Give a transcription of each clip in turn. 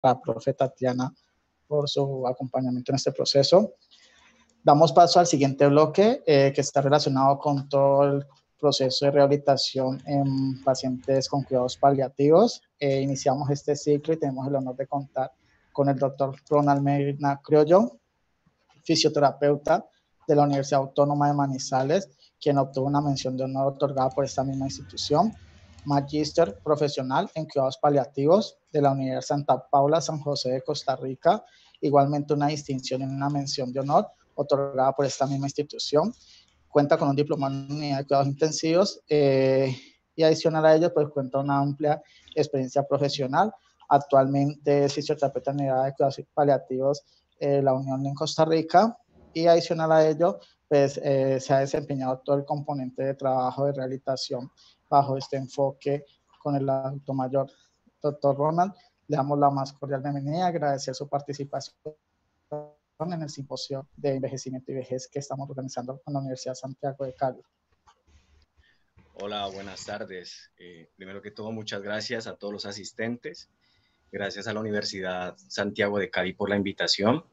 la profe Tatiana por su acompañamiento en este proceso. Damos paso al siguiente bloque que está relacionado con todo el proceso de rehabilitación en pacientes con cuidados paliativos. Iniciamos este ciclo y tenemos el honor de contar con el doctor Ronald Medina Criollo, fisioterapeuta de la Universidad Autónoma de Manizales, quien obtuvo una mención de honor otorgada por esta misma institución, magíster profesional en cuidados paliativos de la Universidad Santa Paula San José de Costa Rica, igualmente una distinción en una mención de honor otorgada por esta misma institución. Cuenta con un diplomado en unidad de cuidados intensivos y adicional a ello, pues cuenta una amplia experiencia profesional. Actualmente es fisioterapeuta en unidad de cuidados paliativos la Unión en Costa Rica, y adicional a ello, pues se ha desempeñado todo el componente de trabajo de rehabilitación bajo este enfoque con el adulto mayor. Doctor Ronald, le damos la más cordial bienvenida, agradecer su participación en el simposio de envejecimiento y vejez que estamos organizando con la Universidad Santiago de Cali. Hola, buenas tardes. Primero que todo, muchas gracias a todos los asistentes. Gracias a la Universidad Santiago de Cali por la invitación.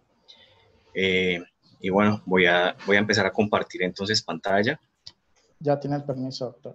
Y bueno, voy a empezar a compartir entonces pantalla. Ya tiene el permiso, doctor.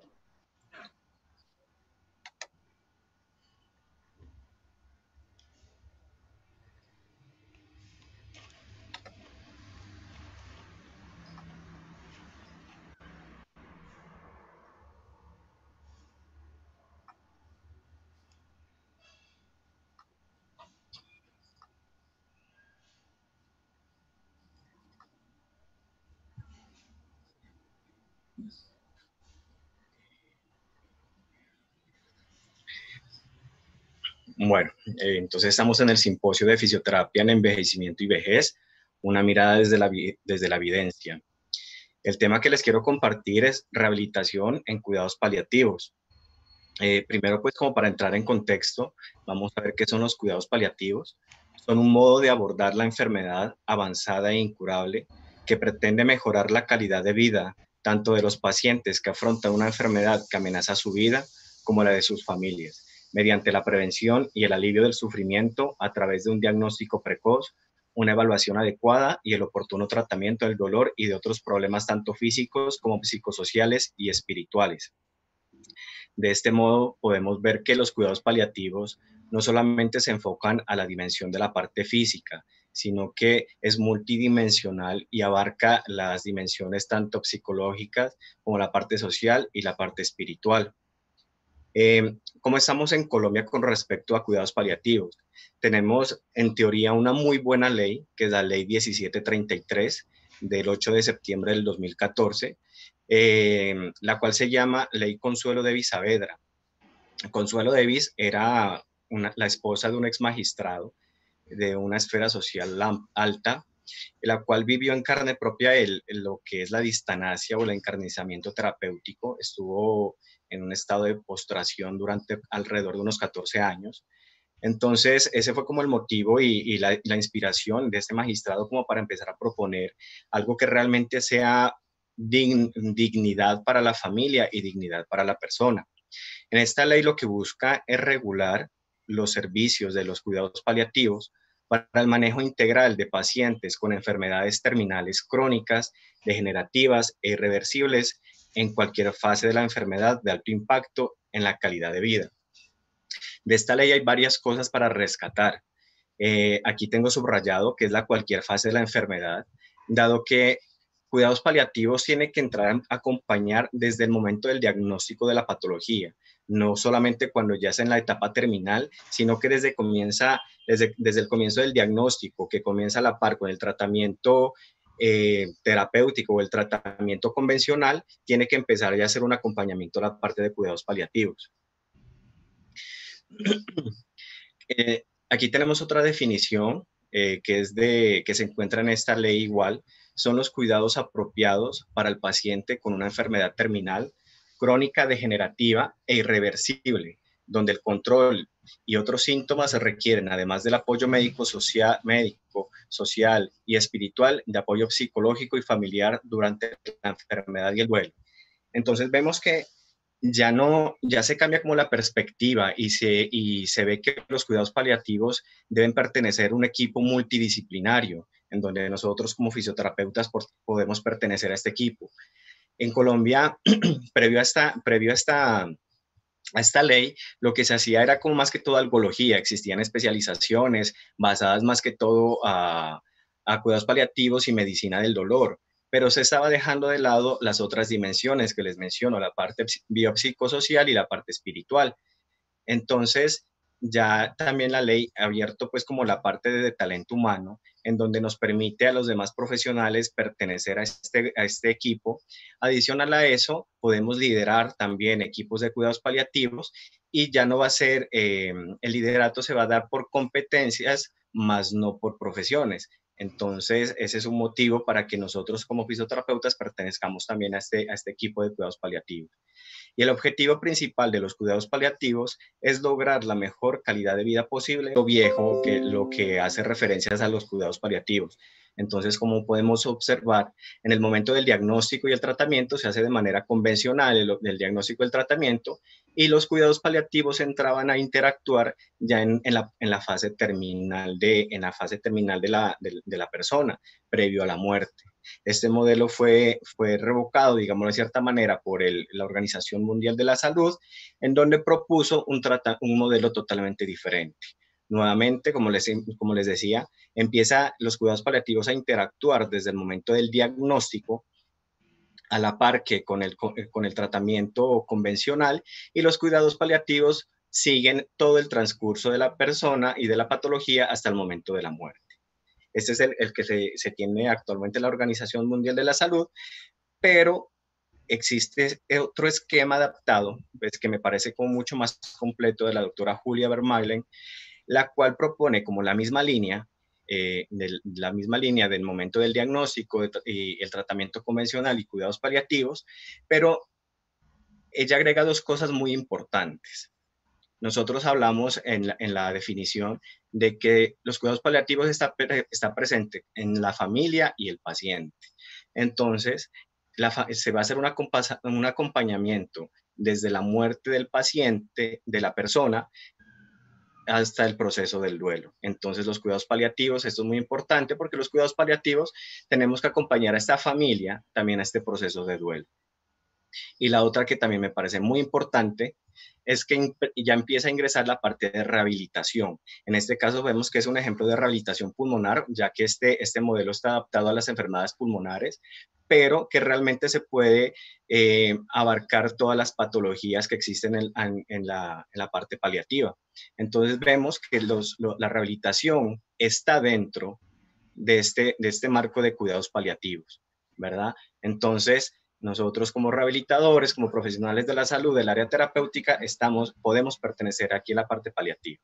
Bueno, entonces estamos en el simposio de fisioterapia en envejecimiento y vejez, una mirada desde la evidencia. El tema que les quiero compartir es rehabilitación en cuidados paliativos. Primero, pues como para entrar en contexto, vamos a ver qué son los cuidados paliativos. Son un modo de abordar la enfermedad avanzada e incurable que pretende mejorar la calidad de vida tanto de los pacientes que afrontan una enfermedad que amenaza su vida como la de sus familias, mediante la prevención y el alivio del sufrimiento a través de un diagnóstico precoz, una evaluación adecuada y el oportuno tratamiento del dolor y de otros problemas tanto físicos como psicosociales y espirituales. De este modo, podemos ver que los cuidados paliativos no solamente se enfocan a la dimensión de la parte física, sino que es multidimensional y abarca las dimensiones tanto psicológicas como la parte social y la parte espiritual. ¿Cómo estamos en Colombia con respecto a cuidados paliativos? Tenemos en teoría una muy buena ley, que es la ley 1733 del 8 de septiembre del 2014, la cual se llama Ley Consuelo Devis Saavedra. Consuelo Devis era la esposa de un ex magistrado de una esfera social alta, la cual vivió en carne propia lo que es la distanasia o el encarnizamiento terapéutico. Estuvo en un estado de postración durante alrededor de unos 14 años. Entonces, ese fue como el motivo y la inspiración de este magistrado como para empezar a proponer algo que realmente sea dignidad para la familia y dignidad para la persona. En esta ley lo que busca es regular los servicios de los cuidados paliativos para el manejo integral de pacientes con enfermedades terminales crónicas, degenerativas e irreversibles en cualquier fase de la enfermedad de alto impacto en la calidad de vida. De esta ley hay varias cosas para rescatar. Aquí tengo subrayado que es la cualquier fase de la enfermedad, dado que cuidados paliativos tiene que entrar a acompañar desde el momento del diagnóstico de la patología, no solamente cuando ya es en la etapa terminal, sino que desde el comienzo del diagnóstico, que comienza a la par con el tratamiento terapéutico o el tratamiento convencional, tiene que empezar ya a hacer un acompañamiento a la parte de cuidados paliativos. Aquí tenemos otra definición que se encuentra en esta ley igual. Son los cuidados apropiados para el paciente con una enfermedad terminal, crónica, degenerativa e irreversible, donde el control y otros síntomas se requieren, además del apoyo médico, social y espiritual, de apoyo psicológico y familiar durante la enfermedad y el duelo. Entonces vemos que ya se cambia como la perspectiva y se ve que los cuidados paliativos deben pertenecer a un equipo multidisciplinario, en donde nosotros como fisioterapeutas podemos pertenecer a este equipo. En Colombia, a esta ley, lo que se hacía era como más que todo algología, existían especializaciones basadas más que todo a cuidados paliativos y medicina del dolor, pero se estaba dejando de lado las otras dimensiones que les menciono, la parte biopsicosocial y la parte espiritual. Entonces, ya también la ley ha abierto pues como la parte de talento humano, en donde nos permite a los demás profesionales pertenecer a este equipo. Adicional a eso, podemos liderar también equipos de cuidados paliativos y ya no va a ser, el liderato se va a dar por competencias, más no por profesiones. Entonces, ese es un motivo para que nosotros como fisioterapeutas pertenezcamos también a este equipo de cuidados paliativos. Y el objetivo principal de los cuidados paliativos es lograr la mejor calidad de vida posible, lo viejo, que lo que hace referencias a los cuidados paliativos. Entonces, como podemos observar, en el momento del diagnóstico y el tratamiento se hace de manera convencional el diagnóstico y el tratamiento, y los cuidados paliativos entraban a interactuar ya en la fase terminal de la persona, previo a la muerte. Este modelo fue revocado, digamos de cierta manera, por la Organización Mundial de la Salud, en donde propuso un modelo totalmente diferente. Nuevamente, como les decía, empieza los cuidados paliativos a interactuar desde el momento del diagnóstico a la par que con el tratamiento convencional, y los cuidados paliativos siguen todo el transcurso de la persona y de la patología hasta el momento de la muerte. Este es el que se tiene actualmente en la Organización Mundial de la Salud, pero existe otro esquema adaptado, pues, que me parece como mucho más completo, de la doctora Julia Vermeulen, la cual propone como la misma línea del momento del diagnóstico y el tratamiento convencional y cuidados paliativos, pero ella agrega dos cosas muy importantes. Nosotros hablamos en la definición de que los cuidados paliativos está presente en la familia y el paciente. Entonces, se va a hacer un acompañamiento desde la muerte del paciente, de la persona, hasta el proceso del duelo. Entonces, los cuidados paliativos, esto es muy importante porque los cuidados paliativos tenemos que acompañar a esta familia también a este proceso de duelo. Y la otra que también me parece muy importante es que ya empieza a ingresar la parte de rehabilitación. En este caso vemos que es un ejemplo de rehabilitación pulmonar, ya que este modelo está adaptado a las enfermedades pulmonares, pero que realmente se puede abarcar todas las patologías que existen en la parte paliativa. Entonces vemos que la rehabilitación está dentro de este marco de cuidados paliativos, ¿verdad? Entonces, nosotros como rehabilitadores, como profesionales de la salud del área terapéutica, podemos pertenecer aquí a la parte paliativa.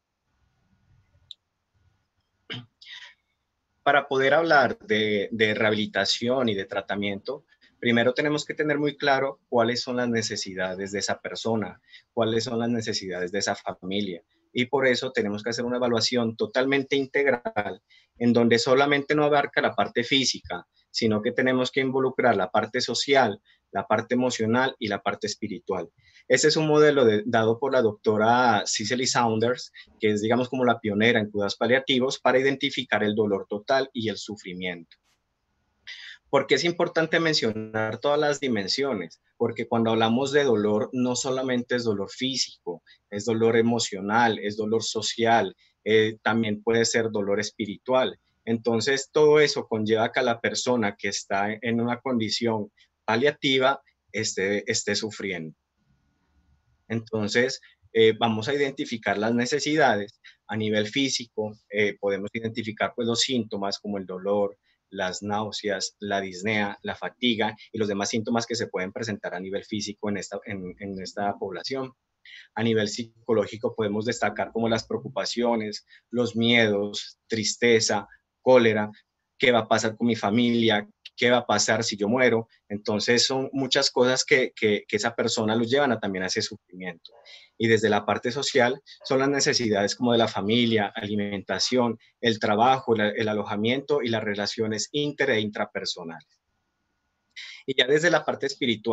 Para poder hablar de rehabilitación y de tratamiento, primero tenemos que tener muy claro cuáles son las necesidades de esa persona, cuáles son las necesidades de esa familia. Y por eso tenemos que hacer una evaluación totalmente integral, en donde solamente no abarca la parte física, sino que tenemos que involucrar la parte social, la parte emocional y la parte espiritual. Ese es un modelo dado por la doctora Cicely Saunders, que es, digamos, como la pionera en cuidados paliativos, para identificar el dolor total y el sufrimiento. ¿Por qué es importante mencionar todas las dimensiones? Porque cuando hablamos de dolor, no solamente es dolor físico, es dolor emocional, es dolor social, también puede ser dolor espiritual. Entonces, todo eso conlleva que la persona que está en una condición paliativa esté sufriendo. Entonces, vamos a identificar las necesidades a nivel físico. Podemos identificar pues, los síntomas como el dolor, las náuseas, la disnea, la fatiga y los demás síntomas que se pueden presentar a nivel físico en esta población. A nivel psicológico podemos destacar como las preocupaciones, los miedos, tristeza, cólera, qué va a pasar con mi familia, qué va a pasar si yo muero. Entonces son muchas cosas que esa persona los llevan también a ese sufrimiento. Y desde la parte social son las necesidades como de la familia, alimentación, el trabajo, el alojamiento y las relaciones inter e intrapersonales. Y ya desde la parte espiritual,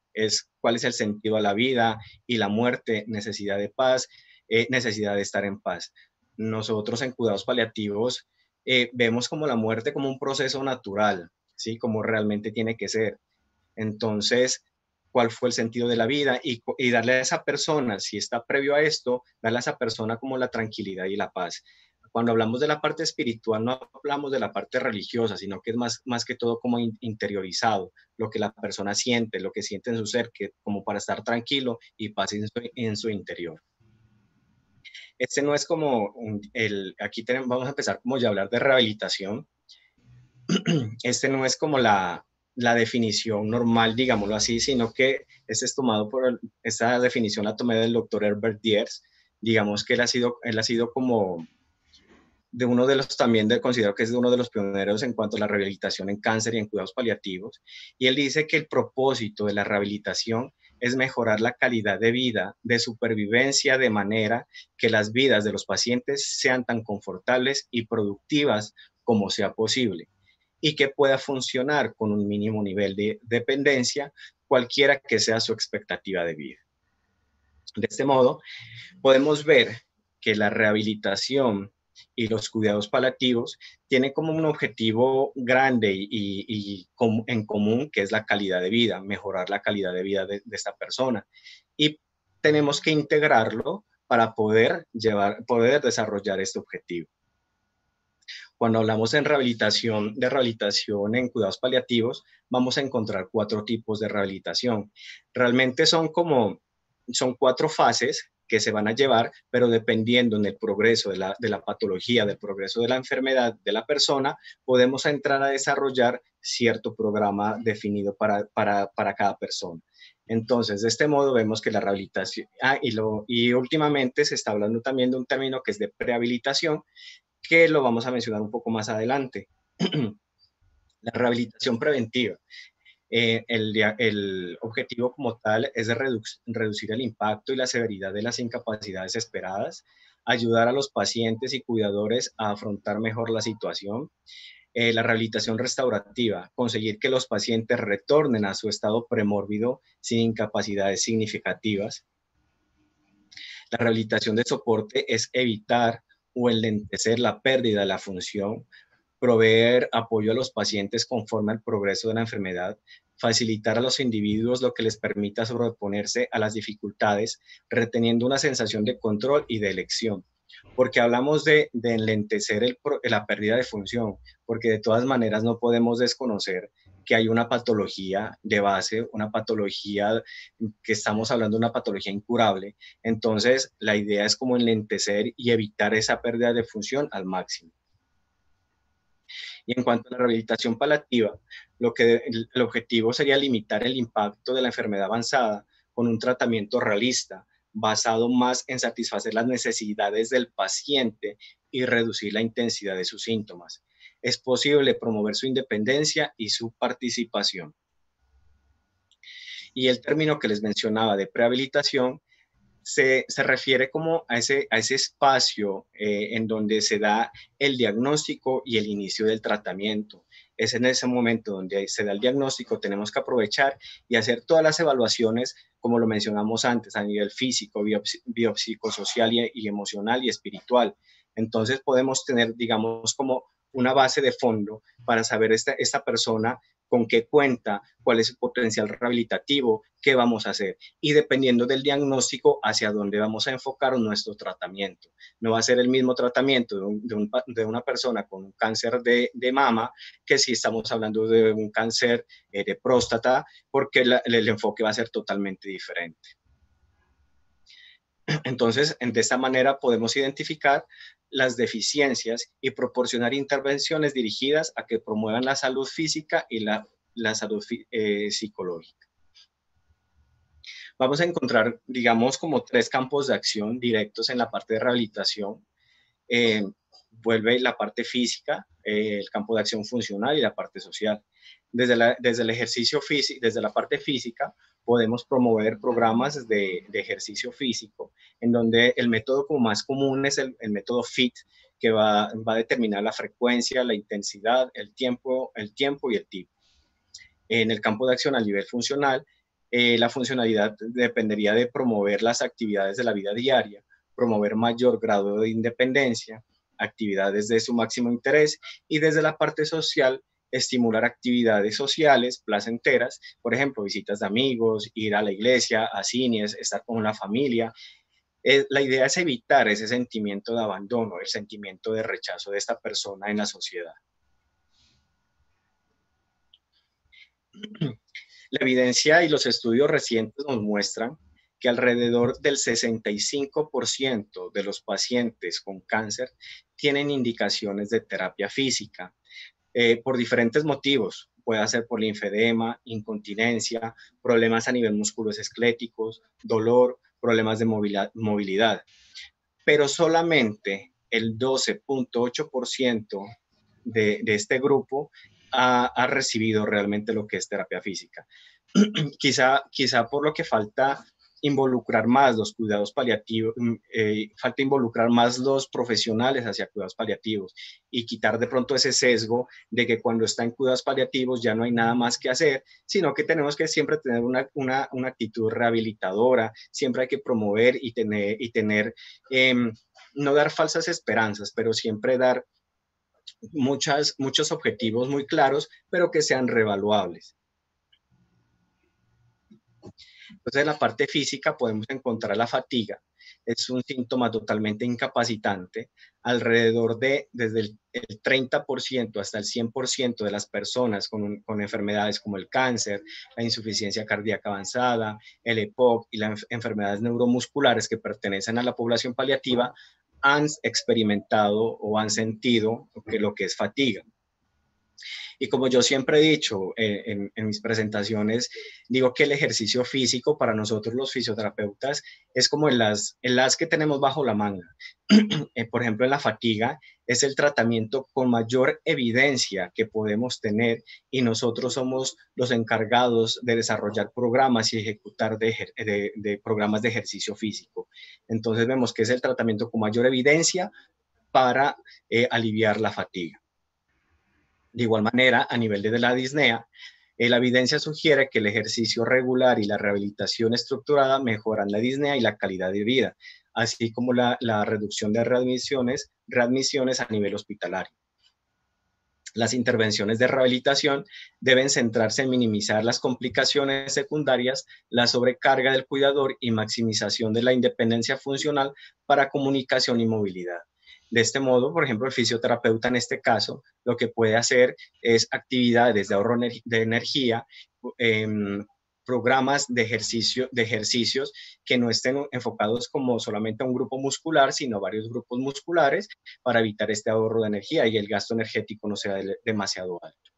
es cuál es el sentido a la vida y la muerte, necesidad de paz, necesidad de estar en paz. Nosotros en cuidados paliativos vemos como la muerte como un proceso natural, ¿sí? Como realmente tiene que ser. Entonces, ¿cuál fue el sentido de la vida? Y darle a esa persona, si está previo a esto, darle a esa persona como la tranquilidad y la paz. Cuando hablamos de la parte espiritual, no hablamos de la parte religiosa, sino que es más que todo como interiorizado, lo que la persona siente, lo que siente en su ser, que como para estar tranquilo y paz en su interior. Este no es como vamos a empezar como ya a hablar de rehabilitación. Este no es como la definición normal, digámoslo así, sino que este es tomado esta definición la tomé del doctor Herbert Diers. Digamos que él ha sido como de uno de los también considero que es de uno de los pioneros en cuanto a la rehabilitación en cáncer y en cuidados paliativos. Y él dice que el propósito de la rehabilitación es mejorar la calidad de vida, de supervivencia, de manera que las vidas de los pacientes sean tan confortables y productivas como sea posible y que pueda funcionar con un mínimo nivel de dependencia, cualquiera que sea su expectativa de vida. De este modo, podemos ver que la rehabilitación y los cuidados paliativos tienen como un objetivo grande en común, que es la calidad de vida, mejorar la calidad de vida de esta persona. Y tenemos que integrarlo para poder desarrollar este objetivo. Cuando hablamos de rehabilitación en cuidados paliativos, vamos a encontrar 4 tipos de rehabilitación. Realmente son 4 fases que se van a llevar, pero dependiendo en el progreso de la patología, del progreso de la enfermedad de la persona, podemos entrar a desarrollar cierto programa definido para cada persona. Entonces, de este modo vemos que la rehabilitación, y últimamente se está hablando también de un término que es de prehabilitación, que lo vamos a mencionar un poco más adelante. La rehabilitación preventiva. El objetivo como tal es de reducir el impacto y la severidad de las incapacidades esperadas, ayudar a los pacientes y cuidadores a afrontar mejor la situación. La rehabilitación restaurativa, conseguir que los pacientes retornen a su estado premórbido sin incapacidades significativas. La rehabilitación de soporte es evitar o enlentecer la pérdida de la función, proveer apoyo a los pacientes conforme al progreso de la enfermedad, facilitar a los individuos lo que les permita sobreponerse a las dificultades, reteniendo una sensación de control y de elección. Porque hablamos de enlentecer la pérdida de función, porque de todas maneras no podemos desconocer que hay una patología de base, una patología que estamos hablando de una patología incurable. Entonces, la idea es como enlentecer y evitar esa pérdida de función al máximo. Y en cuanto a la rehabilitación paliativa, el objetivo sería limitar el impacto de la enfermedad avanzada con un tratamiento realista, basado más en satisfacer las necesidades del paciente y reducir la intensidad de sus síntomas. Es posible promover su independencia y su participación. Y el término que les mencionaba de prehabilitación se refiere como a ese espacio en donde se da el diagnóstico y el inicio del tratamiento. Es en ese momento donde se da el diagnóstico, tenemos que aprovechar y hacer todas las evaluaciones, como lo mencionamos antes, a nivel físico, biopsicosocial y emocional y espiritual. Entonces podemos tener, digamos, como una base de fondo para saber esta persona con qué cuenta, cuál es su potencial rehabilitativo, qué vamos a hacer. Y dependiendo del diagnóstico, hacia dónde vamos a enfocar nuestro tratamiento. No va a ser el mismo tratamiento de una persona con un cáncer de mama que si estamos hablando de un cáncer de próstata, porque el enfoque va a ser totalmente diferente. Entonces, de esta manera podemos identificar las deficiencias y proporcionar intervenciones dirigidas a que promuevan la salud física y la salud psicológica. Vamos a encontrar, digamos, como 3 campos de acción directos en la parte de rehabilitación. Vuelve la parte física, el campo de acción funcional y la parte social. Desde el ejercicio físico, desde la parte física, podemos promover programas de ejercicio físico, en donde el método como más común es el método FIT, que va a determinar la frecuencia, la intensidad, el tiempo y el tipo. En el campo de acción a nivel funcional, La funcionalidad dependería de promover las actividades de la vida diaria, promover mayor grado de independencia, actividades de su máximo interés, y desde la parte social, estimular actividades sociales placenteras, por ejemplo, visitas de amigos, ir a la iglesia, a cines, estar con la familia. La idea es evitar ese sentimiento de abandono, el sentimiento de rechazo de esta persona en la sociedad. La evidencia y los estudios recientes nos muestran que alrededor del 65% de los pacientes con cáncer tienen indicaciones de terapia física por diferentes motivos. Puede ser por linfedema, incontinencia, problemas a nivel musculoesqueléticos, dolor, problemas de movilidad. Pero solamente el 12.8% de este grupo ha recibido realmente lo que es terapia física. Quizá por lo que falta involucrar más los cuidados paliativos, falta involucrar más los profesionales hacia cuidados paliativos y quitar de pronto ese sesgo de que cuando está en cuidados paliativos ya no hay nada más que hacer, sino que tenemos que siempre tener una actitud rehabilitadora, siempre hay que promover y tener no dar falsas esperanzas, pero siempre dar muchos objetivos muy claros, pero que sean revaluables. Entonces, en la parte física podemos encontrar la fatiga. Es un síntoma totalmente incapacitante. Alrededor de, desde el 30% hasta el 100% de las personas con enfermedades como el cáncer, la insuficiencia cardíaca avanzada, el EPOC y las enfermedades neuromusculares que pertenecen a la población paliativa han experimentado o han sentido lo que es fatiga. Y como yo siempre he dicho en mis presentaciones, digo que el ejercicio físico para nosotros los fisioterapeutas es como el as que tenemos bajo la manga. Por ejemplo, en la fatiga es el tratamiento con mayor evidencia que podemos tener y nosotros somos los encargados de desarrollar programas y ejecutar de programas de ejercicio físico. Entonces vemos que es el tratamiento con mayor evidencia para aliviar la fatiga. De igual manera, a nivel de la disnea, la evidencia sugiere que el ejercicio regular y la rehabilitación estructurada mejoran la disnea y la calidad de vida, así como la reducción de readmisiones a nivel hospitalario. Las intervenciones de rehabilitación deben centrarse en minimizar las complicaciones secundarias, la sobrecarga del cuidador y maximización de la independencia funcional para comunicación y movilidad. De este modo, por ejemplo, el fisioterapeuta en este caso lo que puede hacer es actividades de ahorro de energía, programas de ejercicios que no estén enfocados como solamente a un grupo muscular, sino a varios grupos musculares para evitar este ahorro de energía y el gasto energético no sea demasiado alto.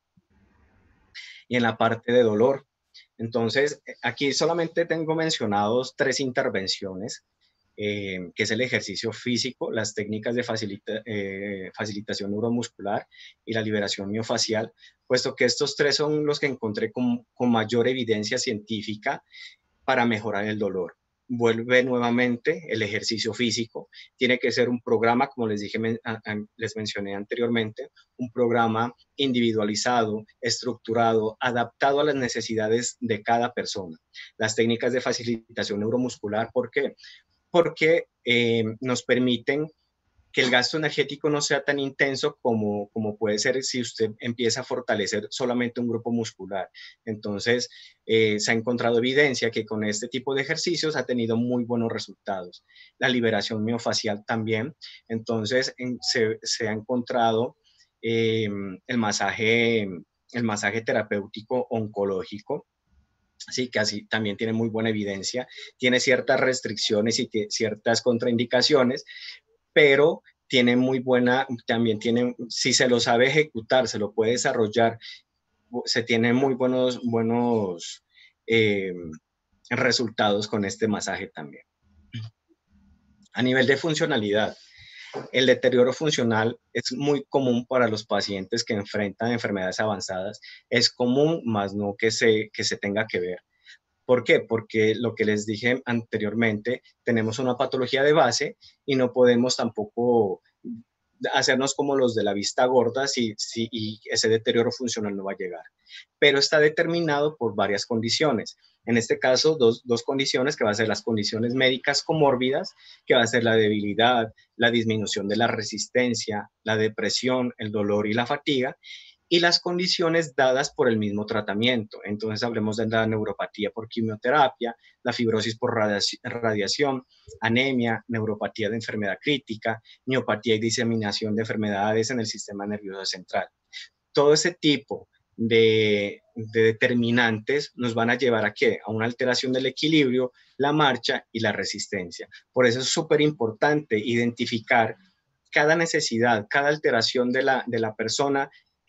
Y en la parte de dolor, entonces aquí solamente tengo mencionados 3 intervenciones, que es el ejercicio físico, las técnicas de facilitación neuromuscular y la liberación miofacial, puesto que estos 3 son los que encontré con mayor evidencia científica para mejorar el dolor. Vuelve nuevamente el ejercicio físico, tiene que ser un programa, como les mencioné anteriormente, un programa individualizado, estructurado, adaptado a las necesidades de cada persona. Las técnicas de facilitación neuromuscular, ¿por qué? Porque nos permiten que el gasto energético no sea tan intenso como puede ser si usted empieza a fortalecer solamente un grupo muscular. Entonces, se ha encontrado evidencia que con este tipo de ejercicios ha tenido muy buenos resultados. La liberación miofacial también. Entonces, se ha encontrado el masaje terapéutico oncológico. Sí, que así también tiene muy buena evidencia, tiene ciertas restricciones y ciertas contraindicaciones, pero tiene muy buena, también tiene, si se lo sabe ejecutar, se lo puede desarrollar, se tienen muy buenos resultados con este masaje también. A nivel de funcionalidad, el deterioro funcional es muy común para los pacientes que enfrentan enfermedades avanzadas. Es común, más no que se tenga que ver. ¿Por qué? Porque lo que les dije anteriormente, tenemos una patología de base y no podemos tampoco hacernos como los de la vista gorda y ese deterioro funcional no va a llegar. Pero está determinado por varias condiciones. En este caso, dos condiciones que van a ser las condiciones médicas comórbidas, que va a ser la debilidad, la disminución de la resistencia, la depresión, el dolor y la fatiga, y las condiciones dadas por el mismo tratamiento. Entonces hablemos de la neuropatía por quimioterapia, la fibrosis por radiación, anemia, neuropatía de enfermedad crítica, miopatía y diseminación de enfermedades en el sistema nervioso central. Todo ese tipo de determinantes nos van a llevar ¿a qué? A una alteración del equilibrio, la marcha y la resistencia. Por eso es súper importante identificar cada necesidad, cada alteración de la persona,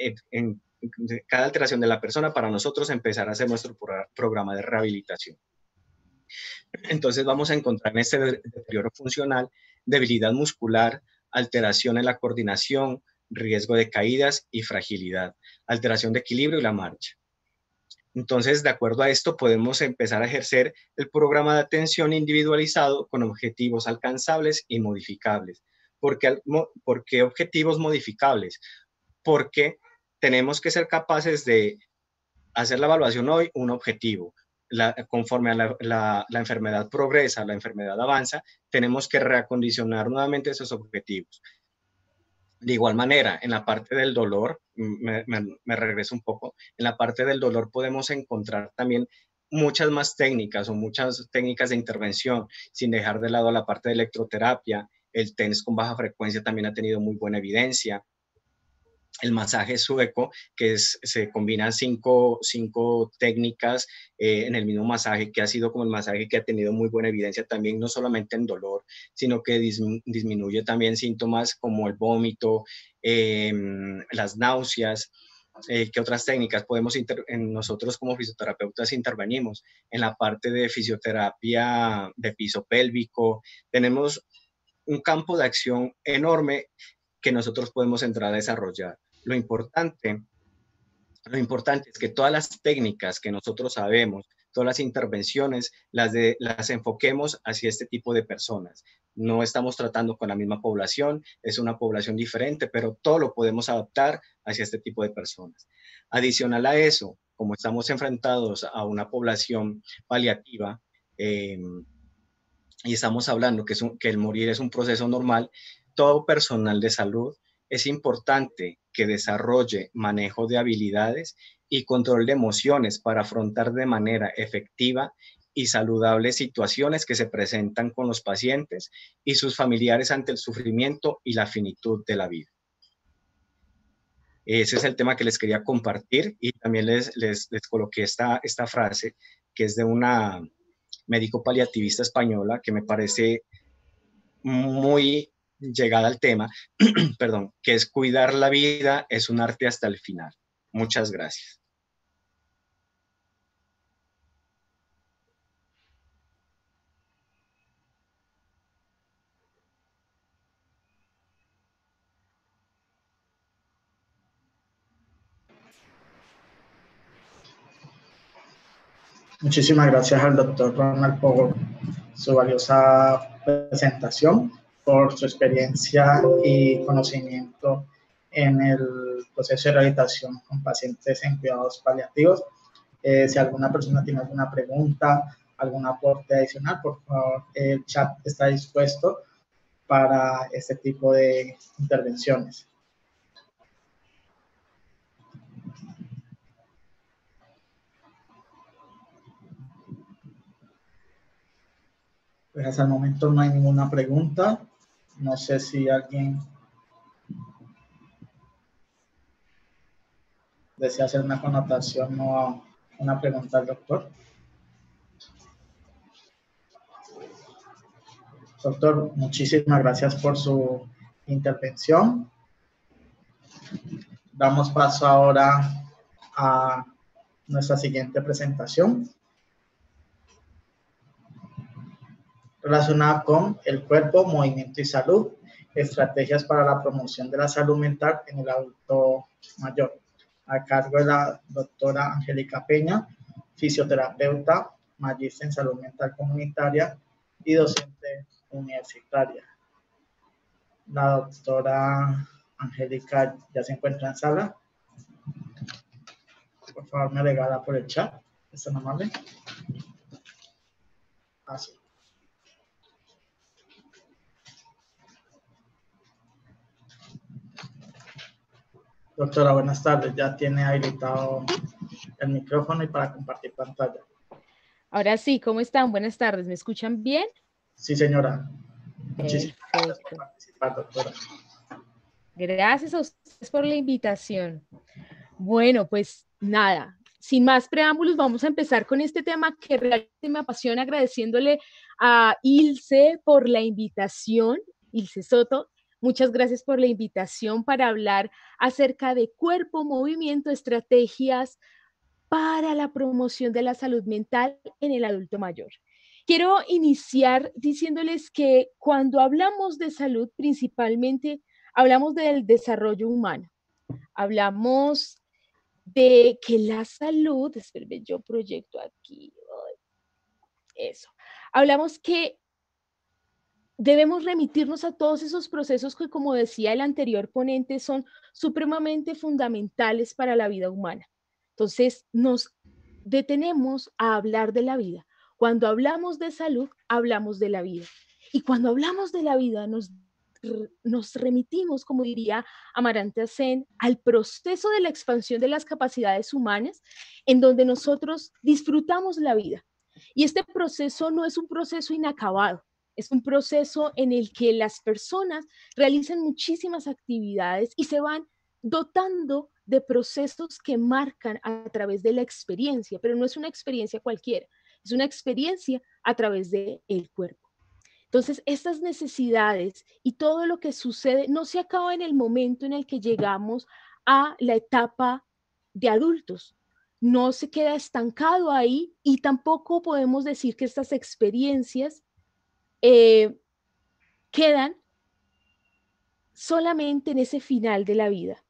cada alteración de la persona para nosotros empezar a hacer nuestro programa de rehabilitación. Entonces vamos a encontrar en este deterioro funcional debilidad muscular, alteración en la coordinación, riesgo de caídas y fragilidad, alteración de equilibrio y la marcha. Entonces, de acuerdo a esto, podemos empezar a ejercer el programa de atención individualizado con objetivos alcanzables y modificables. ¿Por qué objetivos modificables? Porque tenemos que ser capaces de hacer la evaluación hoy, un objetivo. Conforme a la enfermedad progresa, la enfermedad avanza, tenemos que reacondicionar nuevamente esos objetivos. De igual manera, en la parte del dolor, me regreso un poco, en la parte del dolor podemos encontrar también muchas más técnicas o muchas técnicas de intervención, sin dejar de lado la parte de electroterapia. El TENS con baja frecuencia también ha tenido muy buena evidencia. El masaje sueco, que se combinan cinco técnicas en el mismo masaje, que ha sido como el masaje que ha tenido muy buena evidencia también, no solamente en dolor, sino que disminuye también síntomas como el vómito, las náuseas. ¿Qué otras técnicas podemos nosotros como fisioterapeutas intervenimos? En la parte de fisioterapia de piso pélvico, tenemos un campo de acción enorme que nosotros podemos entrar a desarrollar. Lo importante es que todas las técnicas que nosotros sabemos, todas las intervenciones, las enfoquemos hacia este tipo de personas. No estamos tratando con la misma población, es una población diferente, pero todo lo podemos adaptar hacia este tipo de personas. Adicional a eso, como estamos enfrentados a una población paliativa, y estamos hablando que el morir es un proceso normal, todo personal de salud es importante que desarrolle manejo de habilidades y control de emociones para afrontar de manera efectiva y saludable situaciones que se presentan con los pacientes y sus familiares ante el sufrimiento y la finitud de la vida. Ese es el tema que les quería compartir y también les coloqué esta frase que es de una médico paliativista española que me parece muy llegada al tema, perdón, que es cuidar la vida es un arte hasta el final. Muchas gracias. Muchísimas gracias al doctor Ronald por su valiosa presentación, por su experiencia y conocimiento en el proceso de rehabilitación con pacientes en cuidados paliativos. Si alguna persona tiene alguna pregunta, algún aporte adicional, por favor, el chat está dispuesto para este tipo de intervenciones. Pues hasta el momento no hay ninguna pregunta. No sé si alguien desea hacer una connotación o una pregunta al doctor. Doctor, muchísimas gracias por su intervención. Damos paso ahora a nuestra siguiente presentación, relacionada con el cuerpo, movimiento y salud, estrategias para la promoción de la salud mental en el adulto mayor, a cargo de la doctora Angélica Peña, fisioterapeuta, magíster en salud mental comunitaria y docente universitaria. La doctora Angélica ya se encuentra en sala. Por favor, me regala por el chat. ¿Es tan amable? Así. Doctora, buenas tardes. Ya tiene habilitado el micrófono y para compartir pantalla. Ahora sí, ¿cómo están? Buenas tardes. ¿Me escuchan bien? Sí, señora. Muchísimas gracias por Perfecto. participar, doctora. Gracias a ustedes por la invitación. Bueno, pues nada, sin más preámbulos, vamos a empezar con este tema que realmente me apasiona, agradeciéndole a Ilse por la invitación, Ilse Soto. Muchas gracias por la invitación para hablar acerca de cuerpo, movimiento, estrategias para la promoción de la salud mental en el adulto mayor. Quiero iniciar diciéndoles que cuando hablamos de salud, principalmente hablamos del desarrollo humano. Hablamos de que la salud, espérenme, yo proyecto aquí, eso. Hablamos que debemos remitirnos a todos esos procesos que, como decía el anterior ponente, son supremamente fundamentales para la vida humana. Entonces, nos detenemos a hablar de la vida. Cuando hablamos de salud, hablamos de la vida. Y cuando hablamos de la vida, nos remitimos, como diría Amarantya Sen, al proceso de la expansión de las capacidades humanas, en donde nosotros disfrutamos la vida. Y este proceso no es un proceso inacabado, es un proceso en el que las personas realizan muchísimas actividades y se van dotando de procesos que marcan a través de la experiencia, pero no es una experiencia cualquiera, es una experiencia a través del cuerpo. Entonces, estas necesidades y todo lo que sucede no se acaba en el momento en el que llegamos a la etapa de adultos. No se queda estancado ahí y tampoco podemos decir que estas experiencias quedan solamente en ese final de la vida.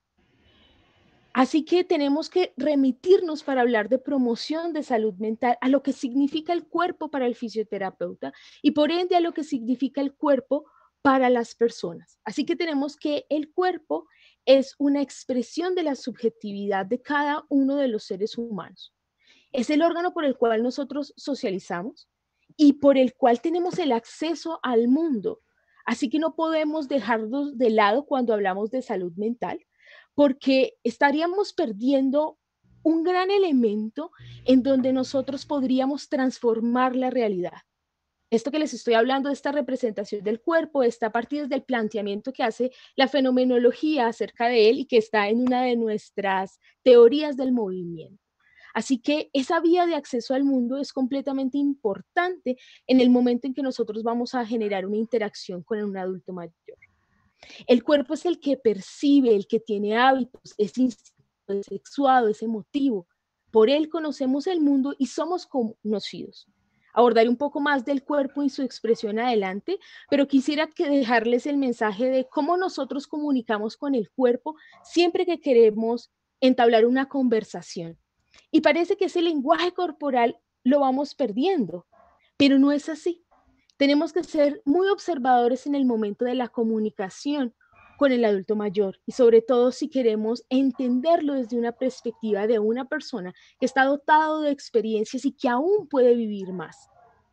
Así que tenemos que remitirnos para hablar de promoción de salud mental a lo que significa el cuerpo para el fisioterapeuta y por ende a lo que significa el cuerpo para las personas. Así que tenemos que el cuerpo es una expresión de la subjetividad de cada uno de los seres humanos. Es el órgano por el cual nosotros socializamos y por el cual tenemos el acceso al mundo. Así que no podemos dejarnos de lado cuando hablamos de salud mental, porque estaríamos perdiendo un gran elemento en donde nosotros podríamos transformar la realidad. Esto que les estoy hablando de esta representación del cuerpo está a partir del planteamiento que hace la fenomenología acerca de él y que está en una de nuestras teorías del movimiento. Así que esa vía de acceso al mundo es completamente importante en el momento en que nosotros vamos a generar una interacción con un adulto mayor. El cuerpo es el que percibe, el que tiene hábitos, es instintivo, es sexuado, es emotivo. Por él conocemos el mundo y somos conocidos. Abordaré un poco más del cuerpo y su expresión adelante, pero quisiera dejarles el mensaje de cómo nosotros comunicamos con el cuerpo siempre que queremos entablar una conversación. Y parece que ese lenguaje corporal lo vamos perdiendo, pero no es así. Tenemos que ser muy observadores en el momento de la comunicación con el adulto mayor y sobre todo si queremos entenderlo desde una perspectiva de una persona que está dotado de experiencias y que aún puede vivir más.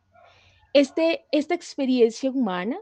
Esta experiencia humana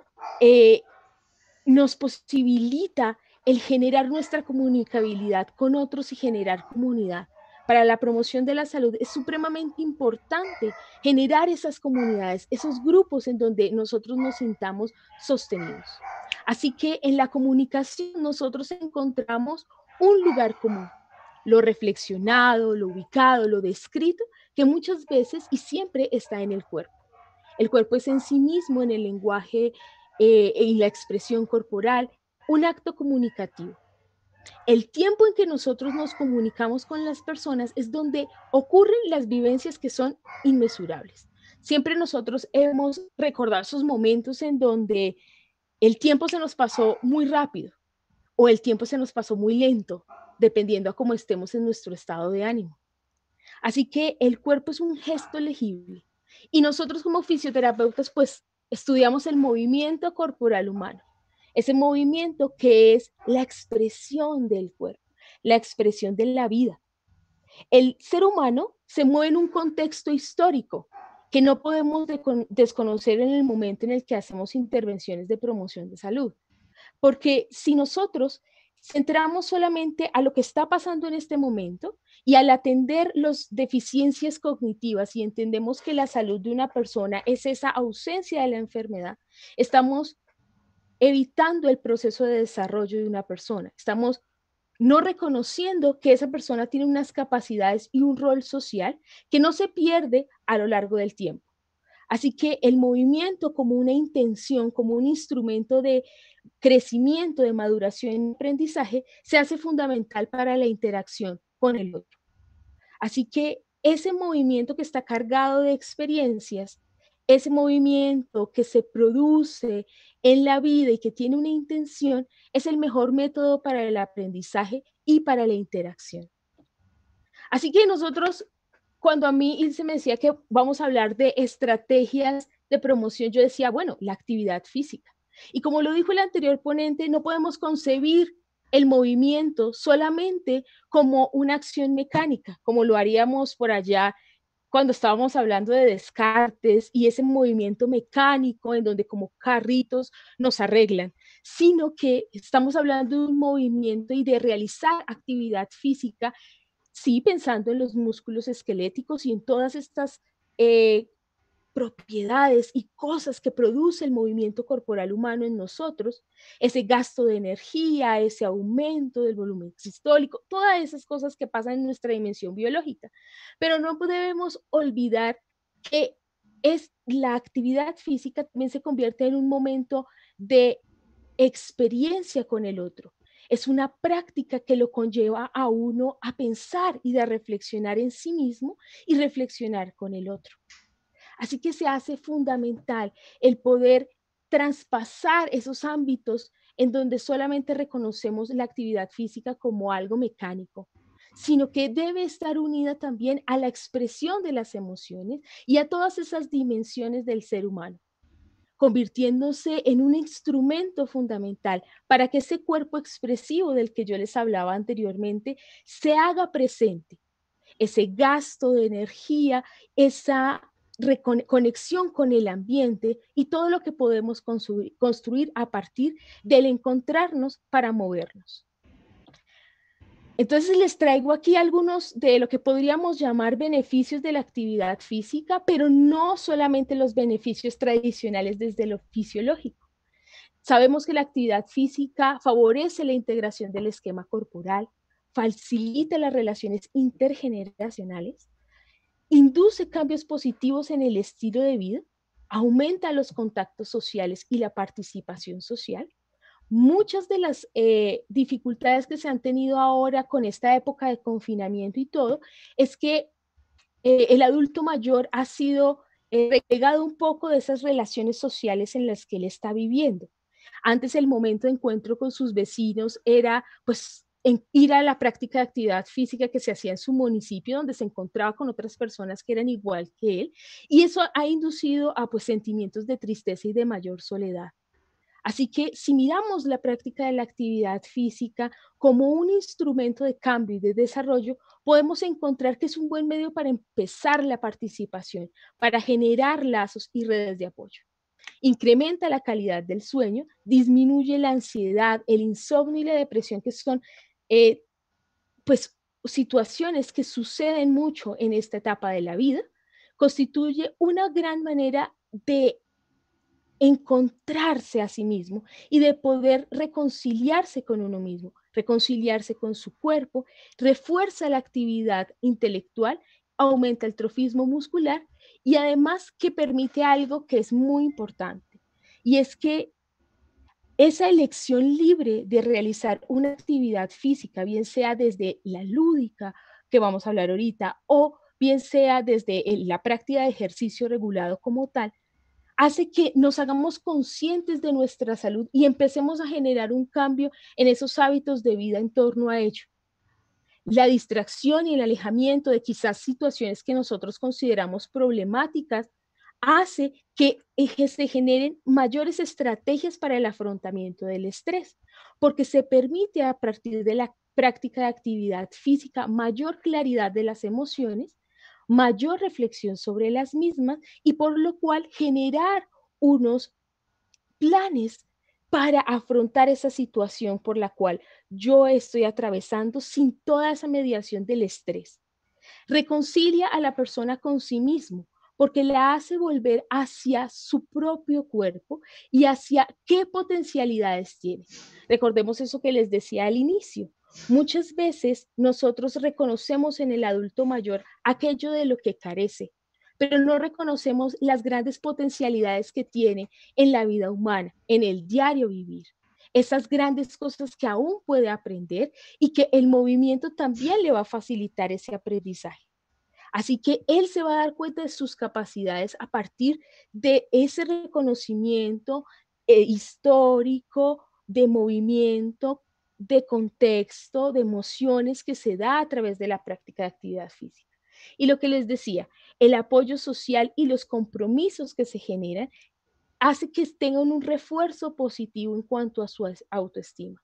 nos posibilita el generar nuestra comunicabilidad con otros y generar comunidad. Para la promoción de la salud es supremamente importante generar esas comunidades, esos grupos en donde nosotros nos sintamos sostenidos. Así que en la comunicación nosotros encontramos un lugar común, lo reflexionado, lo ubicado, lo descrito, que muchas veces y siempre está en el cuerpo. El cuerpo es en sí mismo, en el lenguaje y la expresión corporal, un acto comunicativo. El tiempo en que nosotros nos comunicamos con las personas es donde ocurren las vivencias que son inmesurables. Siempre nosotros hemos recordado esos momentos en donde el tiempo se nos pasó muy rápido o el tiempo se nos pasó muy lento, dependiendo a cómo estemos en nuestro estado de ánimo. Así que el cuerpo es un gesto legible. Y nosotros como fisioterapeutas, pues estudiamos el movimiento corporal humano. ese movimiento que es la expresión del cuerpo, la expresión de la vida. El ser humano se mueve en un contexto histórico que no podemos desconocer en el momento en el que hacemos intervenciones de promoción de salud. Porque si nosotros centramos solamente a lo que está pasando en este momento y al atender las deficiencias cognitivas y entendemos que la salud de una persona es esa ausencia de la enfermedad, estamos evitando el proceso de desarrollo de una persona. Estamos no reconociendo que esa persona tiene unas capacidades y un rol social que no se pierde a lo largo del tiempo. Así que el movimiento como una intención, como un instrumento de crecimiento, de maduración y aprendizaje, se hace fundamental para la interacción con el otro. Así que ese movimiento que está cargado de experiencias, ese movimiento que se produce en la vida y que tiene una intención, es el mejor método para el aprendizaje y para la interacción. Así que nosotros, cuando a mí Ilse me decía que vamos a hablar de estrategias de promoción, yo decía, bueno, la actividad física. Y como lo dijo el anterior ponente, no podemos concebir el movimiento solamente como una acción mecánica, como lo haríamos por allá cuando estábamos hablando de Descartes y ese movimiento mecánico en donde como carritos nos arreglan, sino que estamos hablando de un movimiento y de realizar actividad física, sí, pensando en los músculos esqueléticos y en todas estas propiedades y cosas que produce el movimiento corporal humano en nosotros, ese gasto de energía, ese aumento del volumen sistólico, todas esas cosas que pasan en nuestra dimensión biológica. Pero no debemos olvidar que es la actividad física también se convierte en un momento de experiencia con el otro. Es una práctica que lo conlleva a uno a pensar y a reflexionar en sí mismo y reflexionar con el otro. Así que se hace fundamental el poder traspasar esos ámbitos en donde solamente reconocemos la actividad física como algo mecánico, sino que debe estar unida también a la expresión de las emociones y a todas esas dimensiones del ser humano, convirtiéndose en un instrumento fundamental para que ese cuerpo expresivo del que yo les hablaba anteriormente se haga presente. Ese gasto de energía, esa conexión con el ambiente y todo lo que podemos construir a partir del encontrarnos para movernos. Entonces les traigo aquí algunos de lo que podríamos llamar beneficios de la actividad física, pero no solamente los beneficios tradicionales desde lo fisiológico. Sabemos que la actividad física favorece la integración del esquema corporal, facilita las relaciones intergeneracionales, induce cambios positivos en el estilo de vida, aumenta los contactos sociales y la participación social. Muchas de las dificultades que se han tenido ahora con esta época de confinamiento y todo, es que el adulto mayor ha sido relegado un poco de esas relaciones sociales en las que él está viviendo. Antes el momento de encuentro con sus vecinos era pues ir a la práctica de actividad física que se hacía en su municipio, donde se encontraba con otras personas que eran igual que él, y eso ha inducido a pues sentimientos de tristeza y de mayor soledad. Así que si miramos la práctica de la actividad física como un instrumento de cambio y de desarrollo, podemos encontrar que es un buen medio para empezar la participación, para generar lazos y redes de apoyo. Incrementa la calidad del sueño, disminuye la ansiedad, el insomnio y la depresión, que son pues situaciones que suceden mucho en esta etapa de la vida. Constituye una gran manera de encontrarse a sí mismo y de poder reconciliarse con uno mismo, reconciliarse con su cuerpo, refuerza la actividad intelectual, aumenta el trofismo muscular y además que permite algo que es muy importante, y es que esa elección libre de realizar una actividad física, bien sea desde la lúdica, que vamos a hablar ahorita, o bien sea desde la práctica de ejercicio regulado como tal, hace que nos hagamos conscientes de nuestra salud y empecemos a generar un cambio en esos hábitos de vida en torno a ello. La distracción y el alejamiento de quizás situaciones que nosotros consideramos problemáticas hace que se generen mayores estrategias para el afrontamiento del estrés, porque se permite a partir de la práctica de actividad física mayor claridad de las emociones, mayor reflexión sobre las mismas y por lo cual generar unos planes para afrontar esa situación por la cual yo estoy atravesando sin toda esa mediación del estrés. Reconcilia a la persona con sí mismo, porque la hace volver hacia su propio cuerpo y hacia qué potencialidades tiene. Recordemos eso que les decía al inicio. Muchas veces nosotros reconocemos en el adulto mayor aquello de lo que carece, pero no reconocemos las grandes potencialidades que tiene en la vida humana, en el diario vivir. Esas grandes cosas que aún puede aprender y que el movimiento también le va a facilitar ese aprendizaje. Así que él se va a dar cuenta de sus capacidades a partir de ese reconocimiento histórico, de movimiento, de contexto, de emociones que se da a través de la práctica de actividad física. Y lo que les decía, el apoyo social y los compromisos que se generan hace que tengan un refuerzo positivo en cuanto a su autoestima.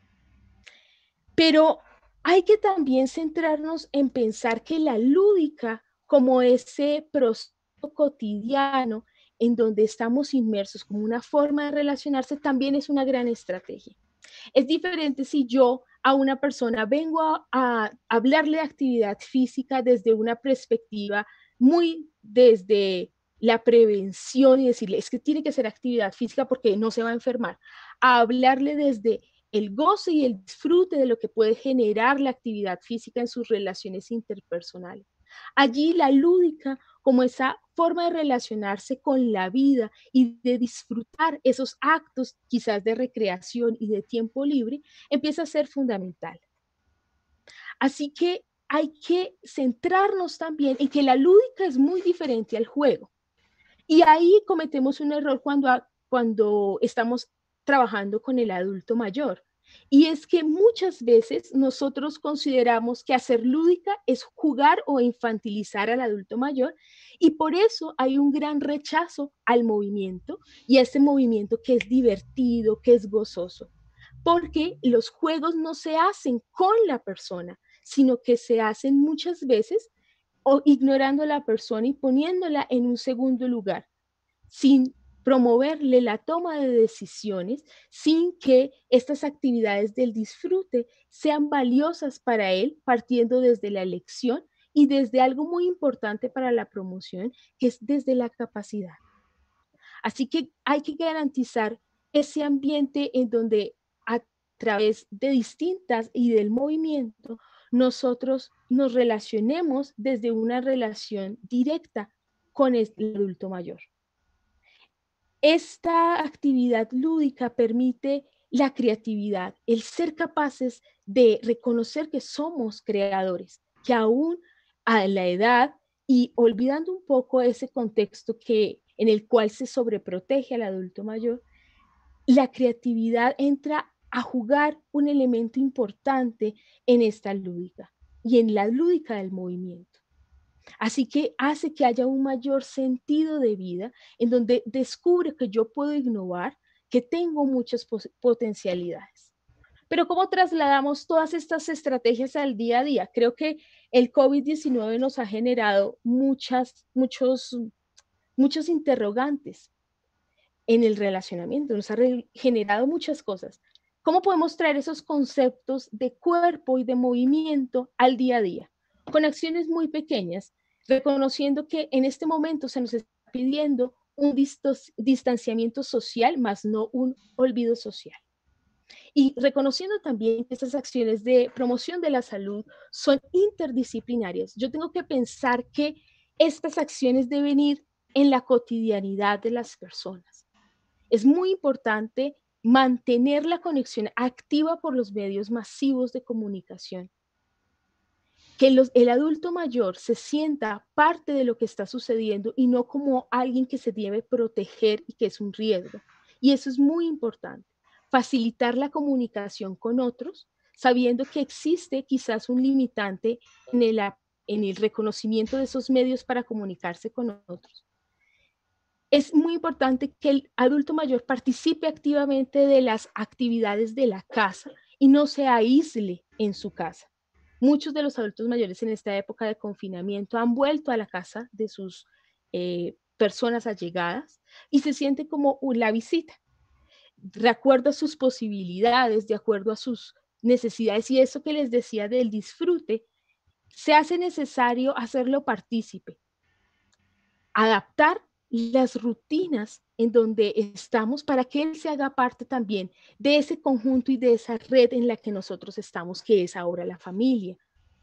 Pero hay que también centrarnos en pensar que la lúdica, como ese proceso cotidiano en donde estamos inmersos como una forma de relacionarse, también es una gran estrategia. Es diferente si yo a una persona vengo a hablarle de actividad física desde una perspectiva muy desde la prevención y decirle, es que tiene que ser actividad física porque no se va a enfermar, a hablarle desde el goce y el disfrute de lo que puede generar la actividad física en sus relaciones interpersonales. Allí la lúdica, como esa forma de relacionarse con la vida y de disfrutar esos actos quizás de recreación y de tiempo libre, empieza a ser fundamental. Así que hay que centrarnos también en que la lúdica es muy diferente al juego. Y ahí cometemos un error cuando estamos trabajando con el adulto mayor. Y es que muchas veces nosotros consideramos que hacer lúdica es jugar o infantilizar al adulto mayor y por eso hay un gran rechazo al movimiento y a ese movimiento que es divertido, que es gozoso. Porque los juegos no se hacen con la persona, sino que se hacen muchas veces o ignorando a la persona y poniéndola en un segundo lugar, sin promoverle la toma de decisiones, sin que estas actividades del disfrute sean valiosas para él, partiendo desde la elección y desde algo muy importante para la promoción, que es desde la capacidad. Así que hay que garantizar ese ambiente en donde a través de distintas y del movimiento nosotros nos relacionemos desde una relación directa con el adulto mayor. Esta actividad lúdica permite la creatividad, el ser capaces de reconocer que somos creadores, que aún a la edad y olvidando un poco ese contexto en el cual se sobreprotege al adulto mayor, la creatividad entra a jugar un elemento importante en esta lúdica y en la lúdica del movimiento. Así que hace que haya un mayor sentido de vida en donde descubre que yo puedo innovar, que tengo muchas potencialidades. Pero ¿cómo trasladamos todas estas estrategias al día a día? Creo que el COVID-19 nos ha generado muchos interrogantes en el relacionamiento, nos ha generado muchas cosas. ¿Cómo podemos traer esos conceptos de cuerpo y de movimiento al día a día? Con acciones muy pequeñas, reconociendo que en este momento se nos está pidiendo un distanciamiento social, más no un olvido social. Y reconociendo también que estas acciones de promoción de la salud son interdisciplinarias. Yo tengo que pensar que estas acciones deben ir en la cotidianidad de las personas. Es muy importante mantener la conexión activa por los medios masivos de comunicación. Que el adulto mayor se sienta parte de lo que está sucediendo y no como alguien que se debe proteger y que es un riesgo. Y eso es muy importante. Facilitar la comunicación con otros, sabiendo que existe quizás un limitante en el reconocimiento de esos medios para comunicarse con otros. Es muy importante que el adulto mayor participe activamente de las actividades de la casa y no se aísle en su casa. Muchos de los adultos mayores en esta época de confinamiento han vuelto a la casa de sus personas allegadas y se siente como la visita, de acuerdo a sus posibilidades, de acuerdo a sus necesidades. Y eso que les decía del disfrute, se hace necesario hacerlo partícipe, adaptar las rutinas en donde estamos para que él se haga parte también de ese conjunto y de esa red en la que nosotros estamos, que es ahora la familia.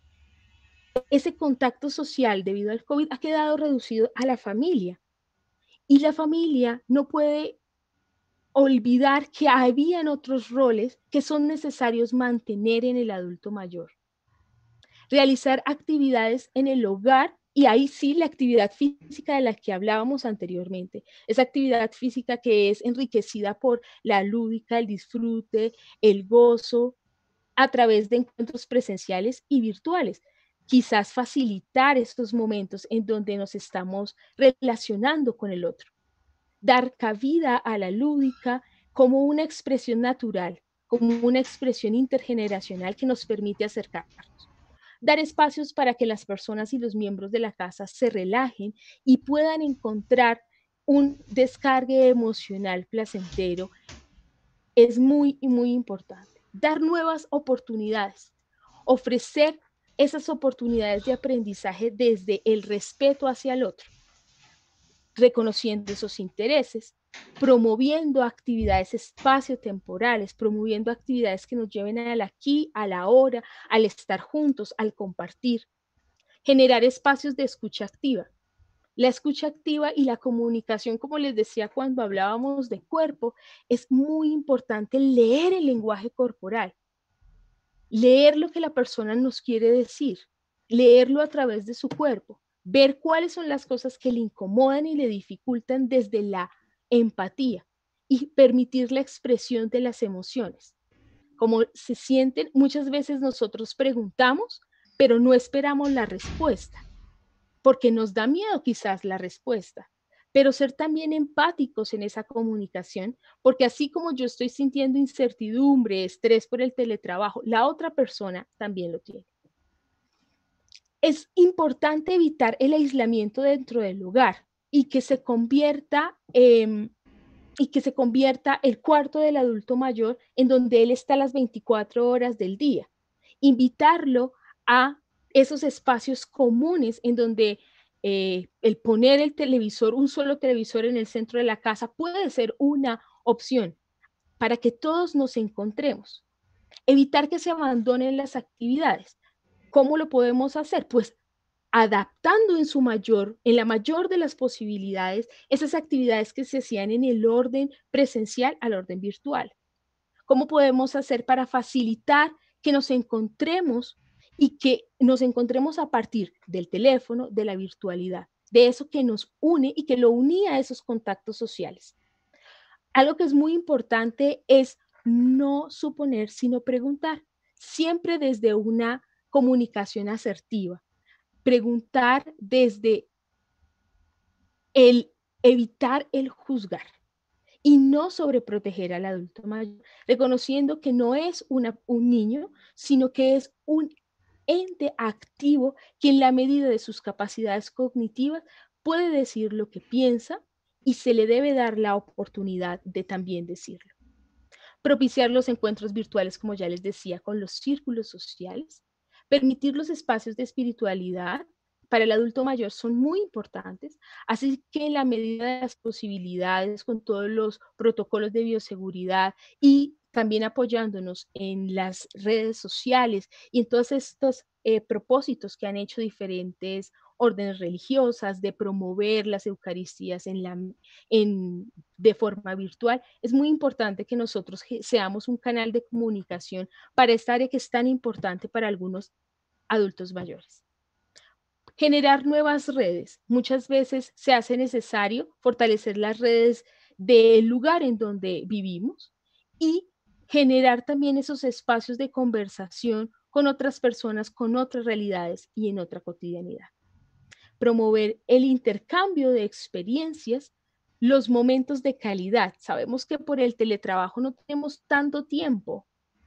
Ese contacto social debido al COVID ha quedado reducido a la familia y la familia no puede olvidar que habían otros roles que son necesarios mantener en el adulto mayor. Realizar actividades en el hogar, y ahí sí la actividad física de la que hablábamos anteriormente, esa actividad física que es enriquecida por la lúdica, el disfrute, el gozo, a través de encuentros presenciales y virtuales. Quizás facilitar estos momentos en donde nos estamos relacionando con el otro. Dar cabida a la lúdica como una expresión natural, como una expresión intergeneracional que nos permite acercarnos. Dar espacios para que las personas y los miembros de la casa se relajen y puedan encontrar un descargue emocional placentero es muy, muy importante. Dar nuevas oportunidades, ofrecer esas oportunidades de aprendizaje desde el respeto hacia el otro, reconociendo esos intereses, promoviendo actividades espaciotemporales, promoviendo actividades que nos lleven al aquí, a la hora, al estar juntos, al compartir, generar espacios de escucha activa. La escucha activa y la comunicación, como les decía cuando hablábamos de cuerpo, es muy importante leer el lenguaje corporal, leer lo que la persona nos quiere decir, leerlo a través de su cuerpo, ver cuáles son las cosas que le incomodan y le dificultan desde la empatía y permitir la expresión de las emociones. Como se sienten, muchas veces nosotros preguntamos, pero no esperamos la respuesta porque nos da miedo quizás la respuesta, pero ser también empáticos en esa comunicación, porque así como yo estoy sintiendo incertidumbre, estrés por el teletrabajo, la otra persona también lo tiene. Es importante evitar el aislamiento dentro del hogar y que se convierta el cuarto del adulto mayor en donde él está las 24 horas del día. Invitarlo a esos espacios comunes en donde el poner el televisor, un solo televisor en el centro de la casa puede ser una opción para que todos nos encontremos. Evitar que se abandonen las actividades. ¿Cómo lo podemos hacer? Pues adaptando en la mayor de las posibilidades, esas actividades que se hacían en el orden presencial al orden virtual. ¿Cómo podemos hacer para facilitar que nos encontremos y que nos encontremos a partir del teléfono, de la virtualidad, de eso que nos une y que lo unía a esos contactos sociales? Algo que es muy importante es no suponer, sino preguntar, siempre desde una comunicación asertiva. Preguntar desde el evitar el juzgar y no sobreproteger al adulto mayor, reconociendo que no es un niño, sino que es un ente activo que en la medida de sus capacidades cognitivas puede decir lo que piensa y se le debe dar la oportunidad de también decirlo. Propiciar los encuentros virtuales, como ya les decía, con los círculos sociales, permitir los espacios de espiritualidad para el adulto mayor son muy importantes, así que en la medida de las posibilidades, con todos los protocolos de bioseguridad y también apoyándonos en las redes sociales y en todos estos propósitos que han hecho diferentes órdenes religiosas de promover las Eucaristías de forma virtual, es muy importante que nosotros seamos un canal de comunicación para esta área que es tan importante para algunos adultos mayores. Generar nuevas redes. Muchas veces se hace necesario fortalecer las redes del lugar en donde vivimos y generar también esos espacios de conversación con otras personas, con otras realidades y en otra cotidianidad. Promover el intercambio de experiencias, los momentos de calidad. Sabemos que por el teletrabajo no tenemos tanto tiempo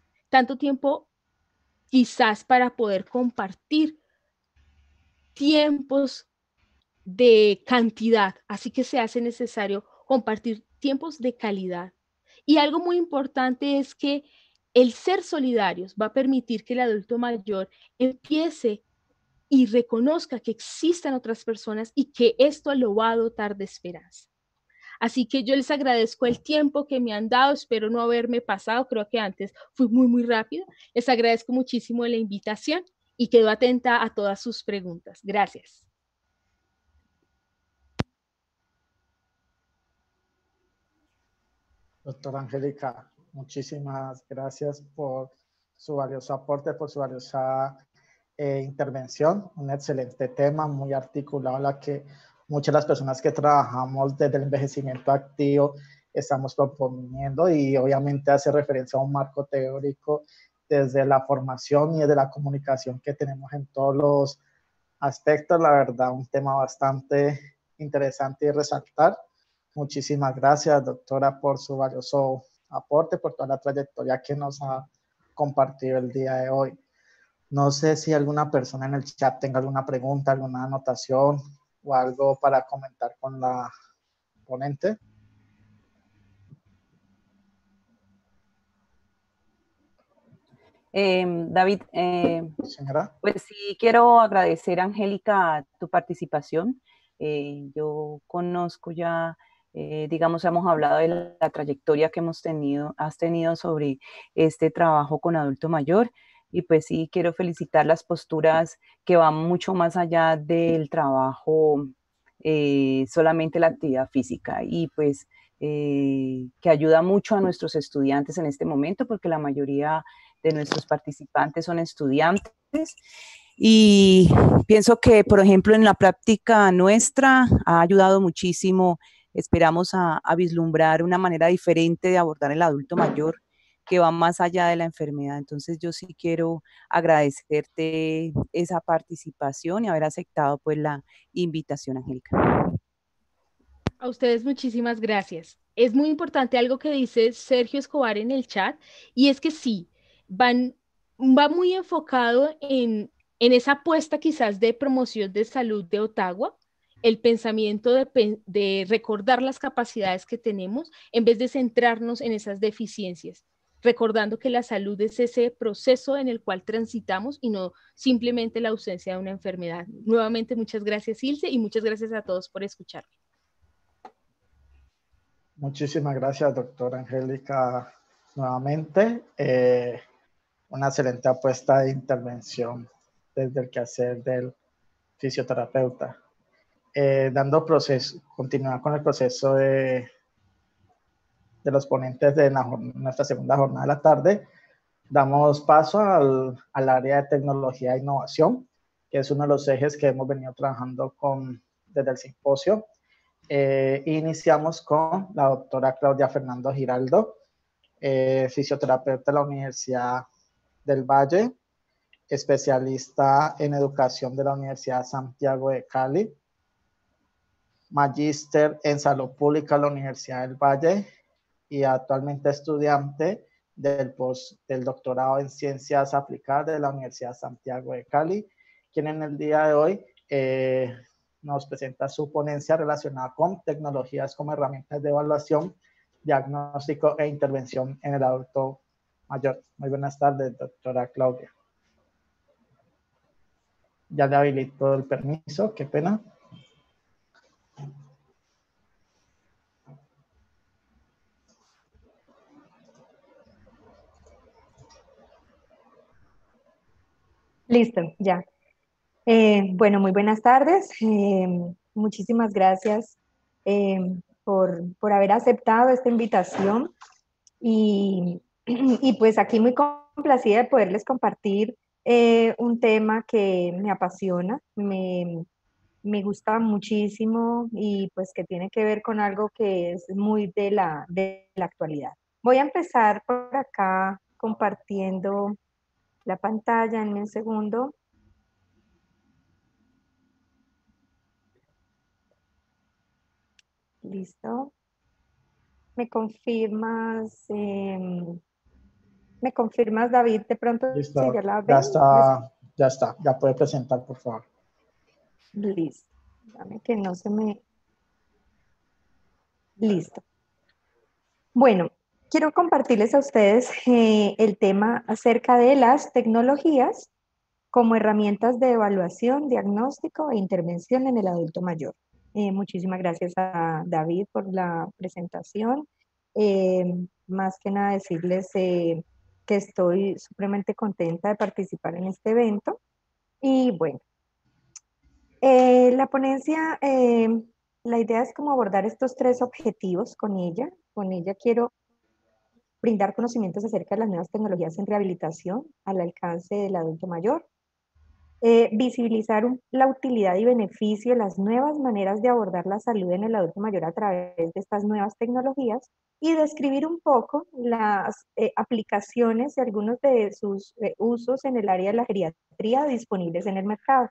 quizás para poder compartir tiempos de cantidad, así que se hace necesario compartir tiempos de calidad. Y algo muy importante es que el ser solidarios va a permitir que el adulto mayor empiece y reconozca que existan otras personas y que esto lo va a dotar de esperanza. Así que yo les agradezco el tiempo que me han dado, espero no haberme pasado, creo que antes fui muy rápida. Les agradezco muchísimo la invitación y quedo atenta a todas sus preguntas. Gracias. Doctora Angélica, muchísimas gracias por su valioso aporte, por su valiosa intervención. Un excelente tema, muy articulado, la que muchas de las personas que trabajamos desde el envejecimiento activo estamos proponiendo, y obviamente hace referencia a un marco teórico desde la formación y desde la comunicación que tenemos en todos los aspectos. La verdad, un tema bastante interesante y resaltar. Muchísimas gracias, doctora, por su valioso aporte, por toda la trayectoria que nos ha compartido el día de hoy. No sé si alguna persona en el chat tenga alguna pregunta, alguna anotación o algo para comentar con la ponente. David, Señora. pues sí, quiero agradecer, Angélica, tu participación. Yo conozco ya, digamos, hemos hablado de la trayectoria que has tenido sobre este trabajo con adulto mayor. Y pues sí, quiero felicitar las posturas que van mucho más allá del trabajo, solamente la actividad física. Y pues que ayuda mucho a nuestros estudiantes en este momento, porque la mayoría de nuestros participantes son estudiantes. Y pienso que, por ejemplo, en la práctica nuestra ha ayudado muchísimo. Esperamos a vislumbrar una manera diferente de abordar el adulto mayor que va más allá de la enfermedad. Entonces yo sí quiero agradecerte esa participación y haber aceptado pues la invitación, Angélica. A ustedes muchísimas gracias. Es muy importante algo que dice Sergio Escobar en el chat, y es que sí, va muy enfocado en esa apuesta quizás de promoción de salud de Ottawa, el pensamiento de recordar las capacidades que tenemos en vez de centrarnos en esas deficiencias, recordando que la salud es ese proceso en el cual transitamos y no simplemente la ausencia de una enfermedad. Nuevamente, muchas gracias, Ilse, y muchas gracias a todos por escucharme. Muchísimas gracias, doctora Angélica, nuevamente. Una excelente apuesta de intervención desde el quehacer del fisioterapeuta. Continuar con el proceso de los ponentes de nuestra segunda jornada de la tarde, damos paso al área de tecnología e innovación, que es uno de los ejes que hemos venido trabajando desde el simposio. Iniciamos con la doctora Claudia Fernando Giraldo, fisioterapeuta de la Universidad del Valle, especialista en educación de la Universidad Santiago de Cali, magíster en salud pública de la Universidad del Valle y actualmente estudiante del doctorado en ciencias aplicadas de la Universidad Santiago de Cali, quien en el día de hoy nos presenta su ponencia relacionada con tecnologías como herramientas de evaluación, diagnóstico e intervención en el adulto mayor. Muy buenas tardes, doctora Claudia. Ya le habilito el permiso, qué pena. Listo, ya. Bueno, muy buenas tardes. Muchísimas gracias por haber aceptado esta invitación y, y pues aquí muy complacida de poderles compartir un tema que me apasiona, me gusta muchísimo y pues que tiene que ver con algo que es muy de la actualidad. Voy a empezar por acá compartiendo la pantalla en un segundo. listo. ¿Me confirmas, David, de pronto si ya Listo, la ven? ya está, ya puede presentar, por favor. Listo. Dame que no se me... Listo. Bueno, quiero compartirles a ustedes el tema acerca de las tecnologías como herramientas de evaluación, diagnóstico e intervención en el adulto mayor. Muchísimas gracias a David por la presentación. Más que nada decirles que estoy supremamente contenta de participar en este evento. Y bueno, la ponencia, la idea es como abordar estos tres objetivos con ella. Con ella quiero brindar conocimientos acerca de las nuevas tecnologías en rehabilitación al alcance del adulto mayor, visibilizar la utilidad y beneficio de las nuevas maneras de abordar la salud en el adulto mayor a través de estas nuevas tecnologías y describir un poco las aplicaciones y algunos de sus usos en el área de la geriatría disponibles en el mercado.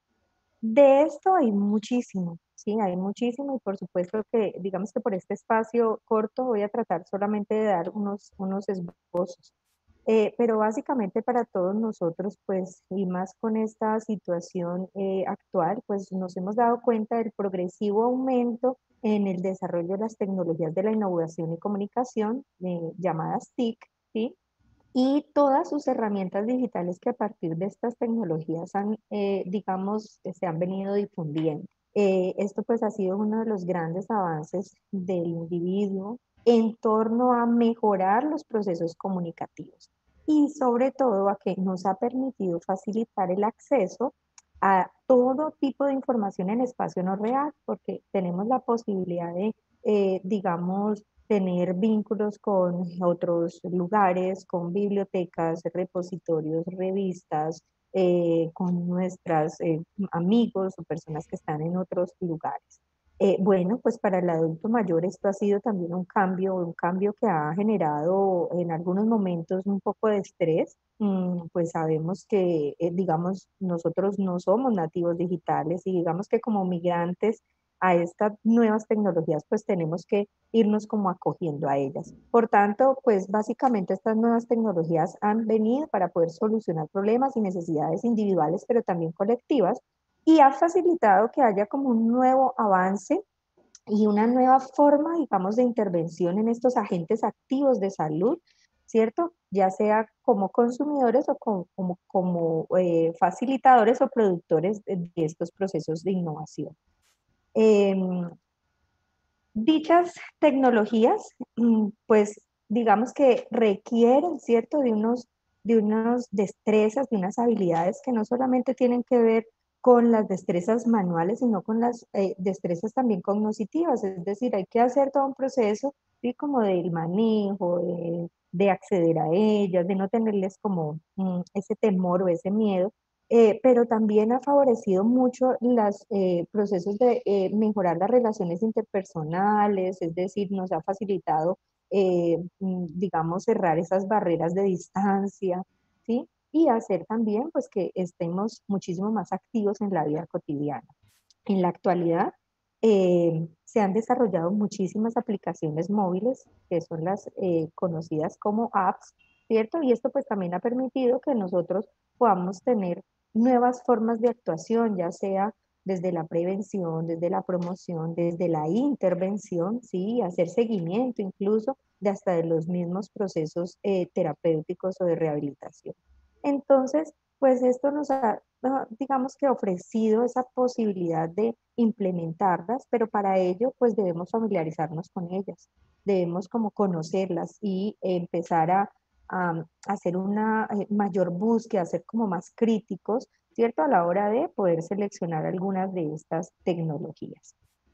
De esto hay muchísimo, sí, hay muchísimo y por supuesto que digamos que por este espacio corto voy a tratar solamente de dar unos esbozos. Pero básicamente para todos nosotros, pues, y más con esta situación actual, pues nos hemos dado cuenta del progresivo aumento en el desarrollo de las tecnologías de la innovación y comunicación, llamadas TIC, ¿sí? Y todas sus herramientas digitales que a partir de estas tecnologías han, digamos, se han venido difundiendo. Esto pues ha sido uno de los grandes avances del individuo en torno a mejorar los procesos comunicativos y sobre todo a que nos ha permitido facilitar el acceso a todo tipo de información en espacio no real, porque tenemos la posibilidad de, digamos, tener vínculos con otros lugares, con bibliotecas, repositorios, revistas, con nuestros amigos o personas que están en otros lugares. Bueno, pues para el adulto mayor esto ha sido también un cambio que ha generado en algunos momentos un poco de estrés. Pues sabemos que, digamos, nosotros no somos nativos digitales y digamos que como migrantes a estas nuevas tecnologías, pues tenemos que irnos como acogiendo a ellas. Por tanto, pues básicamente estas nuevas tecnologías han venido para poder solucionar problemas y necesidades individuales, pero también colectivas, y ha facilitado que haya como un nuevo avance y una nueva forma, digamos, de intervención en estos agentes activos de salud, ¿cierto? Ya sea como consumidores o como facilitadores o productores de estos procesos de innovación. Dichas tecnologías, pues digamos que requieren, ¿cierto?, de unas destrezas, de unas habilidades que no solamente tienen que ver con las destrezas manuales, sino con las destrezas también cognitivas, es decir, hay que hacer todo un proceso, ¿sí?, como del manejo, de acceder a ellas, de no tenerles como ese temor o ese miedo, pero también ha favorecido mucho los procesos de mejorar las relaciones interpersonales, es decir, nos ha facilitado, digamos, cerrar esas barreras de distancia, ¿sí? Y hacer también, pues, que estemos muchísimo más activos en la vida cotidiana. En la actualidad, se han desarrollado muchísimas aplicaciones móviles, que son las conocidas como apps, ¿cierto? Y esto pues también ha permitido que nosotros podamos tener nuevas formas de actuación, ya sea desde la prevención, desde la promoción, desde la intervención, ¿sí? Hacer seguimiento incluso de hasta de los mismos procesos terapéuticos o de rehabilitación. Entonces, pues esto nos ha, digamos que ofrecido esa posibilidad de implementarlas, pero para ello pues debemos familiarizarnos con ellas, debemos como conocerlas y empezar a hacer una mayor búsqueda, ser como más críticos, ¿cierto? A la hora de poder seleccionar algunas de estas tecnologías.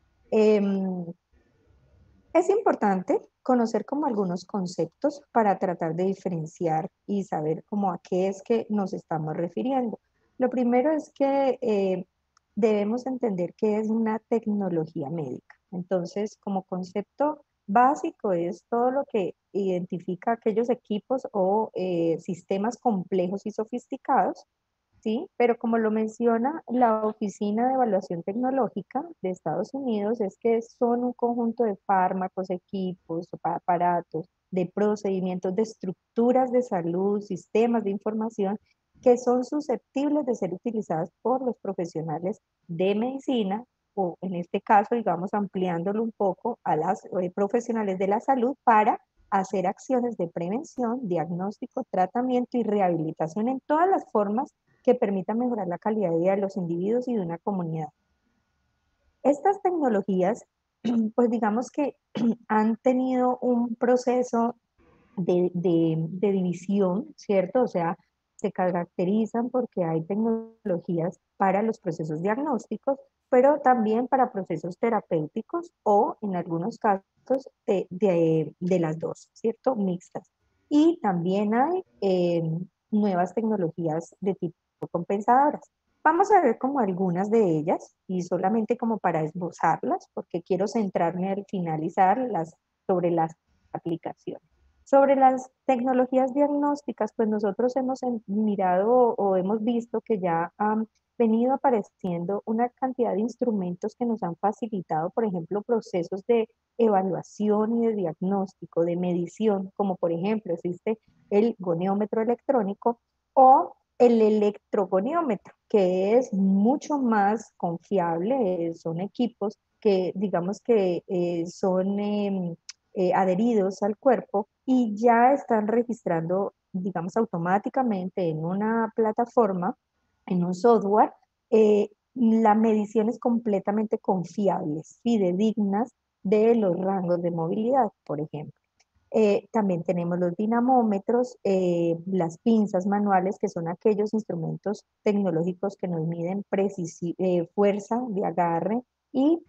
Es importante conocer como algunos conceptos para tratar de diferenciar y saber cómo a qué es que nos estamos refiriendo. Lo primero es que debemos entender qué es una tecnología médica. Entonces, como concepto básico es todo lo que identifica aquellos equipos o sistemas complejos y sofisticados ¿sí? Pero como lo menciona la Oficina de Evaluación Tecnológica de Estados Unidos, es que son un conjunto de fármacos, equipos, aparatos, de procedimientos, de estructuras de salud, sistemas de información que son susceptibles de ser utilizadas por los profesionales de medicina o en este caso, digamos, ampliándolo un poco a las profesionales de la salud para hacer acciones de prevención, diagnóstico, tratamiento y rehabilitación en todas las formas que permitan mejorar la calidad de vida de los individuos y de una comunidad. Estas tecnologías, pues digamos que han tenido un proceso de división, ¿cierto? O sea, se caracterizan porque hay tecnologías para los procesos diagnósticos, pero también para procesos terapéuticos o en algunos casos de las dos, ¿cierto? Mixtas. Y también hay nuevas tecnologías de tipo compensadoras. Vamos a ver como algunas de ellas y solamente como para esbozarlas, porque quiero centrarme al finalizar sobre las aplicaciones. Sobre las tecnologías diagnósticas, pues nosotros hemos mirado o hemos visto que ya han venido apareciendo una cantidad de instrumentos que nos han facilitado, por ejemplo, procesos de evaluación y de diagnóstico, de medición, como por ejemplo existe el goniómetro electrónico o el electrogoniómetro, que es mucho más confiable, son equipos que digamos que son adheridos al cuerpo y ya están registrando, digamos, automáticamente en una plataforma, en un software, las mediciones completamente confiables, fidedignas de los rangos de movilidad, por ejemplo. También tenemos los dinamómetros, las pinzas manuales, que son aquellos instrumentos tecnológicos que nos miden fuerza de agarre y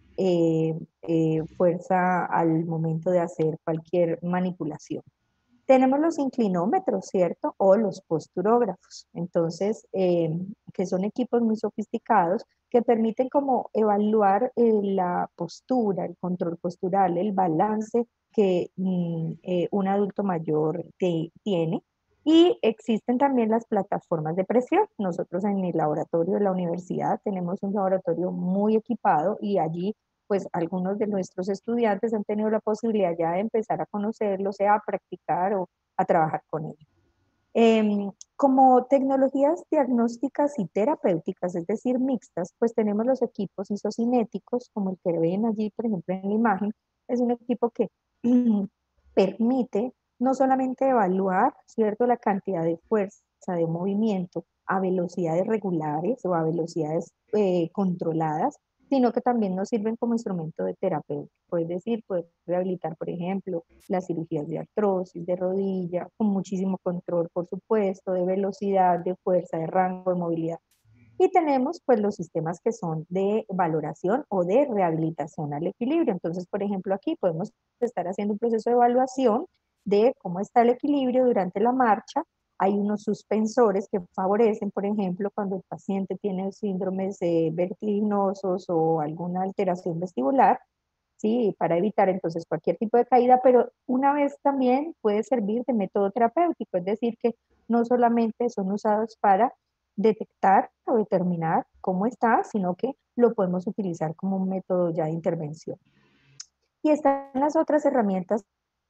fuerza al momento de hacer cualquier manipulación. Tenemos los inclinómetros, ¿cierto? O los posturógrafos. Entonces, que son equipos muy sofisticados que permiten como evaluar la postura, el control postural, el balance que un adulto mayor tiene. Y existen también las plataformas de presión. Nosotros en el laboratorio de la universidad tenemos un laboratorio muy equipado y allí pues algunos de nuestros estudiantes han tenido la posibilidad ya de empezar a conocerlo, sea a practicar o a trabajar con ello. Como tecnologías diagnósticas y terapéuticas, es decir, mixtas, pues tenemos los equipos isocinéticos, como el que ven allí, por ejemplo, en la imagen. Es un equipo que permite no solamente evaluar, ¿cierto?, la cantidad de fuerza de movimiento a velocidades regulares o a velocidades controladas, sino que también nos sirven como instrumento de terapéutico, es decir, poder rehabilitar, por ejemplo, las cirugías de artrosis, de rodilla, con muchísimo control, por supuesto, de velocidad, de fuerza, de rango, de movilidad. Y tenemos pues los sistemas que son de valoración o de rehabilitación al equilibrio. Entonces, por ejemplo, aquí podemos estar haciendo un proceso de evaluación de cómo está el equilibrio durante la marcha. Hay unos suspensores que favorecen, por ejemplo, cuando el paciente tiene síndromes vertiginosos o alguna alteración vestibular, ¿sí? Para evitar entonces cualquier tipo de caída, pero una vez también puede servir de método terapéutico, es decir, que no solamente son usados para detectar o determinar cómo está, sino que lo podemos utilizar como un método ya de intervención. Y están las otras herramientas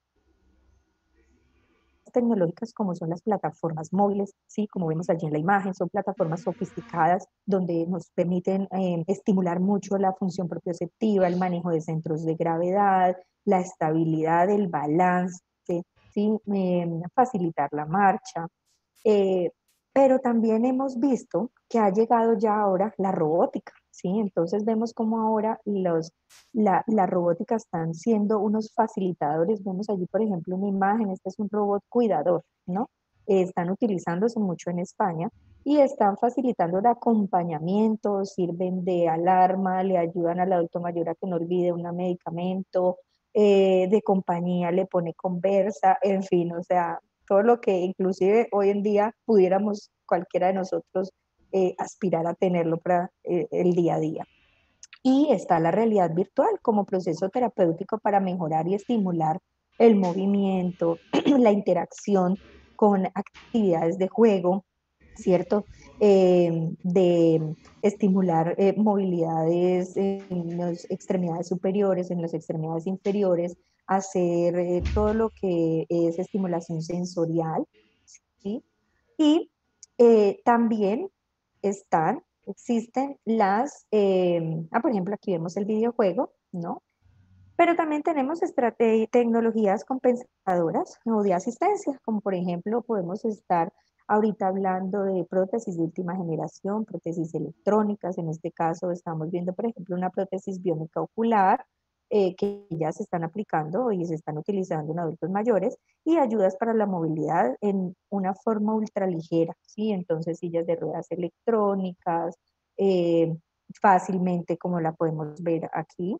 tecnológicas como son las plataformas móviles, ¿sí? Como vemos allí en la imagen, son plataformas sofisticadas donde nos permiten estimular mucho la función propioceptiva, el manejo de centros de gravedad, la estabilidad, el balance, ¿sí? Facilitar la marcha. Pero también hemos visto que ha llegado ya ahora la robótica, ¿sí? Entonces vemos como ahora la robótica están siendo unos facilitadores. Vemos allí, por ejemplo, una imagen, este es un robot cuidador, ¿no? Están utilizándose mucho en España y están facilitando el acompañamiento, sirven de alarma, le ayudan al adulto mayor a que no olvide un medicamento, de compañía, le pone conversa, en fin, o sea, todo lo que inclusive hoy en día pudiéramos cualquiera de nosotros aspirar a tenerlo para el día a día. Y está la realidad virtual como proceso terapéutico para mejorar y estimular el movimiento, la interacción con actividades de juego, ¿cierto? de estimular movilidades en las extremidades superiores, en las extremidades inferiores, hacer todo lo que es estimulación sensorial, ¿sí? Y también existen por ejemplo, aquí vemos el videojuego, ¿no? Pero también tenemos tecnologías compensadoras o de asistencia, como por ejemplo podemos estar ahorita hablando de prótesis de última generación, prótesis electrónicas. En este caso estamos viendo, por ejemplo, una prótesis biónica ocular que ya se están aplicando y se están utilizando en adultos mayores, y ayudas para la movilidad en una forma ultraligera, ¿sí? Entonces sillas de ruedas electrónicas, eh, fácilmente como la podemos ver aquí,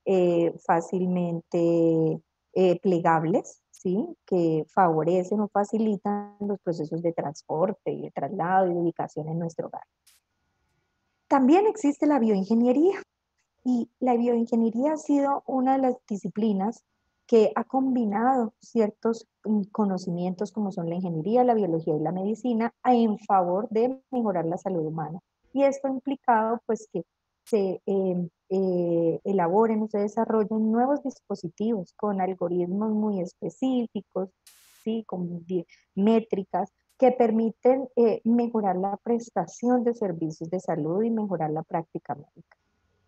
fácilmente plegables, ¿sí? Que favorecen o facilitan los procesos de transporte y de traslado y de ubicación en nuestro hogar. También existe la bioingeniería, y la bioingeniería ha sido una de las disciplinas que ha combinado ciertos conocimientos como son la ingeniería, la biología y la medicina en favor de mejorar la salud humana. Y esto ha implicado pues que se elaboren o se desarrollen nuevos dispositivos con algoritmos muy específicos, ¿sí? Con métricas que permiten mejorar la prestación de servicios de salud y mejorar la práctica médica.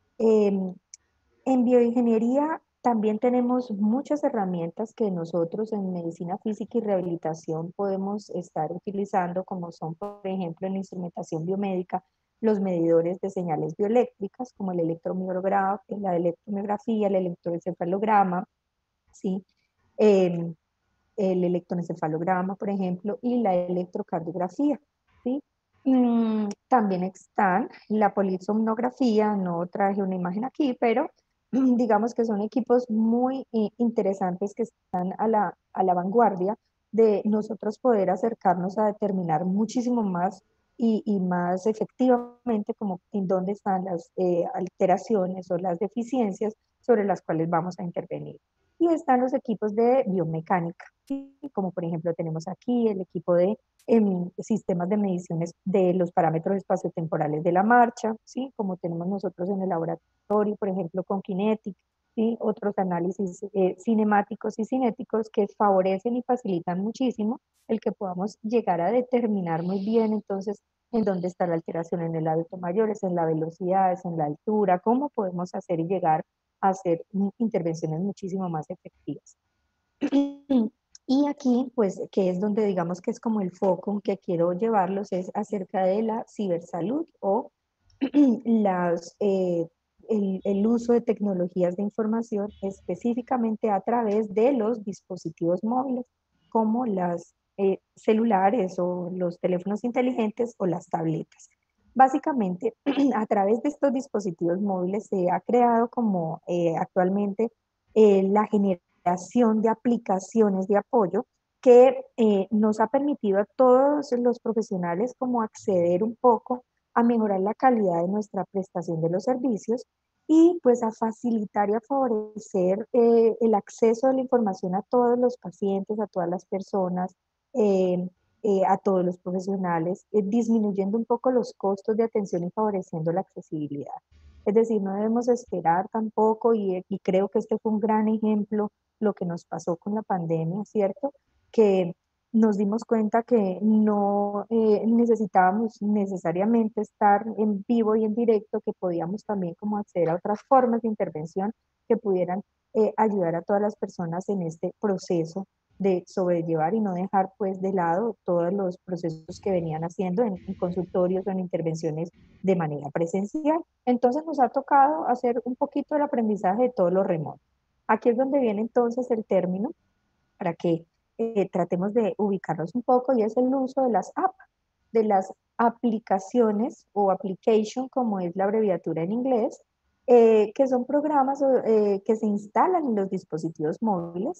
En bioingeniería también tenemos muchas herramientas que nosotros en medicina física y rehabilitación podemos estar utilizando, como son, por ejemplo, en la instrumentación biomédica, los medidores de señales bioeléctricas, como el la electromiografía, el electroencefalograma, ¿sí? Eh, el electroencefalograma, por ejemplo, y la electrocardiografía, ¿sí? También están la polisomnografía, no traje una imagen aquí, pero digamos que son equipos muy interesantes que están a la vanguardia de nosotros poder acercarnos a determinar muchísimo más y más efectivamente como en dónde están las alteraciones o las deficiencias sobre las cuales vamos a intervenir. Y están los equipos de biomecánica, ¿sí? Como por ejemplo tenemos aquí el equipo de sistemas de mediciones de los parámetros espaciotemporales de la marcha, ¿sí? Como tenemos nosotros en el laboratorio, por ejemplo con Kinetic, ¿sí? Otros análisis cinemáticos y cinéticos que favorecen y facilitan muchísimo el que podamos llegar a determinar muy bien entonces en dónde está la alteración en el adulto mayor, es en la velocidad, es en la altura, cómo podemos hacer y llegar a hacer intervenciones muchísimo más efectivas. Y aquí, pues, que es donde digamos que es como el foco que quiero llevarlos, es acerca de la cibersalud o las, el uso de tecnologías de información específicamente a través de los dispositivos móviles, como las celulares o los teléfonos inteligentes o las tabletas. Básicamente, a través de estos dispositivos móviles se ha creado como actualmente la generación de aplicaciones de apoyo que nos ha permitido a todos los profesionales como acceder un poco a mejorar la calidad de nuestra prestación de los servicios y pues a facilitar y a favorecer el acceso de la información a todos los pacientes, a todas las personas, a todos los profesionales, disminuyendo un poco los costos de atención y favoreciendo la accesibilidad. Es decir, no debemos esperar tampoco, y creo que este fue un gran ejemplo, lo que nos pasó con la pandemia, ¿cierto? Que nos dimos cuenta que no necesitábamos necesariamente estar en vivo y en directo, que podíamos también como acceder a otras formas de intervención que pudieran ayudar a todas las personas en este proceso de sobrellevar y no dejar pues de lado todos los procesos que venían haciendo en consultorios o en intervenciones de manera presencial. Entonces nos ha tocado hacer un poquito el aprendizaje de todo lo remoto. Aquí es donde viene entonces el término para que tratemos de ubicarnos un poco, y es el uso de las apps, de las aplicaciones o application, como es la abreviatura en inglés, que son programas que se instalan en los dispositivos móviles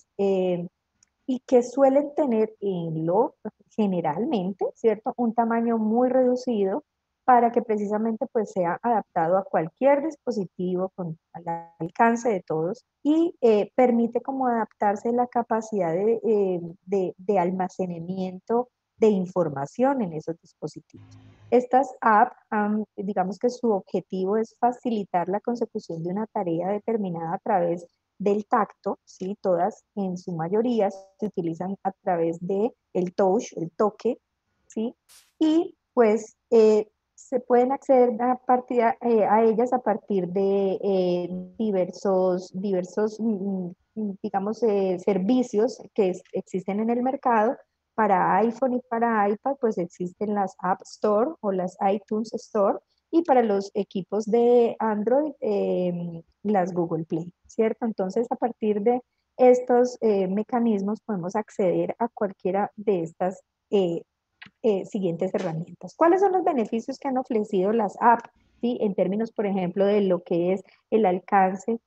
y que suelen tener generalmente, ¿cierto? Un tamaño muy reducido para que precisamente pues sea adaptado a cualquier dispositivo con al alcance de todos, y permite como adaptarse la capacidad de almacenamiento de información en esos dispositivos. Estas apps, digamos que su objetivo es facilitar la consecución de una tarea determinada a través del tacto, ¿sí? Todas en su mayoría se utilizan a través de el touch, el toque, ¿sí? Y pues se pueden acceder a ellas a partir de diversos digamos, servicios que existen en el mercado. Para iPhone y para iPad, pues existen las App Store o las iTunes Store, y para los equipos de Android, las Google Play, ¿cierto? Entonces, a partir de estos mecanismos podemos acceder a cualquiera de estas siguientes herramientas. ¿Cuáles son los beneficios que han ofrecido las apps? ¿Sí? En términos, por ejemplo, de lo que es el alcance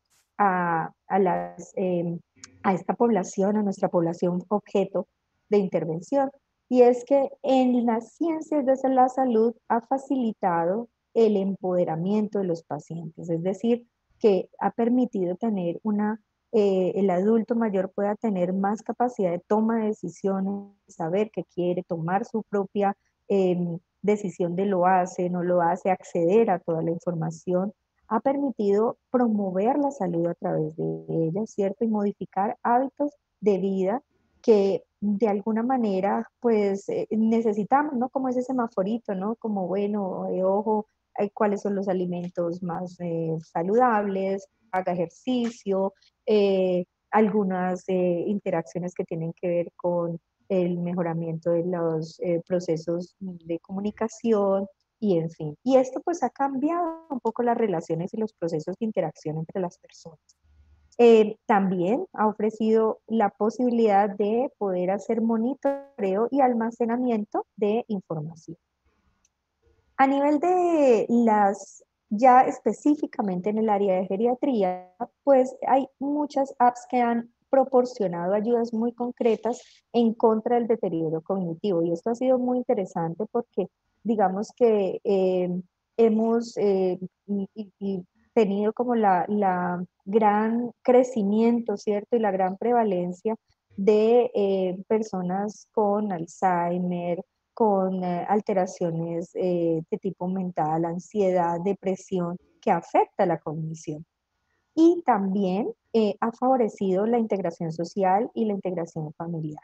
a esta población, a nuestra población objeto de intervención. Y es que en las ciencias de la salud ha facilitado el empoderamiento de los pacientes, es decir, que ha permitido tener el adulto mayor pueda tener más capacidad de toma de decisiones, saber qué quiere, tomar su propia decisión de lo hace, no lo hace, acceder a toda la información. Ha permitido promover la salud a través de ella, ¿cierto? Y modificar hábitos de vida que de alguna manera pues necesitamos, ¿no? Como ese semaforito, ¿no? Como, bueno, ojo, cuáles son los alimentos más saludables, haga ejercicio, algunas interacciones que tienen que ver con el mejoramiento de los procesos de comunicación y en fin. Y esto pues ha cambiado un poco las relaciones y los procesos de interacción entre las personas. También ha ofrecido la posibilidad de poder hacer monitoreo y almacenamiento de información. A nivel de ya específicamente en el área de geriatría, pues hay muchas apps que han proporcionado ayudas muy concretas en contra del deterioro cognitivo. Y esto ha sido muy interesante porque digamos que hemos y tenido como la gran crecimiento, ¿cierto? Y la gran prevalencia de personas con Alzheimer, con alteraciones de tipo mental, ansiedad, depresión, que afecta la cognición. Y también ha favorecido la integración social y la integración familiar.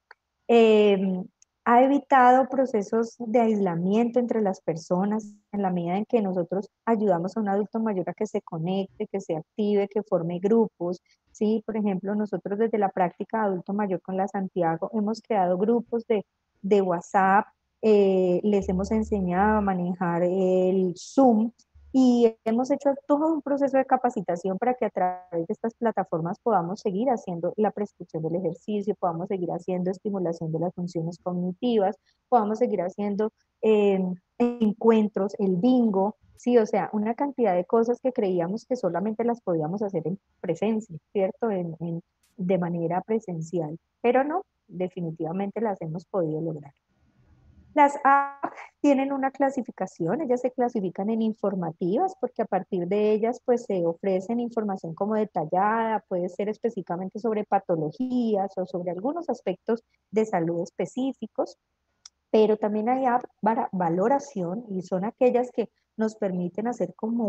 Ha evitado procesos de aislamiento entre las personas en la medida en que nosotros ayudamos a un adulto mayor a que se conecte, que se active, que forme grupos. Sí, por ejemplo, nosotros desde la práctica de adulto mayor con la Santiago hemos creado grupos de WhatsApp, les hemos enseñado a manejar el Zoom y hemos hecho todo un proceso de capacitación para que a través de estas plataformas podamos seguir haciendo la prescripción del ejercicio, podamos seguir haciendo estimulación de las funciones cognitivas, podamos seguir haciendo encuentros, el bingo, sí, o sea, una cantidad de cosas que creíamos que solamente las podíamos hacer en presencia, ¿cierto? De manera presencial, pero no, definitivamente las hemos podido lograr. Las apps tienen una clasificación, ellas se clasifican en informativas porque a partir de ellas pues se ofrecen información como detallada, puede ser específicamente sobre patologías o sobre algunos aspectos de salud específicos, pero también hay apps para valoración y son aquellas que nos permiten hacer como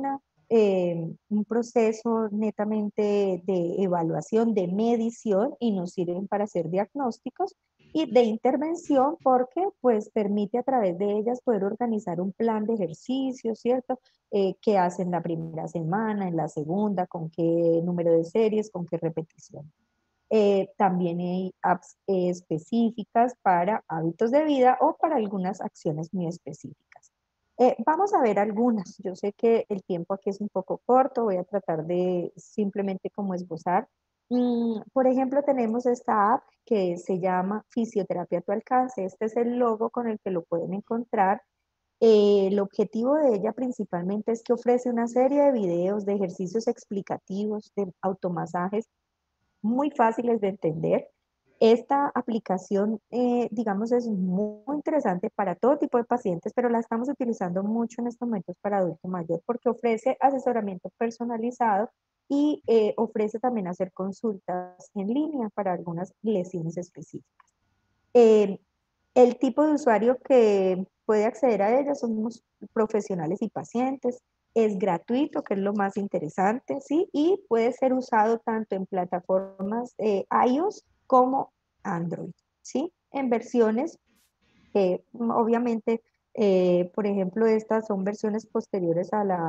un proceso netamente de evaluación, de medición y nos sirven para hacer diagnósticos y de intervención porque pues permite a través de ellas poder organizar un plan de ejercicio, ¿cierto? ¿Qué hacen la primera semana, en la segunda, con qué número de series, con qué repetición? También hay apps específicas para hábitos de vida o para algunas acciones muy específicas. Vamos a ver algunas. Yo sé que el tiempo aquí es un poco corto, voy a tratar de simplemente como esbozar. Por ejemplo, tenemos esta app que se llama Fisioterapia a tu alcance. Este es el logo con el que lo pueden encontrar. El objetivo de ella principalmente es que ofrece una serie de videos, de ejercicios explicativos, de automasajes muy fáciles de entender. Esta aplicación, digamos, es muy interesante para todo tipo de pacientes, pero la estamos utilizando mucho en estos momentos para adulto mayor porque ofrece asesoramiento personalizado y ofrece también hacer consultas en línea para algunas lesiones específicas. Eh, El tipo de usuario que puede acceder a ella somos profesionales y pacientes. Es gratuito, que es lo más interesante, ¿sí? Y puede ser usado tanto en plataformas iOS como Android, ¿sí? En versiones, obviamente, por ejemplo, estas son versiones posteriores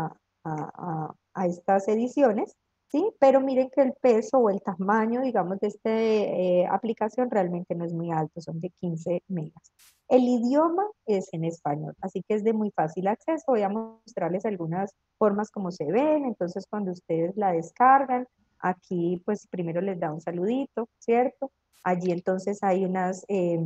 a estas ediciones, ¿sí? Pero miren que el peso o el tamaño, digamos, de esta aplicación realmente no es muy alto, son de 15 megas. El idioma es en español, así que es de muy fácil acceso. Voy a mostrarles algunas formas como se ven. Entonces, cuando ustedes la descargan, aquí pues primero les da un saludito, ¿cierto? Allí entonces hay unas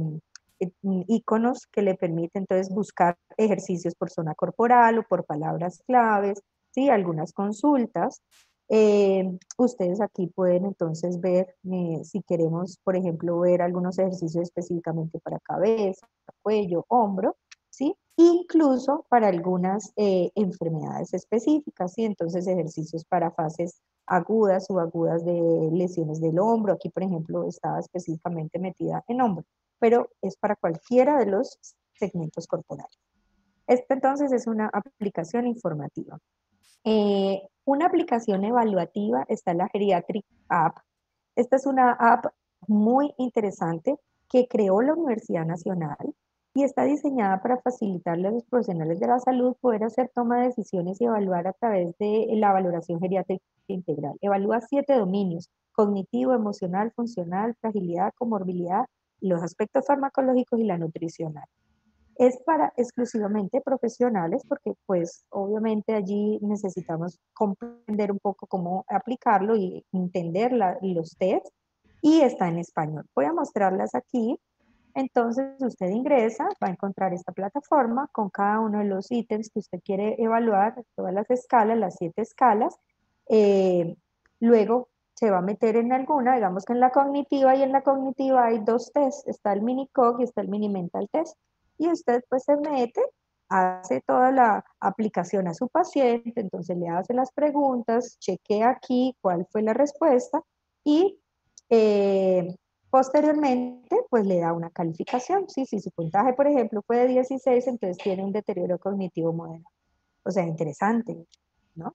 iconos que le permiten entonces buscar ejercicios por zona corporal o por palabras claves, ¿sí? Algunas consultas. Ustedes aquí pueden entonces ver, si queremos, por ejemplo, ver algunos ejercicios específicamente para cabeza, cuello, hombro, ¿sí? Incluso para algunas enfermedades específicas, ¿sí? Entonces ejercicios para fases agudas, subagudas de lesiones del hombro. Aquí, por ejemplo, estaba específicamente metida en hombro, pero es para cualquiera de los segmentos corporales. Esta entonces es una aplicación informativa. Una aplicación evaluativa está la Geriatric App. Esta es una app muy interesante que creó la Universidad Nacional y está diseñada para facilitarle a los profesionales de la salud poder hacer toma de decisiones y evaluar a través de la valoración geriátrica integral. Evalúa 7 dominios: cognitivo, emocional, funcional, fragilidad, comorbilidad, los aspectos farmacológicos y la nutricional. Es para exclusivamente profesionales porque pues obviamente allí necesitamos comprender un poco cómo aplicarlo y entender los tests, y está en español. Voy a mostrarlas aquí. Entonces usted ingresa, va a encontrar esta plataforma con cada uno de los ítems que usted quiere evaluar, todas las escalas, las 7 escalas. Luego se va a meter en alguna, digamos que en la cognitiva, y en la cognitiva hay 2 tests, está el mini cog y está el mini mental test. Y usted pues se mete, hace toda la aplicación a su paciente, entonces le hace las preguntas, chequea aquí cuál fue la respuesta y posteriormente pues le da una calificación. ¿Sí? Si su puntaje, por ejemplo, fue de 16, entonces tiene un deterioro cognitivo moderado. O sea, interesante, ¿no?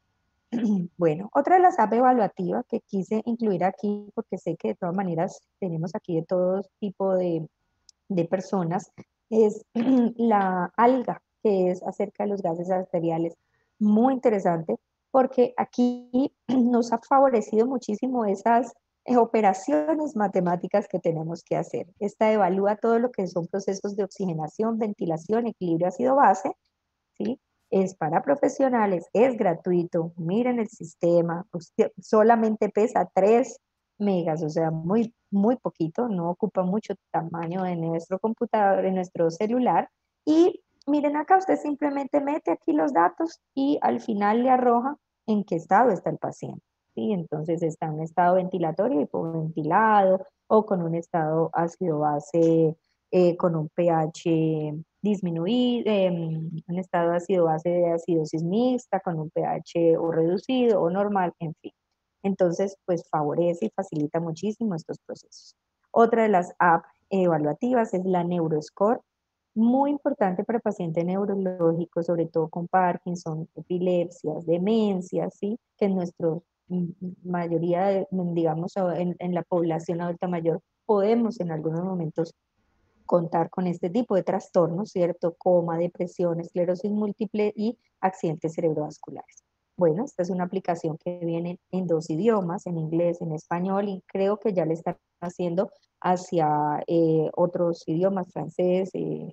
Bueno, otra de las apps evaluativas que quise incluir aquí, porque sé que de todas maneras tenemos aquí de todo tipo de personas, es la ALGA, que es acerca de los gases arteriales. Muy interesante, porque aquí nos ha favorecido muchísimo esas operaciones matemáticas que tenemos que hacer. Esta evalúa todo lo que son procesos de oxigenación, ventilación, equilibrio ácido-base, ¿sí? Es para profesionales, es gratuito. Miren el sistema, usted solamente pesa 3 megas, o sea, muy, muy poquito, no ocupa mucho tamaño en nuestro computador, en nuestro celular. Y miren acá, usted simplemente mete aquí los datos y al final le arroja en qué estado está el paciente. ¿Sí? Entonces está en un estado ventilatorio, hipoventilado, o con un estado ácido-base, con un pH disminuir, un estado ácido-base de acidosis mixta, con un pH o reducido o normal, en fin. Entonces, pues favorece y facilita muchísimo estos procesos. Otra de las apps evaluativas es la NeuroScore, muy importante para pacientes neurológicos, sobre todo con Parkinson, epilepsias, demencias, ¿sí? Que en nuestra mayoría, digamos, en la población adulta mayor, podemos en algunos momentos contar con este tipo de trastornos, ¿cierto? Coma, depresión, esclerosis múltiple y accidentes cerebrovasculares. Bueno, esta es una aplicación que viene en 2 idiomas, en inglés, en español, y creo que ya le están haciendo hacia otros idiomas, francés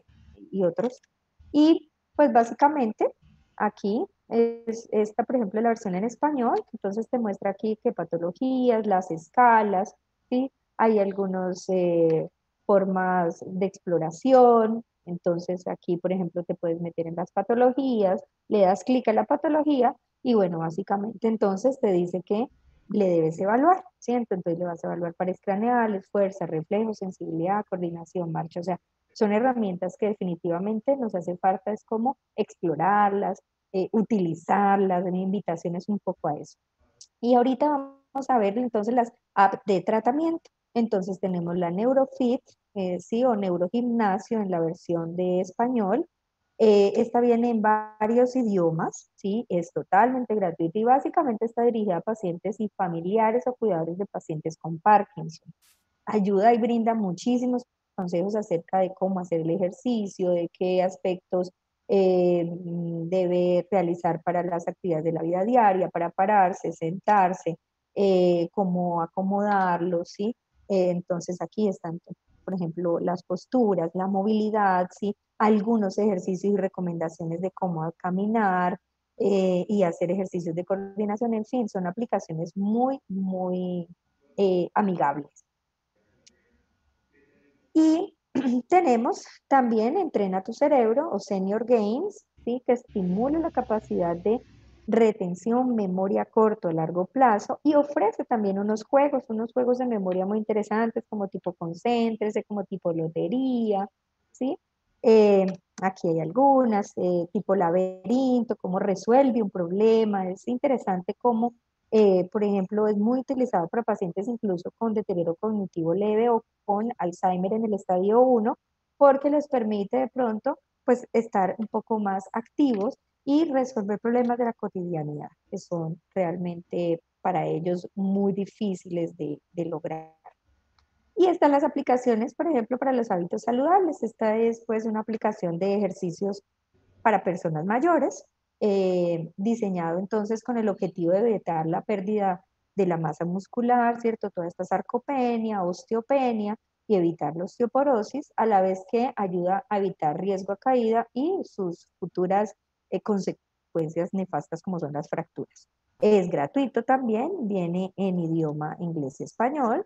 y otros. Y pues básicamente aquí es esta, por ejemplo, la versión en español, entonces te muestra aquí qué patologías, las escalas, ¿sí? Hay algunos formas de exploración. Entonces aquí, por ejemplo, te puedes meter en las patologías, le das clic a la patología y bueno, básicamente entonces te dice que le debes evaluar, ¿cierto? Entonces le vas a evaluar pares craneales, fuerza, reflejos, sensibilidad, coordinación, marcha. O sea, son herramientas que definitivamente nos hace falta, es como explorarlas, utilizarlas. Mi invitación es un poco a eso. Y ahorita vamos a ver entonces las apps de tratamiento. Entonces tenemos la NeuroFit, sí, o neurogimnasio en la versión de español. Esta viene en varios idiomas, ¿sí? Es totalmente gratuita y básicamente está dirigida a pacientes y familiares o cuidadores de pacientes con Parkinson. Ayuda y brinda muchísimos consejos acerca de cómo hacer el ejercicio, de qué aspectos debe realizar para las actividades de la vida diaria, para pararse, sentarse, cómo acomodarlos, ¿sí? Entonces aquí están, por ejemplo, las posturas, la movilidad, ¿sí? Algunos ejercicios y recomendaciones de cómo caminar y hacer ejercicios de coordinación, en fin, son aplicaciones muy, muy amigables. Y tenemos también Entrena tu cerebro o Senior Games, ¿sí? Que estimula la capacidad de retención, memoria a corto, a largo plazo y ofrece también unos juegos de memoria muy interesantes como tipo concéntrese, como tipo lotería, ¿sí? Aquí hay algunas, tipo laberinto, cómo resuelve un problema. Es interesante cómo, por ejemplo, es muy utilizado para pacientes incluso con deterioro cognitivo leve o con Alzheimer en el estadio 1, porque les permite de pronto pues estar un poco más activos y resolver problemas de la cotidianidad, que son realmente para ellos muy difíciles de lograr. Y están las aplicaciones, por ejemplo, para los hábitos saludables. Esta es pues una aplicación de ejercicios para personas mayores, diseñado entonces con el objetivo de evitar la pérdida de la masa muscular, ¿cierto? Toda esta sarcopenia, osteopenia y evitar la osteoporosis, a la vez que ayuda a evitar riesgo a caída y sus futuras consecuencias nefastas como son las fracturas. Es gratuito también, viene en idioma inglés y español.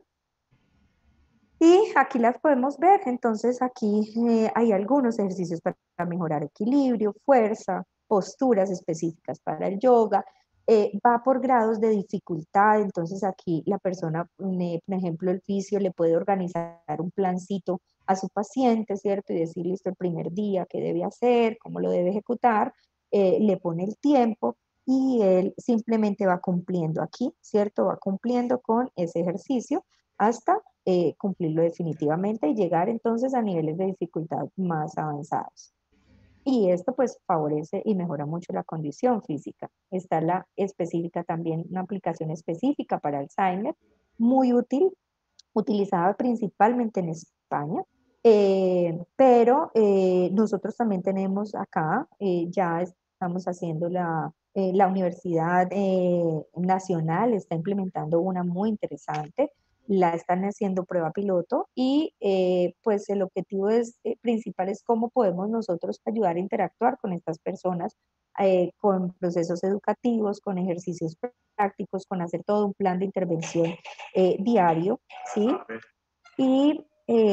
Y aquí las podemos ver, entonces aquí hay algunos ejercicios para mejorar equilibrio, fuerza, posturas específicas para el yoga, va por grados de dificultad, entonces aquí la persona, por ejemplo, el fisio le puede organizar un plancito a su paciente, ¿cierto? Y decir, listo, el primer día, qué debe hacer, cómo lo debe ejecutar, le pone el tiempo y él simplemente va cumpliendo aquí, ¿cierto? Va cumpliendo con ese ejercicio hasta cumplirlo definitivamente y llegar entonces a niveles de dificultad más avanzados. Y esto pues favorece y mejora mucho la condición física. Está la específica también, una aplicación específica para Alzheimer, muy útil, utilizada principalmente en España, pero nosotros también tenemos acá, ya estamos haciendo la Universidad Nacional, está implementando una muy interesante, la están haciendo prueba piloto y pues el objetivo principal es cómo podemos nosotros ayudar a interactuar con estas personas, con procesos educativos, con ejercicios prácticos, con hacer todo un plan de intervención diario, ¿sí? Y,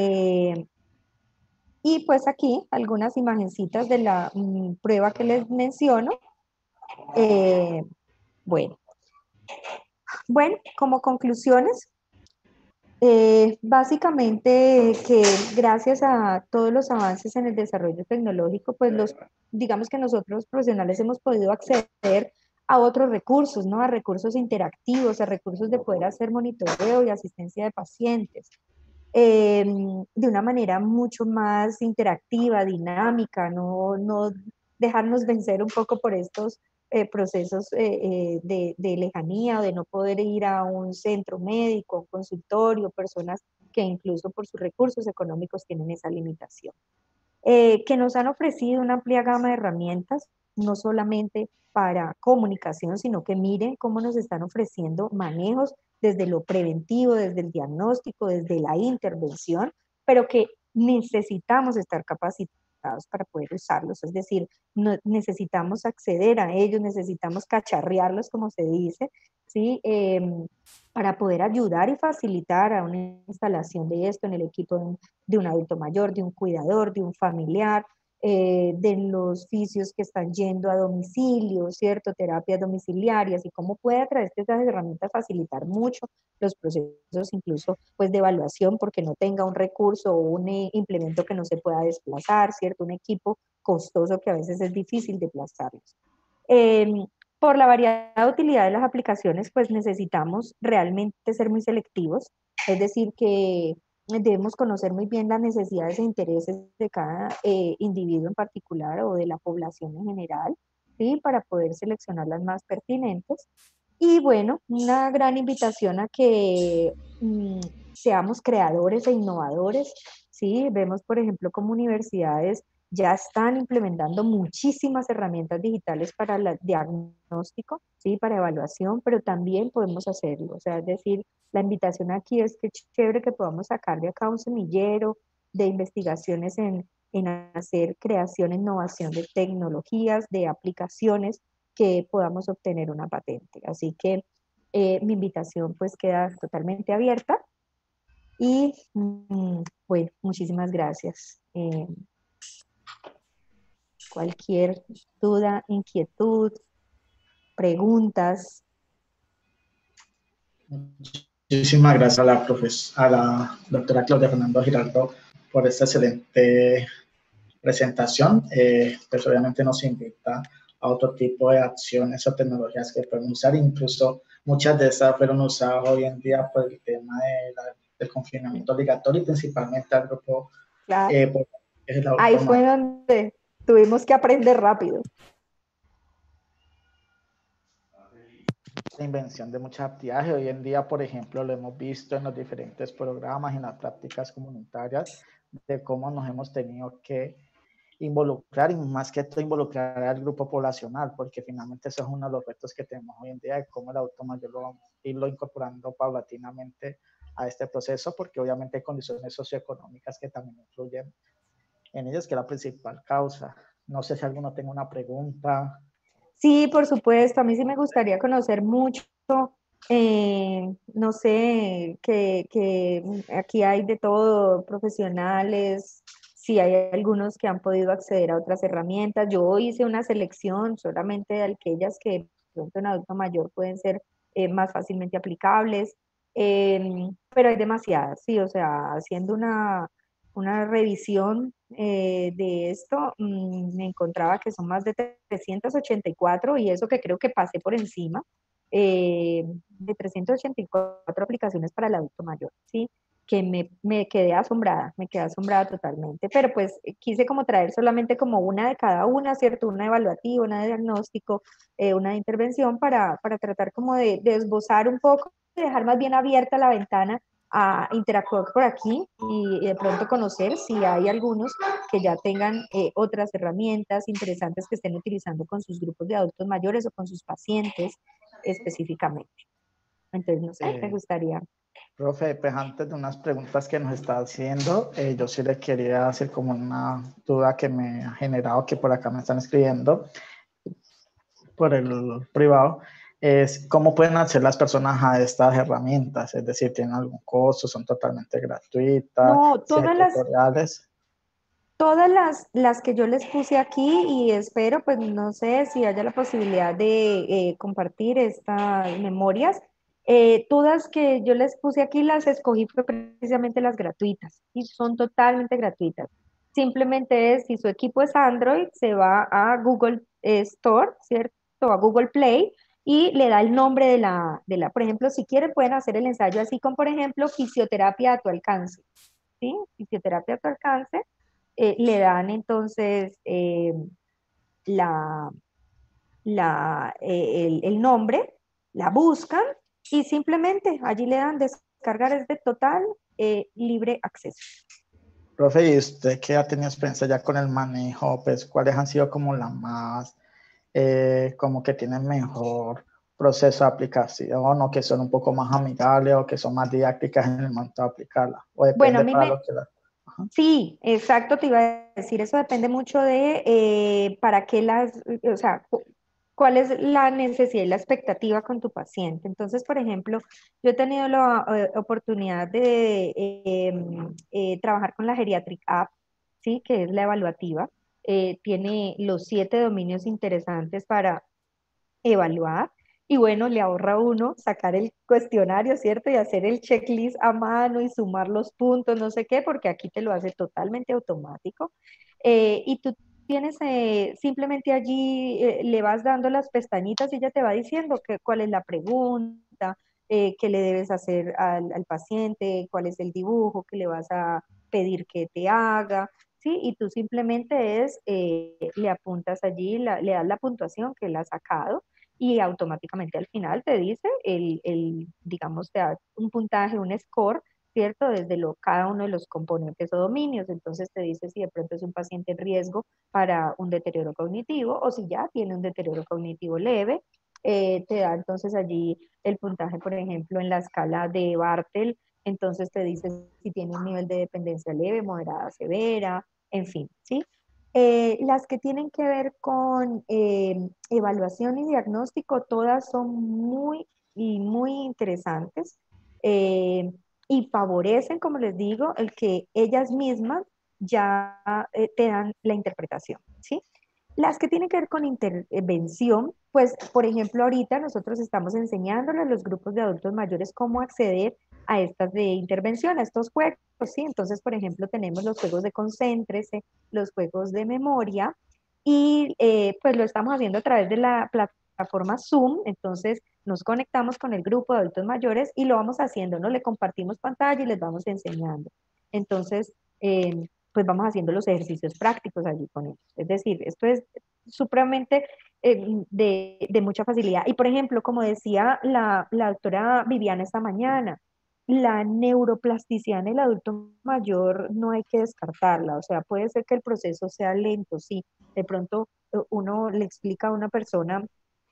y pues aquí algunas imagencitas de la prueba que les menciono. Eh, bueno. Bueno, como conclusiones, básicamente que gracias a todos los avances en el desarrollo tecnológico, pues digamos que nosotros profesionales hemos podido acceder a otros recursos, ¿no? A recursos interactivos, a recursos de poder hacer monitoreo y asistencia de pacientes. De una manera mucho más interactiva, dinámica, no dejarnos vencer un poco por estos procesos de lejanía o de no poder ir a un centro médico, un consultorio, personas que incluso por sus recursos económicos tienen esa limitación. Que nos han ofrecido una amplia gama de herramientas, no solamente para comunicación, sino que miren cómo nos están ofreciendo manejos desde lo preventivo, desde el diagnóstico, desde la intervención, pero que necesitamos estar capacitados para poder usarlos, es decir, necesitamos acceder a ellos, necesitamos cacharrearlos, como se dice, ¿sí? Para poder ayudar y facilitar a una instalación de esto en el equipo de un adulto mayor, de un cuidador, de un familiar, de los fisios que están yendo a domicilio, ¿cierto? Terapias domiciliarias y cómo puede a través de estas herramientas facilitar mucho los procesos incluso pues de evaluación porque no tenga un recurso o un implemento que no se pueda desplazar, ¿cierto? Un equipo costoso que a veces es difícil desplazarlos. Por la variada utilidad de las aplicaciones, pues necesitamos realmente ser muy selectivos, es decir, que debemos conocer muy bien las necesidades e intereses de cada individuo en particular o de la población en general, ¿sí? Para poder seleccionar las más pertinentes. Y bueno, una gran invitación a que seamos creadores e innovadores, ¿sí? Vemos, por ejemplo, como universidades ya están implementando muchísimas herramientas digitales para el diagnóstico, ¿sí? Para evaluación, pero también podemos hacerlo. O sea, es decir, la invitación aquí es que chévere que podamos sacar de acá un semillero de investigaciones en hacer creación e innovación de tecnologías, de aplicaciones que podamos obtener una patente. Así que mi invitación pues queda totalmente abierta y bueno, muchísimas gracias. Cualquier duda, inquietud, preguntas. Muchísimas gracias a la doctora Claudia Fernando Giraldo por esta excelente presentación. Pues obviamente nos invita a otro tipo de acciones o tecnologías que podemos usar. Incluso muchas de estas fueron usadas hoy en día por el tema del confinamiento obligatorio y principalmente al grupo. Claro. Ahí fue donde tuvimos que aprender rápido. La invención de muchas actividades. Hoy en día, por ejemplo, lo hemos visto en los diferentes programas, en las prácticas comunitarias, de cómo nos hemos tenido que involucrar y más que todo involucrar al grupo poblacional, porque finalmente eso es uno de los retos que tenemos hoy en día, de cómo el adulto mayor lo vamos a irlo incorporando paulatinamente a este proceso, porque obviamente hay condiciones socioeconómicas que también influyen en ellas, que es la principal causa. No sé si alguno tenga una pregunta. Sí, por supuesto, a mí sí me gustaría conocer mucho, no sé, que aquí hay de todo, profesionales, si hay algunos que han podido acceder a otras herramientas. Yo hice una selección solamente de aquellas que de pronto en adulto mayor pueden ser más fácilmente aplicables, pero hay demasiadas, sí, o sea, haciendo una revisión de esto, me encontraba que son más de 384 y eso que creo que pasé por encima, de 384 aplicaciones para el adulto mayor, ¿sí? Que me quedé asombrada totalmente, pero pues quise como traer solamente como una de cada una, ¿cierto? Una evaluativa, una de diagnóstico, una de intervención para tratar como de esbozar un poco, de dejar más bien abierta la ventana a interactuar por aquí y de pronto conocer si hay algunos que ya tengan otras herramientas interesantes que estén utilizando con sus grupos de adultos mayores o con sus pacientes específicamente. Entonces, no sé, me gustaría. Profe, pues antes de unas preguntas que nos está haciendo, yo sí le quería hacer como una duda que me ha generado, que por acá me están escribiendo por el privado, es cómo pueden acceder las personas a estas herramientas, es decir, ¿tienen algún costo? ¿Son totalmente gratuitas? No, ¿Si hay tutoriales? Todas las que yo les puse aquí y espero, pues no sé si haya la posibilidad de compartir estas memorias, todas que yo les puse aquí las escogí fue precisamente las gratuitas y son totalmente gratuitas. Simplemente es, si su equipo es Android, se va a Google Store, ¿cierto? A Google Play y le da el nombre por ejemplo, si quieren pueden hacer el ensayo así con, por ejemplo, fisioterapia a tu alcance, ¿sí? Fisioterapia a tu alcance. Le dan entonces el nombre, la buscan y simplemente allí le dan descargar, es de total libre acceso. Profe, ¿y usted que ha tenido experiencia ya con el manejo, pues cuáles han sido como las más, como que tienen mejor proceso de aplicación o que son un poco más amigables o que son más didácticas en el momento de aplicarla? O depende Bueno, a mí para lo que la... Sí, exacto, te iba a decir, eso depende mucho de para qué o sea, cuál es la necesidad y la expectativa con tu paciente. Entonces, por ejemplo, yo he tenido la oportunidad de trabajar con la Geriatric App, ¿sí? Que es la evaluativa. Tiene los 7 dominios interesantes para evaluar. Y bueno, le ahorra a uno sacar el cuestionario, ¿cierto? Y hacer el checklist a mano y sumar los puntos, no sé qué, porque aquí te lo hace totalmente automático. Y tú tienes simplemente allí, le vas dando las pestañitas y ella te va diciendo cuál es la pregunta, qué le debes hacer al paciente, cuál es el dibujo que le vas a pedir que te haga, ¿sí? Y tú simplemente le apuntas allí, le das la puntuación que él ha sacado y automáticamente al final te dice, digamos, te da un puntaje, un score, ¿cierto? Desde cada uno de los componentes o dominios. Entonces te dice si de pronto es un paciente en riesgo para un deterioro cognitivo o si ya tiene un deterioro cognitivo leve. Te da entonces allí el puntaje, por ejemplo, en la escala de Bartel, entonces te dice si tiene un nivel de dependencia leve, moderada, severa, en fin, ¿sí? Las que tienen que ver con evaluación y diagnóstico, todas son muy interesantes y favorecen, como les digo, el que ellas mismas ya te dan la interpretación, ¿sí? Las que tienen que ver con intervención, pues, por ejemplo, ahorita nosotros estamos enseñándole a los grupos de adultos mayores cómo acceder a estas de intervención, a estos juegos, ¿sí? Entonces, por ejemplo, tenemos los juegos de concéntrese, los juegos de memoria, y pues lo estamos haciendo a través de la plataforma Zoom, entonces nos conectamos con el grupo de adultos mayores y lo vamos haciendo, ¿no? Le compartimos pantalla y les vamos enseñando. Entonces, pues vamos haciendo los ejercicios prácticos allí con ellos. Es decir, esto es supremamente de mucha facilidad. Y por ejemplo, como decía la doctora Viviana esta mañana, la neuroplasticidad en el adulto mayor no hay que descartarla, o sea, puede ser que el proceso sea lento, sí, de pronto uno le explica a una persona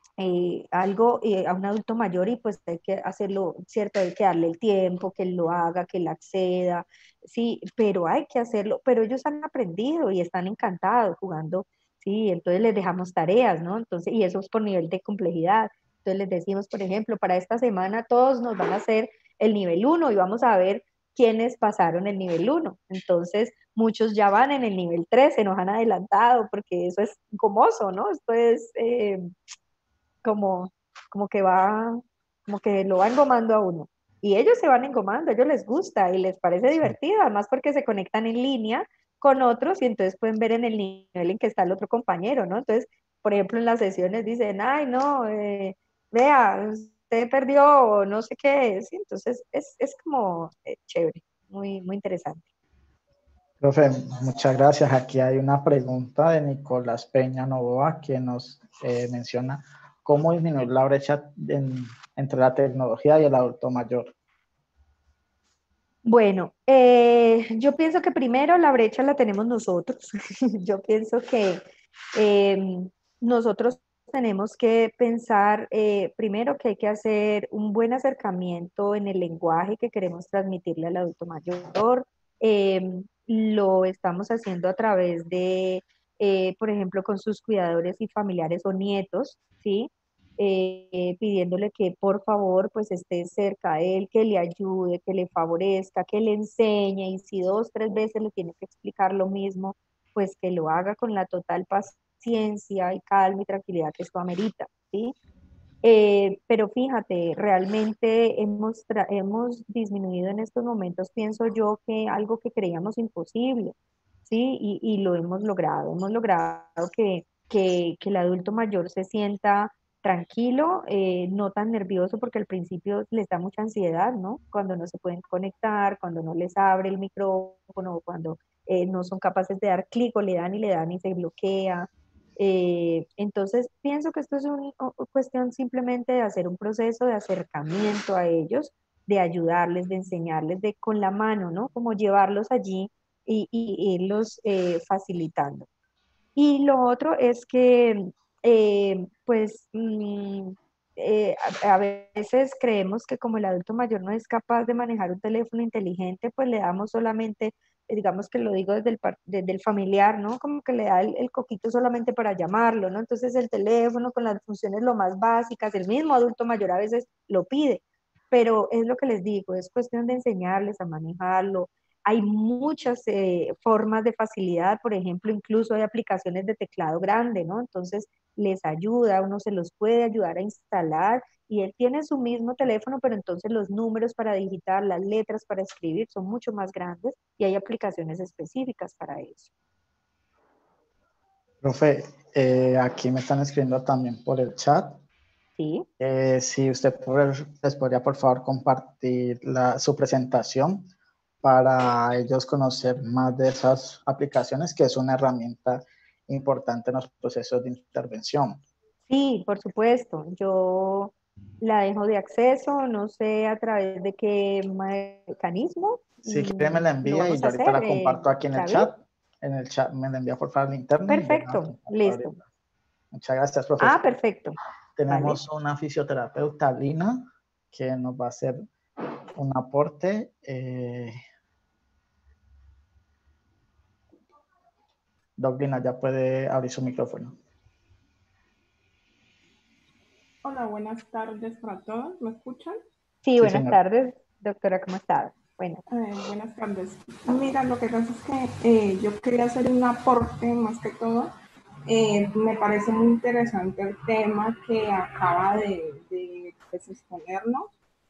algo a un adulto mayor y pues hay que hacerlo, cierto, hay que darle el tiempo, que él lo haga, que él acceda, sí, pero hay que hacerlo, pero ellos han aprendido y están encantados jugando, sí, entonces les dejamos tareas, ¿no? Entonces, y eso es por nivel de complejidad. Entonces les decimos, por ejemplo, para esta semana todos nos van a hacer el nivel 1 y vamos a ver quiénes pasaron el nivel 1. Entonces, muchos ya van en el nivel 3, se nos han adelantado porque eso es gomoso, ¿no? Esto es como, como que va, como que lo va engomando a uno. Y ellos se van engomando, a ellos les gusta y les parece divertido, además porque se conectan en línea con otros y entonces pueden ver en el nivel en que está el otro compañero, ¿no? Entonces, por ejemplo, en las sesiones dicen, ay, no, vea, usted perdió o no sé qué, ¿sí? Entonces es como chévere, muy interesante. Profe, muchas gracias. Aquí hay una pregunta de Nicolás Peña Novoa que nos menciona cómo disminuir la brecha entre la tecnología y el adulto mayor. Bueno, yo pienso que primero la brecha la tenemos nosotros. Yo pienso que nosotros tenemos que pensar primero que hay que hacer un buen acercamiento en el lenguaje que queremos transmitirle al adulto mayor. Lo estamos haciendo a través de, por ejemplo, con sus cuidadores y familiares o nietos, ¿sí? Pidiéndole que por favor pues esté cerca a él, que le ayude, que le favorezca, que le enseñe y si 2, 3 veces le tiene que explicar lo mismo, pues que lo haga con la total paciencia y calma y tranquilidad que esto amerita, ¿sí? Pero fíjate, realmente hemos disminuido en estos momentos, pienso yo, que algo que creíamos imposible, ¿sí? Y lo hemos logrado que el adulto mayor se sienta tranquilo, no tan nervioso, porque al principio les da mucha ansiedad, ¿no? Cuando no se pueden conectar, cuando no les abre el micrófono, cuando no son capaces de dar clic o le dan y se bloquea. Entonces, pienso que esto es una cuestión simplemente de hacer un proceso de acercamiento a ellos, de ayudarles, de enseñarles, de con la mano, ¿no? Como llevarlos allí y irlos facilitando. Y lo otro es que, pues, a veces creemos que como el adulto mayor no es capaz de manejar un teléfono inteligente, pues le damos solamente, digamos que lo digo desde el familiar, ¿no? Como que le da el coquito solamente para llamarlo, ¿no? Entonces el teléfono con las funciones lo más básicas, el mismo adulto mayor a veces lo pide, pero es lo que les digo, es cuestión de enseñarles a manejarlo. Hay muchas formas de facilidad, por ejemplo, incluso hay aplicaciones de teclado grande, ¿no? Entonces les ayuda, uno se los puede ayudar a instalar y él tiene su mismo teléfono, pero entonces los números para digitar, las letras para escribir son mucho más grandes y hay aplicaciones específicas para eso. Profe, aquí me están escribiendo también por el chat. Sí. Si usted les podría, por favor, compartir su presentación para ellos conocer más de esas aplicaciones, que es una herramienta importante en los procesos de intervención. Sí, por supuesto. Yo la dejo de acceso, no sé a través de qué mecanismo Si quiere me la lo envía y vamos yo a ahorita hacer, la comparto aquí en el David. chat. En el chat me la envía por favor el internet y yo la Perfecto, comparto listo. ahorita. Muchas gracias, Ah, profesor. perfecto. Vale. Tenemos una fisioterapeuta, Lina, que nos va a hacer un aporte. Doc Lina, ya puede abrir su micrófono. Hola, buenas tardes para todos. ¿Me escuchan? Sí, buenas señor. tardes, doctora, ¿cómo está? Buenas. Buenas tardes. Mira, lo que pasa es que yo quería hacer un aporte más que todo. Me parece muy interesante el tema que acaba de exponernos.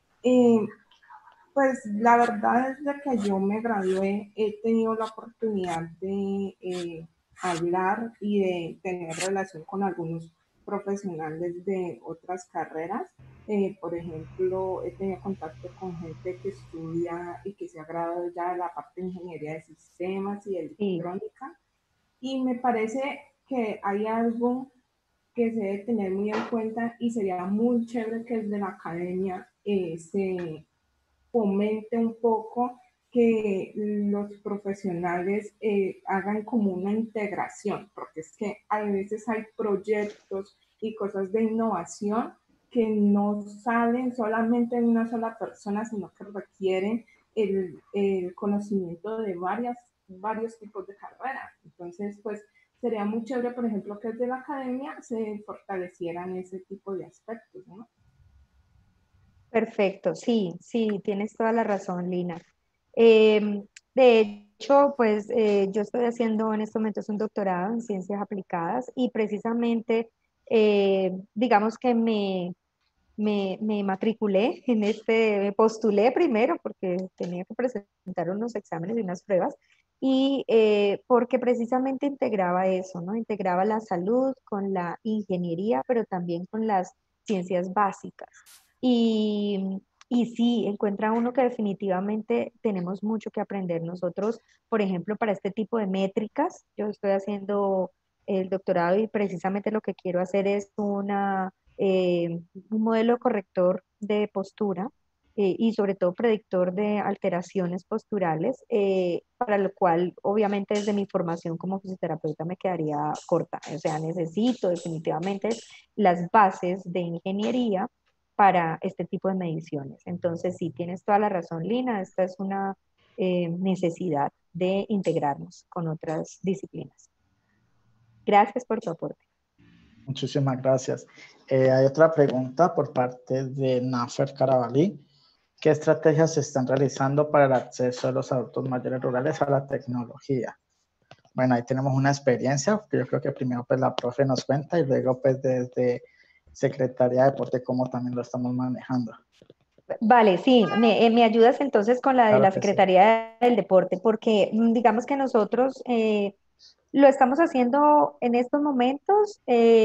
Pues la verdad es de que yo me gradué, he tenido la oportunidad de hablar y de tener relación con algunos profesionales de otras carreras. Por ejemplo, he tenido contacto con gente que estudia y que se ha graduado ya de la parte de ingeniería de sistemas y Sí. electrónica. Y me parece que hay algo que se debe tener muy en cuenta y sería muy chévere que desde la academia se fomente un poco que los profesionales hagan como una integración, porque es que a veces hay proyectos y cosas de innovación que no salen solamente de una sola persona, sino que requieren el conocimiento de varios tipos de carreras. Entonces, pues sería muy chévere, por ejemplo, que desde la academia se fortalecieran ese tipo de aspectos, ¿no? Perfecto, sí, sí, tienes toda la razón, Lina. De hecho, pues yo estoy haciendo en estos momentos un doctorado en ciencias aplicadas y precisamente, digamos que me matriculé en me postulé primero porque tenía que presentar unos exámenes y unas pruebas y porque precisamente integraba eso, ¿no? Integraba la salud con la ingeniería, pero también con las ciencias básicas. Y sí, encuentra uno que definitivamente tenemos mucho que aprender nosotros, por ejemplo, para este tipo de métricas. Yo estoy haciendo el doctorado y precisamente lo que quiero hacer es un modelo corrector de postura y sobre todo predictor de alteraciones posturales, para lo cual obviamente desde mi formación como fisioterapeuta me quedaría corta. O sea, necesito definitivamente las bases de ingeniería para este tipo de mediciones. Entonces, sí, tienes toda la razón, Lina, esta es una necesidad de integrarnos con otras disciplinas. Gracias por tu aporte. Muchísimas gracias. Hay otra pregunta por parte de Nafer Carabalí. ¿Qué estrategias se están realizando para el acceso de los adultos mayores rurales a la tecnología? Bueno, ahí tenemos una experiencia, que yo creo que primero pues la profe nos cuenta y luego pues desde Secretaría de Deporte cómo también lo estamos manejando. Vale, sí, me ayudas entonces con la de Claro la que sí. Secretaría del Deporte, porque digamos que nosotros lo estamos haciendo en estos momentos,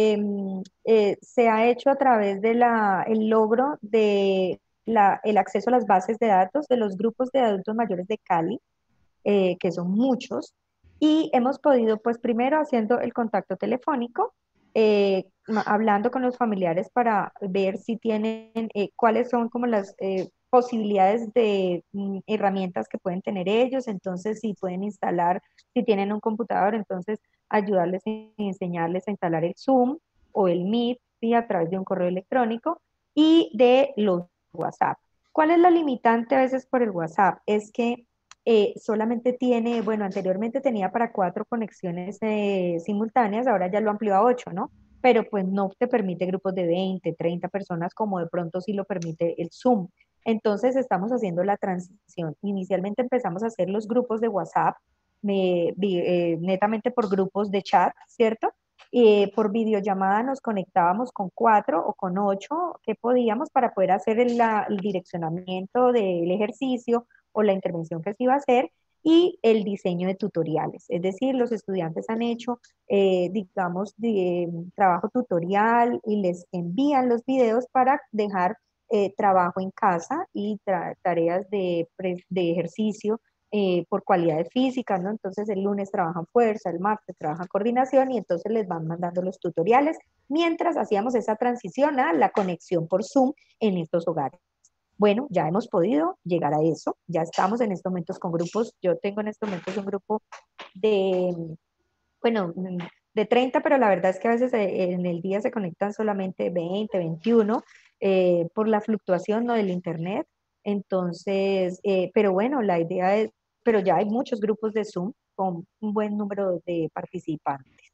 se ha hecho a través de el logro de el acceso a las bases de datos de los grupos de adultos mayores de Cali, que son muchos, y hemos podido, pues primero haciendo el contacto telefónico, hablando con los familiares para ver si tienen, cuáles son como las posibilidades de herramientas que pueden tener ellos, entonces si pueden instalar, si tienen un computador, entonces ayudarles y enseñarles a instalar el Zoom o el Meet, ¿sí? A través de un correo electrónico y de los WhatsApp. ¿Cuál es la limitante a veces por el WhatsApp? Es que solamente tiene, bueno, anteriormente tenía para 4 conexiones simultáneas, ahora ya lo amplió a 8, ¿no? Pero pues no te permite grupos de 20, 30 personas como de pronto sí lo permite el Zoom. Entonces estamos haciendo la transición. Inicialmente empezamos a hacer los grupos de WhatsApp, netamente por grupos de chat, ¿cierto? Por videollamada nos conectábamos con 4 o con 8 que podíamos para poder hacer el direccionamiento del ejercicio o la intervención que se iba a hacer, y el diseño de tutoriales. Es decir, los estudiantes han hecho, digamos, trabajo tutorial y les envían los videos para dejar trabajo en casa y tareas de ejercicio por cualidades físicas, ¿no? Entonces el lunes trabajan fuerza, el martes trabajan coordinación y entonces les van mandando los tutoriales mientras hacíamos esa transición a la conexión por Zoom en estos hogares. Bueno, ya hemos podido llegar a eso, ya estamos en estos momentos con grupos, yo tengo en estos momentos un grupo de, bueno, de 30, pero la verdad es que a veces en el día se conectan solamente 20, 21, por la fluctuación, ¿no?, del internet. Entonces, pero bueno, la idea es, pero ya hay muchos grupos de Zoom con un buen número de participantes.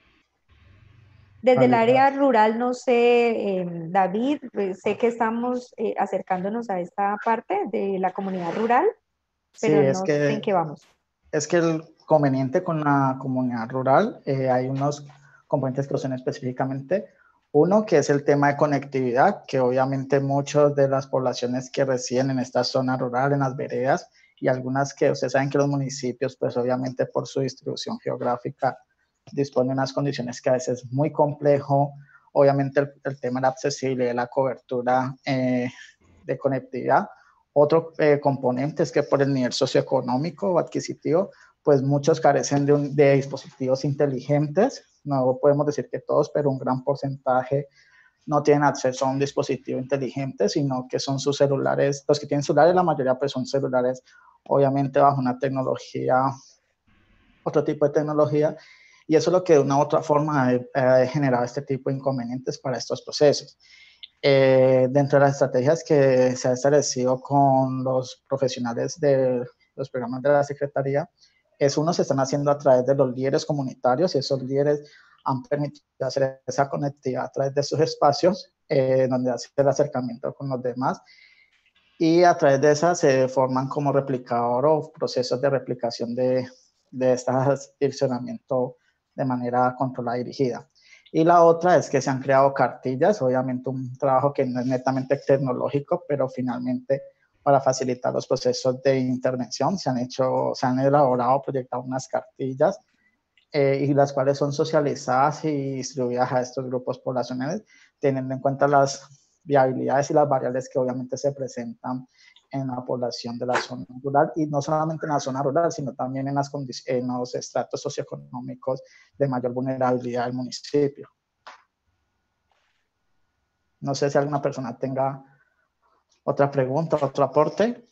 Desde el Vale, área gracias. rural, no sé, David, sé que estamos acercándonos a esta parte de la comunidad rural, Sí, pero no sé en qué vamos. es que el conveniente con la comunidad rural, hay unos componentes que lo son específicamente. Uno, que es el tema de conectividad, que obviamente muchas de las poblaciones que residen en esta zona rural, en las veredas, y algunas que ustedes saben que los municipios, pues obviamente por su distribución geográfica, disponen de unas condiciones que a veces es muy complejo. Obviamente el tema de la accesibilidad, la cobertura de conectividad. Otro componente es que por el nivel socioeconómico o adquisitivo, pues muchos carecen de dispositivos inteligentes. No podemos decir que todos, pero un gran porcentaje no tienen acceso a un dispositivo inteligente, sino que son sus celulares. Los que tienen celulares, la mayoría pues son celulares, obviamente bajo una tecnología, otro tipo de tecnología, y eso es lo que de una u otra forma ha generado este tipo de inconvenientes para estos procesos. Dentro de las estrategias que se ha establecido con los profesionales de los programas de la Secretaría, es uno se están haciendo a través de los líderes comunitarios, y esos líderes han permitido hacer esa conectividad a través de sus espacios, donde hace el acercamiento con los demás, y a través de esas se forman como replicador o procesos de replicación de este direccionamiento de manera controlada y dirigida. Y la otra es que se han creado cartillas, obviamente un trabajo que no es netamente tecnológico, pero finalmente para facilitar los procesos de intervención se han elaborado, proyectado unas cartillas, y las cuales son socializadas y distribuidas a estos grupos poblacionales, teniendo en cuenta las viabilidades y las variables que obviamente se presentan en la población de la zona rural, y no solamente en la zona rural, sino también en los estratos socioeconómicos de mayor vulnerabilidad del municipio. No sé si alguna persona tenga otra pregunta, otro aporte.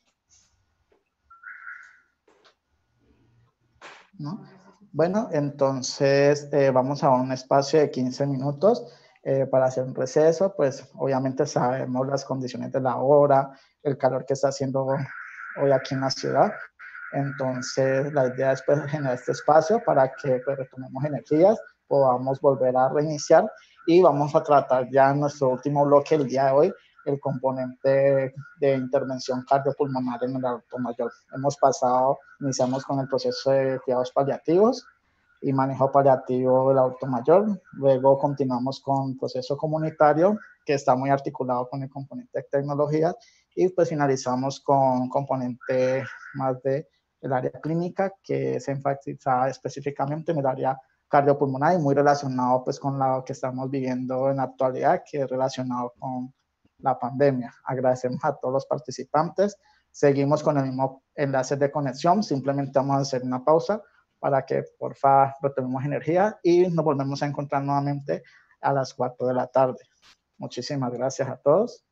¿No? Bueno, entonces vamos a un espacio de 15 minutos para hacer un receso. Pues obviamente sabemos las condiciones de la hora, el calor que está haciendo hoy aquí en la ciudad. Entonces la idea es pues, generar este espacio para que pues, retomemos energías, podamos volver a reiniciar, y vamos a tratar ya en nuestro último bloque el día de hoy el componente de intervención cardiopulmonar en el adulto mayor. Iniciamos con el proceso de cuidados paliativos y manejo paliativo del adulto mayor. Luego continuamos con el proceso comunitario, que está muy articulado con el componente de tecnologías, y pues finalizamos con componente más de el área clínica, que se enfatiza específicamente en el área cardiopulmonar y muy relacionado pues con lo que estamos viviendo en la actualidad, que es relacionado con la pandemia. Agradecemos a todos los participantes. Seguimos con el mismo enlace de conexión. Simplemente vamos a hacer una pausa para que porfa retomemos energía y nos volvemos a encontrar nuevamente a las 4 de la tarde. Muchísimas gracias a todos.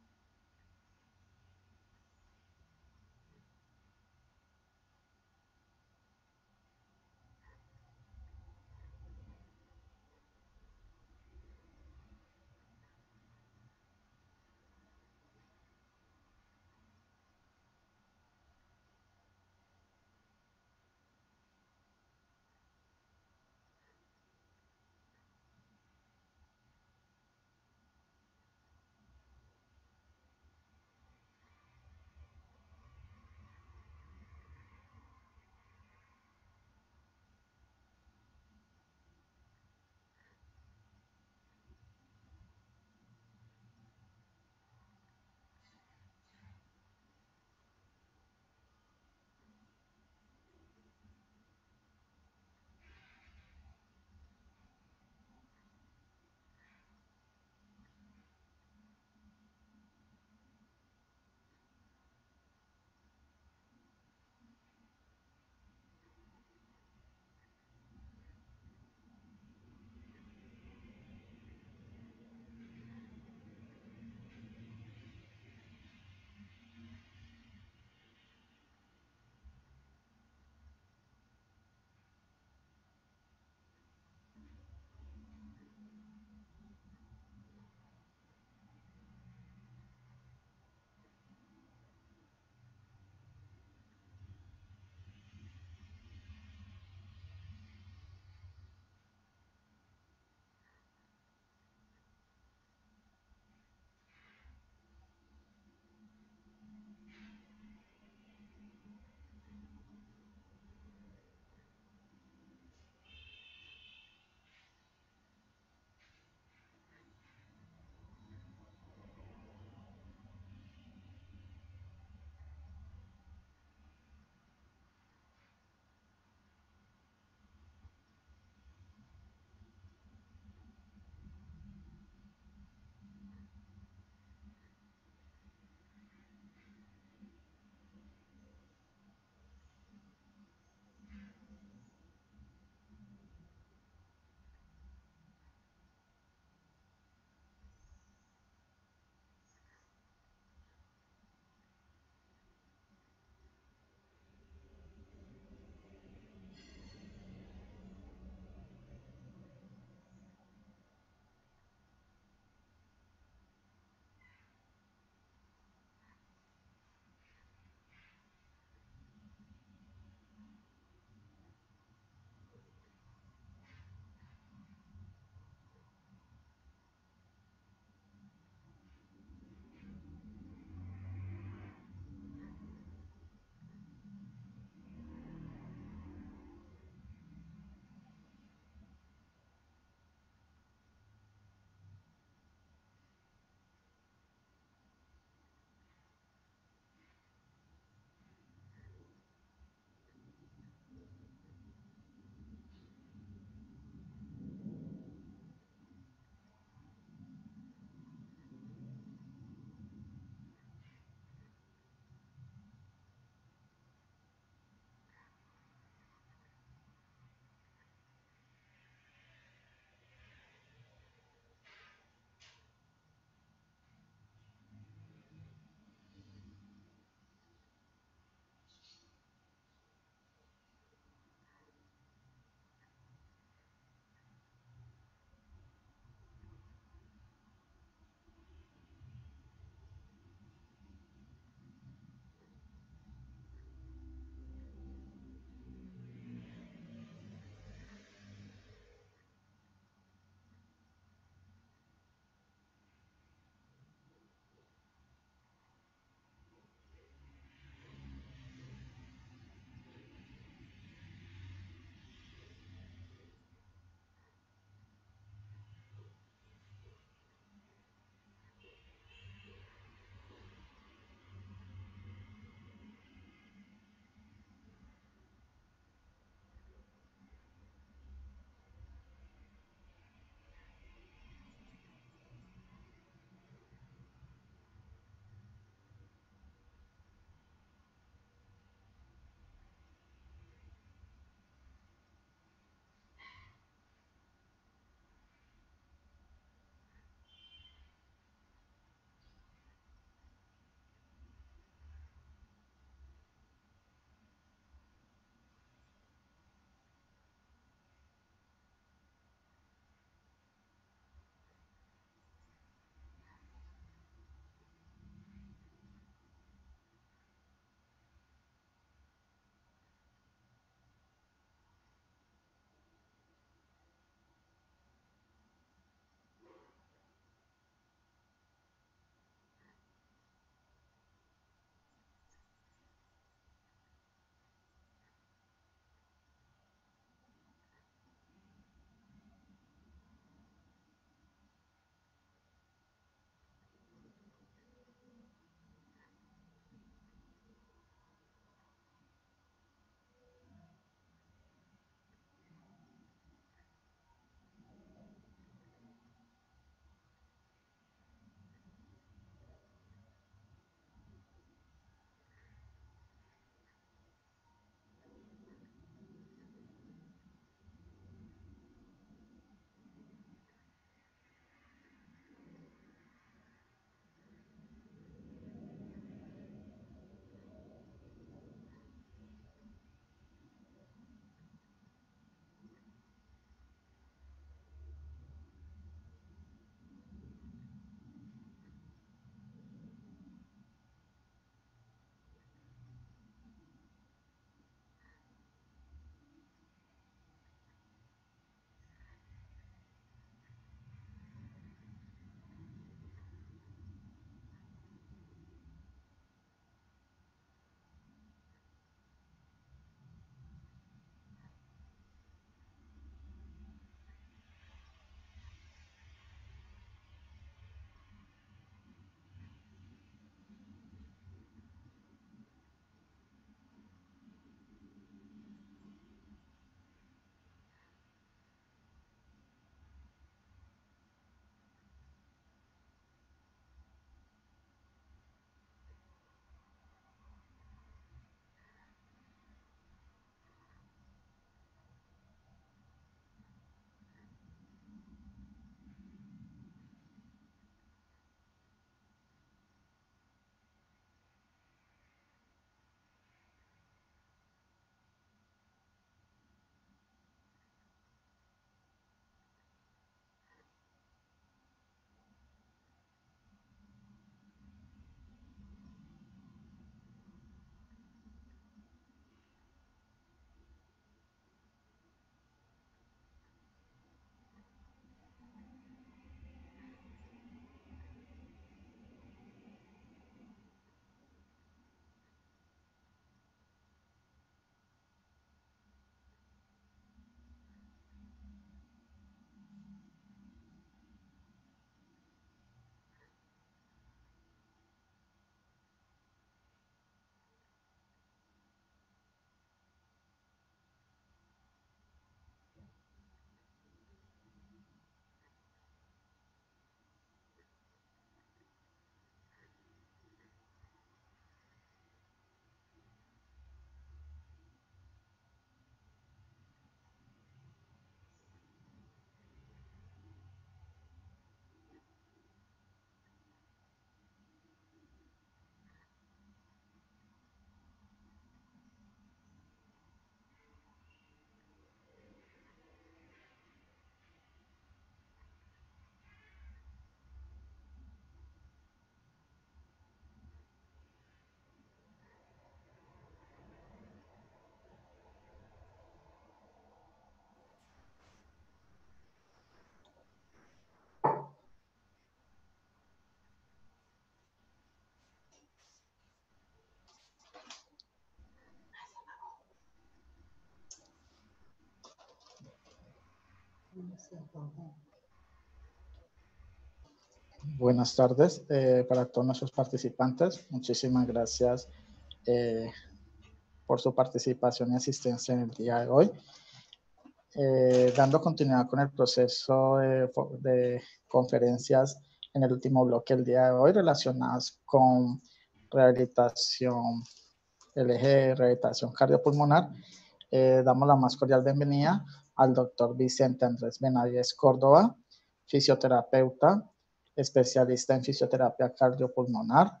Buenas tardes para todos nuestros participantes. Muchísimas gracias por su participación y asistencia en el día de hoy. Dando continuidad con el proceso de conferencias en el último bloque del día de hoy relacionadas con rehabilitación, el eje de rehabilitación cardiopulmonar, damos la más cordial bienvenida al doctor Vicente Andrés Benavides Córdoba, fisioterapeuta, especialista en fisioterapia cardiopulmonar,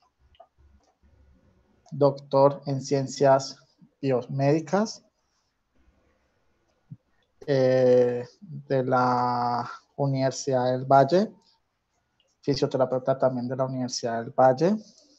doctor en ciencias biomédicas de la Universidad del Valle, fisioterapeuta también de la Universidad del Valle,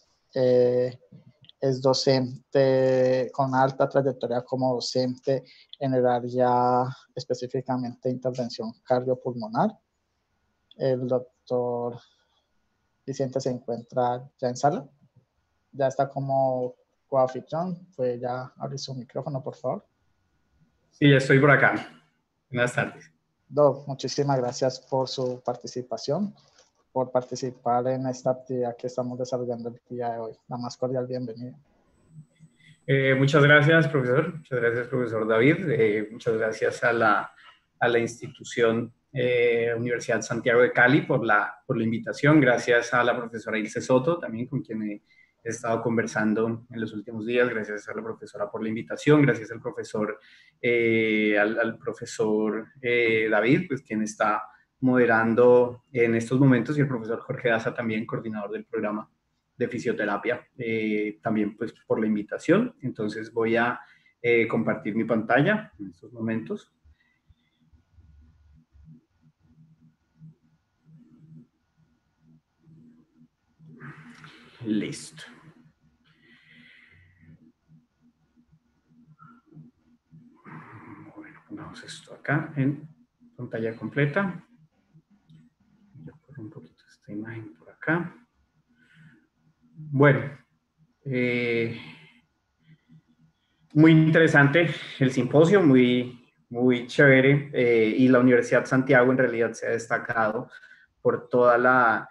es docente con alta trayectoria como docente en el área específicamente de intervención cardiopulmonar. El doctor Vicente se encuentra ya en sala, ya está como coanfitrión. Puede ya abrir su micrófono, por favor. Sí, ya estoy por acá. Buenas tardes. Doc, muchísimas gracias por su participación, por participar en esta actividad que estamos desarrollando el día de hoy. La más cordial bienvenida. Muchas gracias, profesor. Muchas gracias, profesor David. Muchas gracias a la institución Universidad Santiago de Cali por la invitación. Gracias a la profesora Ilse Soto, también con quien he estado conversando en los últimos días. Gracias a la profesora por la invitación. Gracias al profesor, David, pues, quien está moderando en estos momentos, y el profesor Jorge Daza, también coordinador del programa de fisioterapia, también pues por la invitación. Entonces voy a compartir mi pantalla en estos momentos. Listo. Bueno, pongamos esto acá en pantalla completa. Voy a poner un poquito esta imagen por acá. Bueno, muy interesante el simposio, muy chévere, y la Universidad Santiago en realidad se ha destacado por toda la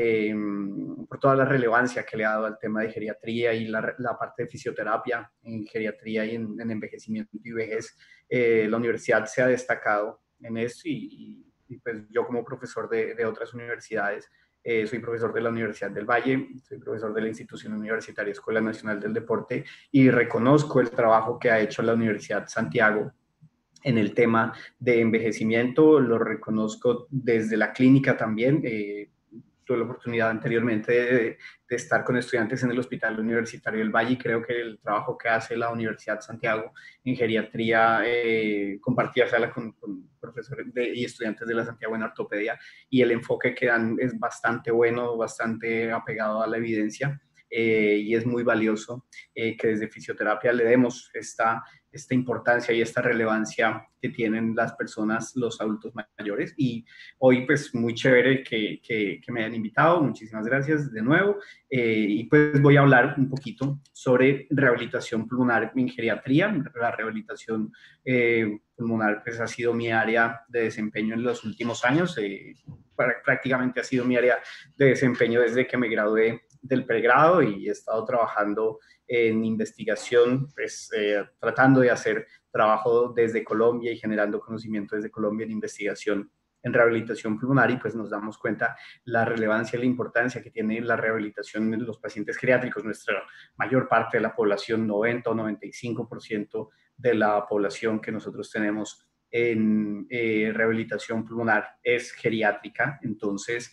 relevancia que le ha dado al tema de geriatría y la parte de fisioterapia en geriatría y en envejecimiento y vejez. La universidad se ha destacado en eso, y pues yo, como profesor de otras universidades, soy profesor de la Universidad del Valle, soy profesor de la Institución Universitaria Escuela Nacional del Deporte, y reconozco el trabajo que ha hecho la Universidad Santiago en el tema de envejecimiento. Lo reconozco desde la clínica también. Tuve la oportunidad anteriormente de estar con estudiantes en el Hospital Universitario del Valle, y creo que el trabajo que hace la Universidad Santiago en geriatría, compartía sala con profesores y estudiantes de la Santiago en ortopedia, y el enfoque que dan es bastante bueno, bastante apegado a la evidencia, y es muy valioso que desde fisioterapia le demos esta importancia y esta relevancia que tienen las personas, los adultos mayores. Y hoy, pues, muy chévere que me hayan invitado. Muchísimas gracias de nuevo. Y pues voy a hablar un poquito sobre rehabilitación pulmonar en geriatría. La rehabilitación pulmonar, pues, ha sido mi área de desempeño en los últimos años. Prácticamente ha sido mi área de desempeño desde que me gradué del pregrado, y he estado trabajando en investigación, pues, tratando de hacer trabajo desde Colombia y generando conocimiento desde Colombia en investigación en rehabilitación pulmonar, y pues nos damos cuenta la relevancia y la importancia que tiene la rehabilitación en los pacientes geriátricos. Nuestra mayor parte de la población, 90 o 95% de la población que nosotros tenemos en rehabilitación pulmonar es geriátrica. Entonces,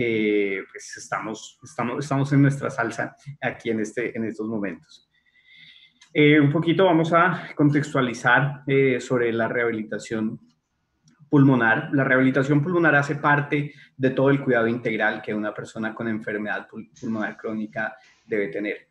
pues estamos en nuestra salsa aquí en estos momentos. Un poquito vamos a contextualizar sobre la rehabilitación pulmonar. La rehabilitación pulmonar hace parte de todo el cuidado integral que una persona con enfermedad pulmonar crónica debe tener.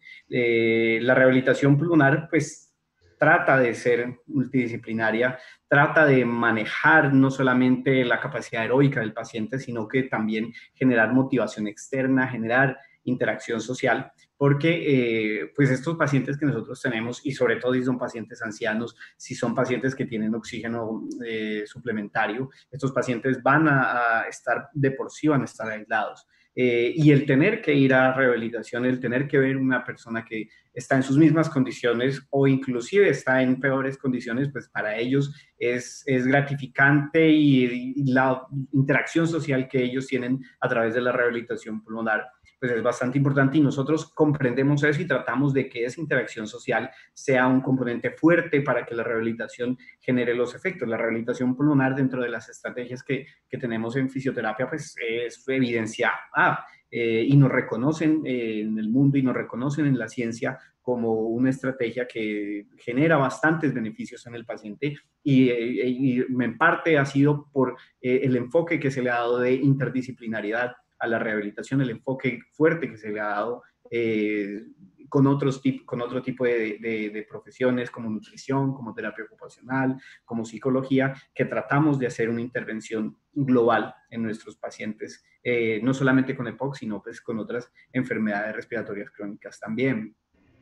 La rehabilitación pulmonar, pues, trata de ser multidisciplinaria, trata de manejar no solamente la capacidad heroica del paciente, sino que también generar motivación externa, generar interacción social, porque pues estos pacientes que nosotros tenemos, y sobre todo si son pacientes ancianos, si son pacientes que tienen oxígeno suplementario, estos pacientes van a estar de por sí, van a estar aislados. Y el tener que ir a rehabilitación, el tener que ver una persona que está en sus mismas condiciones o inclusive está en peores condiciones, pues para ellos es gratificante y la interacción social que ellos tienen a través de la rehabilitación pulmonar pues es bastante importante y nosotros comprendemos eso y tratamos de que esa interacción social sea un componente fuerte para que la rehabilitación genere los efectos. La rehabilitación pulmonar dentro de las estrategias que tenemos en fisioterapia pues es evidenciada y nos reconocen en el mundo y nos reconocen en la ciencia como una estrategia que genera bastantes beneficios en el paciente y en parte ha sido por el enfoque que se le ha dado de interdisciplinariedad a la rehabilitación, el enfoque fuerte que se le ha dado con otro tipo de profesiones como nutrición, como terapia ocupacional, como psicología, que tratamos de hacer una intervención global en nuestros pacientes, no solamente con EPOC, sino pues con otras enfermedades respiratorias crónicas también.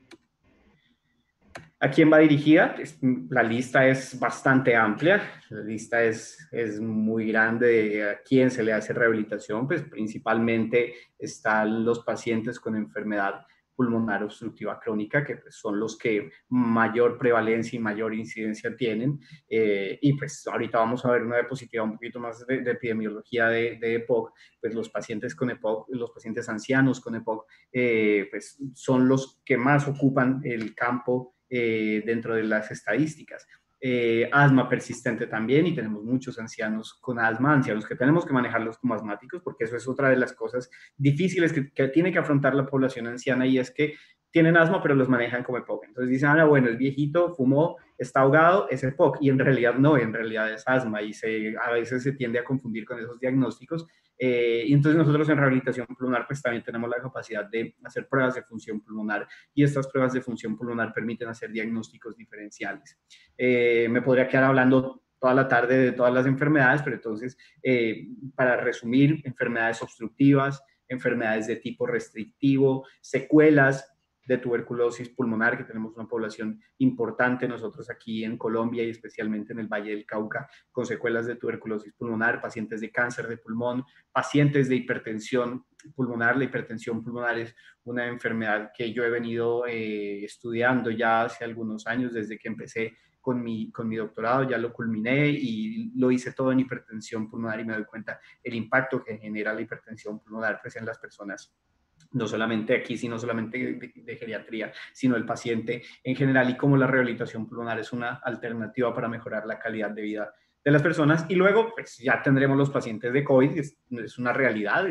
¿A quién va dirigida? La lista es bastante amplia, la lista es muy grande de a quién se le hace rehabilitación, pues principalmente están los pacientes con enfermedad pulmonar obstructiva crónica, que pues, son los que mayor prevalencia y mayor incidencia tienen, y pues ahorita vamos a ver una diapositiva un poquito más de epidemiología de EPOC, pues los pacientes con EPOC, los pacientes ancianos con EPOC, pues son los que más ocupan el campo dentro de las estadísticas. Asma persistente también, y tenemos muchos ancianos con asma, ancianos que tenemos que manejarlos como asmáticos, porque eso es otra de las cosas difíciles que tiene que afrontar la población anciana, y es que tienen asma, pero los manejan como EPOC. Entonces dicen, ah, bueno, el viejito fumó, está ahogado, es EPOC, y en realidad no, en realidad es asma, y a veces se tiende a confundir con esos diagnósticos. Y entonces nosotros en rehabilitación pulmonar pues también tenemos la capacidad de hacer pruebas de función pulmonar, y estas pruebas de función pulmonar permiten hacer diagnósticos diferenciales. Me podría quedar hablando toda la tarde de todas las enfermedades, pero entonces, para resumir, enfermedades obstructivas, enfermedades de tipo restrictivo, secuelas de tuberculosis pulmonar, que tenemos una población importante nosotros aquí en Colombia y especialmente en el Valle del Cauca, con secuelas de tuberculosis pulmonar, pacientes de cáncer de pulmón, pacientes de hipertensión pulmonar. La hipertensión pulmonar es una enfermedad que yo he venido estudiando ya hace algunos años, desde que empecé con mi doctorado, ya lo culminé y lo hice todo en hipertensión pulmonar, y me doy cuenta el impacto que genera la hipertensión pulmonar pues, en las personas, no solamente aquí, sino solamente de geriatría, sino el paciente en general, y cómo la rehabilitación pulmonar es una alternativa para mejorar la calidad de vida de las personas. Y luego pues, ya tendremos los pacientes de COVID, es una realidad.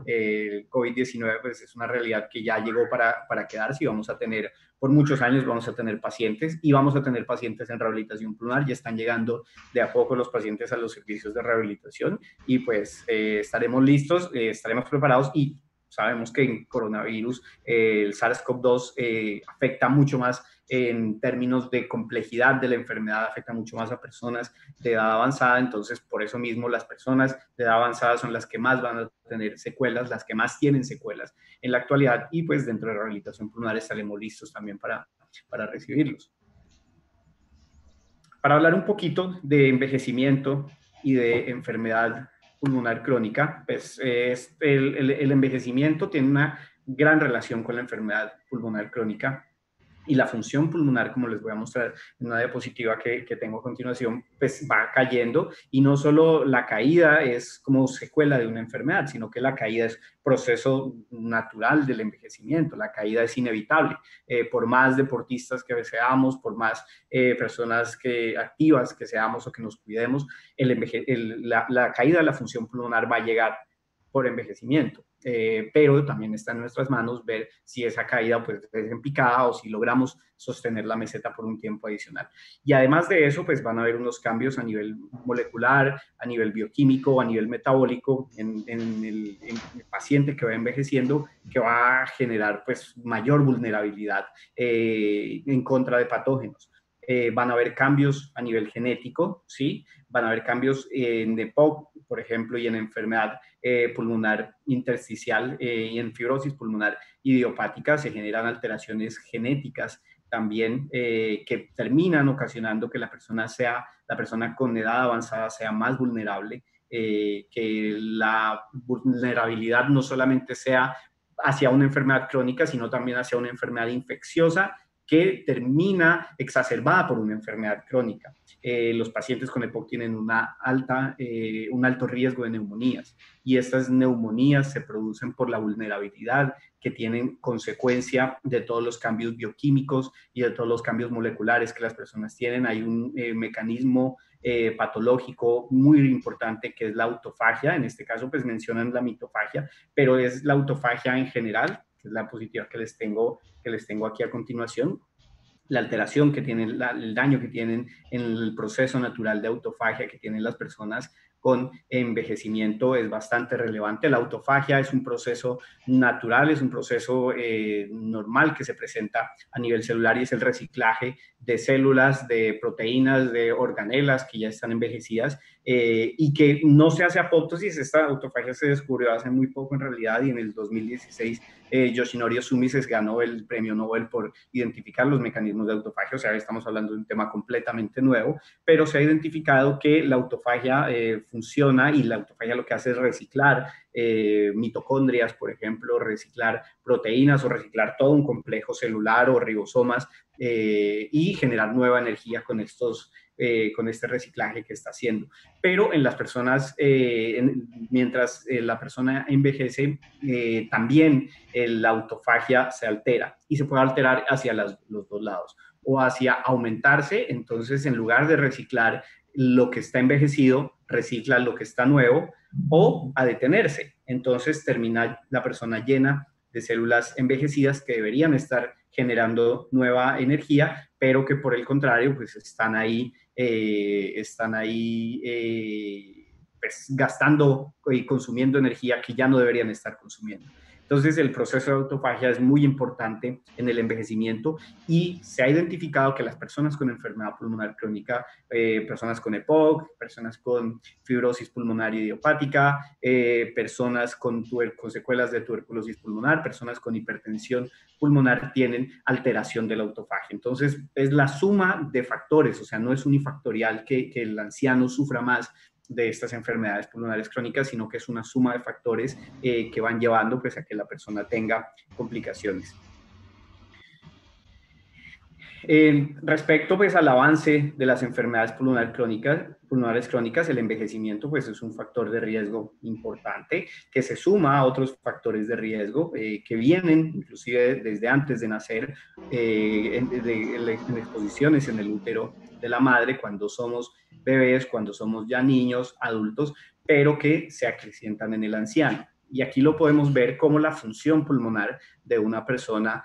El COVID-19 pues, es una realidad que ya llegó para quedarse, y vamos a tener, por muchos años vamos a tener pacientes, y vamos a tener pacientes en rehabilitación pulmonar. Ya están llegando de a poco los pacientes a los servicios de rehabilitación, y pues estaremos listos, estaremos preparados, y sabemos que en coronavirus el SARS-CoV-2 afecta mucho más en términos de complejidad de la enfermedad, afecta mucho más a personas de edad avanzada. Entonces por eso mismo las personas de edad avanzada son las que más van a tener secuelas, las que más tienen secuelas en la actualidad, y pues dentro de rehabilitación pulmonar estaremos listos también para recibirlos. Para hablar un poquito de envejecimiento y de enfermedad pulmonar crónica, pues el envejecimiento tiene una gran relación con la enfermedad pulmonar crónica, y la función pulmonar, como les voy a mostrar en una diapositiva que tengo a continuación, pues va cayendo, y no solo la caída es como secuela de una enfermedad, sino que la caída es proceso natural del envejecimiento. La caída es inevitable. Por más deportistas que seamos, por más personas activas que seamos o que nos cuidemos, la caída de la función pulmonar va a llegar por envejecimiento. Pero también está en nuestras manos ver si esa caída pues, es en picada, o si logramos sostener la meseta por un tiempo adicional. Y además de eso, pues van a haber unos cambios a nivel molecular, a nivel bioquímico, a nivel metabólico en el paciente que va envejeciendo, que va a generar pues, mayor vulnerabilidad en contra de patógenos. Van a haber cambios a nivel genético, ¿sí? Van a haber cambios en EPOC, por ejemplo, y en enfermedad pulmonar intersticial y en fibrosis pulmonar idiopática se generan alteraciones genéticas también que terminan ocasionando que la persona con edad avanzada sea más vulnerable, que la vulnerabilidad no solamente sea hacia una enfermedad crónica, sino también hacia una enfermedad infecciosa que termina exacerbada por una enfermedad crónica. Los pacientes con EPOC tienen un alto riesgo de neumonías, y estas neumonías se producen por la vulnerabilidad que tienen consecuencia de todos los cambios bioquímicos y de todos los cambios moleculares que las personas tienen. Hay un mecanismo patológico muy importante que es la autofagia. En este caso pues mencionan la mitofagia, pero es la autofagia en general, que es la diapositiva que les tengo aquí a continuación. La alteración que tienen, el daño que tienen en el proceso natural de autofagia que tienen las personas con envejecimiento es bastante relevante. La autofagia es un proceso natural, es un proceso normal que se presenta a nivel celular, y es el reciclaje de células, de proteínas, de organelas que ya están envejecidas y que no se hace apoptosis. Esta autofagia se descubrió hace muy poco en realidad, y en el 2016 Yoshinori Ohsumi se ganó el premio Nobel por identificar los mecanismos de autofagia. O sea, estamos hablando de un tema completamente nuevo, pero se ha identificado que la autofagia funciona, y la autofagia lo que hace es reciclar mitocondrias, por ejemplo, reciclar proteínas o reciclar todo un complejo celular o ribosomas y generar nueva energía con este reciclaje que está haciendo. Pero en las personas, mientras la persona envejece, también la autofagia se altera, y se puede alterar hacia los dos lados, o hacia aumentarse. Entonces, en lugar de reciclar lo que está envejecido, recicla lo que está nuevo, o a detenerse. Entonces termina la persona llena de células envejecidas que deberían estar generando nueva energía, pero que por el contrario pues están ahí pues, gastando y consumiendo energía que ya no deberían estar consumiendo. Entonces, el proceso de autofagia es muy importante en el envejecimiento, y se ha identificado que las personas con enfermedad pulmonar crónica, personas con EPOC, personas con fibrosis pulmonar idiopática, personas con secuelas de tuberculosis pulmonar, personas con hipertensión pulmonar, tienen alteración de la autofagia. Entonces, es la suma de factores, o sea, no es unifactorial que el anciano sufra más de estas enfermedades pulmonares crónicas, sino que es una suma de factores que van llevando pues, a que la persona tenga complicaciones. Respecto pues, al avance de las enfermedades pulmonares crónicas, el envejecimiento pues, es un factor de riesgo importante que se suma a otros factores de riesgo que vienen inclusive desde antes de nacer, en exposiciones en el útero de la madre, cuando somos bebés, cuando somos ya niños, adultos, pero que se acrecientan en el anciano. Y aquí lo podemos ver cómo la función pulmonar de una persona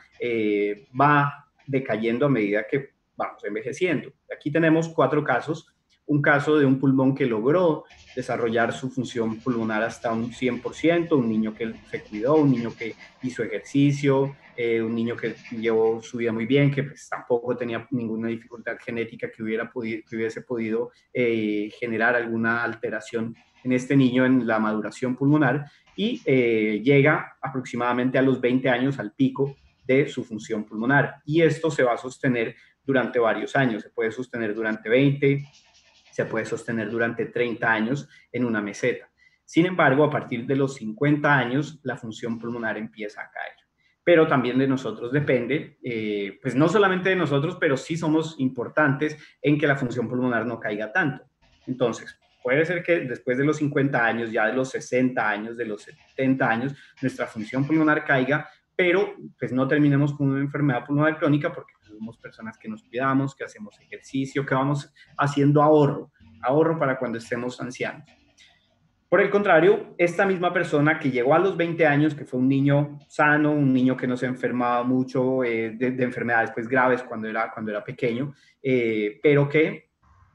va decayendo a medida que vamos envejeciendo. Aquí tenemos 4 casos. Un caso de un pulmón que logró desarrollar su función pulmonar hasta un 100%, un niño que se cuidó, un niño que hizo ejercicio, un niño que llevó su vida muy bien, que pues, tampoco tenía ninguna dificultad genética que hubiese podido generar alguna alteración en este niño en la maduración pulmonar, y llega aproximadamente a los 20 años al pico de su función pulmonar, y esto se va a sostener durante varios años. Se puede sostener durante 20, se puede sostener durante 30 años en una meseta. Sin embargo, a partir de los 50 años, la función pulmonar empieza a caer. Pero también de nosotros depende, pues no solamente de nosotros, pero sí somos importantes en que la función pulmonar no caiga tanto. Entonces, puede ser que después de los 50 años, ya de los 60 años, de los 70 años, nuestra función pulmonar caiga, pero pues no terminemos con una enfermedad pulmonar crónica, porque somos personas que nos cuidamos, que hacemos ejercicio, que vamos haciendo ahorro para cuando estemos ancianos. Por el contrario, esta misma persona que llegó a los 20 años, que fue un niño sano, un niño que no se enfermaba mucho de enfermedades pues, graves cuando era pequeño, pero que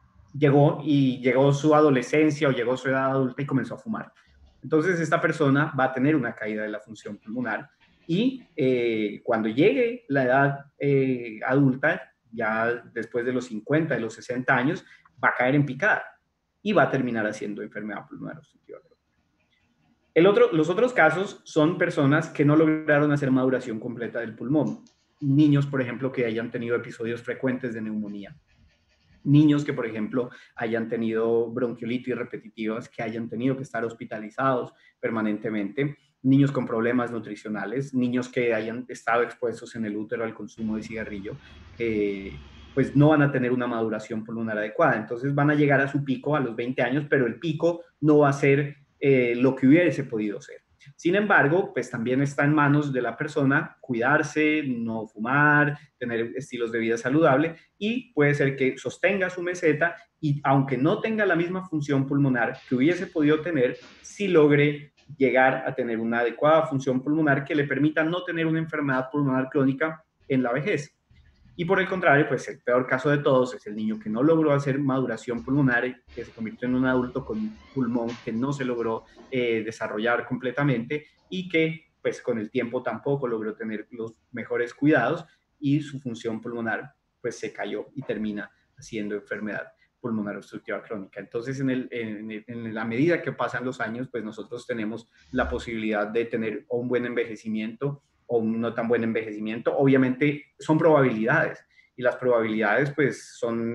llegó su adolescencia o llegó su edad adulta y comenzó a fumar. Entonces, esta persona va a tener una caída de la función pulmonar, y cuando llegue la edad adulta, ya después de los 50, de los 60 años, va a caer en picada. y va a terminar haciendo enfermedad pulmonar obstructiva crónica. Los otros casos son personas que no lograron hacer maduración completa del pulmón. Niños, por ejemplo, que hayan tenido episodios frecuentes de neumonía. Niños que, por ejemplo, hayan tenido bronquiolitis repetitivas, que hayan tenido que estar hospitalizados permanentemente. Niños con problemas nutricionales, niños que hayan estado expuestos en el útero al consumo de cigarrillo, pues no van a tener una maduración pulmonar adecuada. Entonces van a llegar a su pico a los 20 años, pero el pico no va a ser lo que hubiese podido ser. Sin embargo, pues también está en manos de la persona cuidarse, no fumar, tener estilos de vida saludable, y puede ser que sostenga su meseta y aunque no tenga la misma función pulmonar que hubiese podido tener, sí logre llegar a tener una adecuada función pulmonar que le permita no tener una enfermedad pulmonar crónica en la vejez. Y por el contrario, pues el peor caso de todos es el niño que no logró hacer maduración pulmonar, que se convirtió en un adulto con un pulmón que no se logró desarrollar completamente y que pues con el tiempo tampoco logró tener los mejores cuidados y su función pulmonar pues se cayó y termina haciendo enfermedad pulmonar obstructiva crónica. Entonces, en la medida que pasan los años, pues nosotros tenemos la posibilidad de tener un buen envejecimiento o un no tan buen envejecimiento. Obviamente son probabilidades y las probabilidades pues son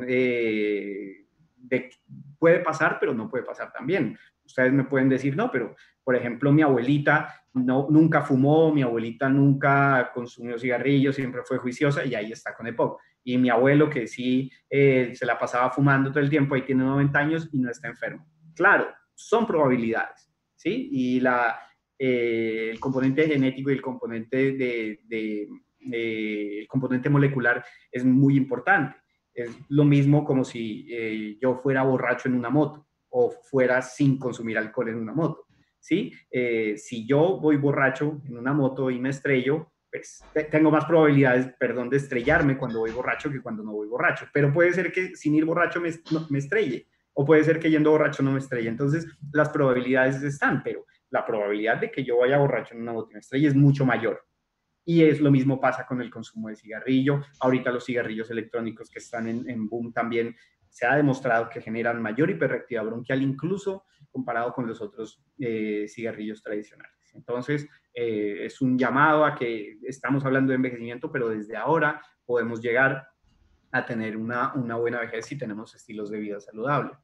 puede pasar, pero no puede pasar también. Ustedes me pueden decir, no, pero por ejemplo mi abuelita nunca fumó, mi abuelita nunca consumió cigarrillos, siempre fue juiciosa y ahí está con EPOC. Y mi abuelo que sí se la pasaba fumando todo el tiempo, ahí tiene 90 años y no está enfermo. Claro, son probabilidades, ¿sí? Y el componente genético y el componente el componente molecular es muy importante. Es lo mismo como si yo fuera borracho en una moto o fuera sin consumir alcohol en una moto, ¿sí? Si yo voy borracho en una moto y me estrello, pues tengo más probabilidades, de estrellarme cuando voy borracho que cuando no voy borracho. Pero puede ser que sin ir borracho me estrelle, o puede ser que yendo borracho no me estrelle. Entonces, las probabilidades están, pero la probabilidad de que yo vaya borracho en una moto y me estrelle es mucho mayor. Y es lo mismo pasa con el consumo de cigarrillo. Ahorita los cigarrillos electrónicos que están en boom también se ha demostrado que generan mayor hiperreactividad bronquial, incluso comparado con los otros cigarrillos tradicionales. Entonces, es un llamado a que estamos hablando de envejecimiento, pero desde ahora podemos llegar a tener una buena vejez si tenemos estilos de vida saludables.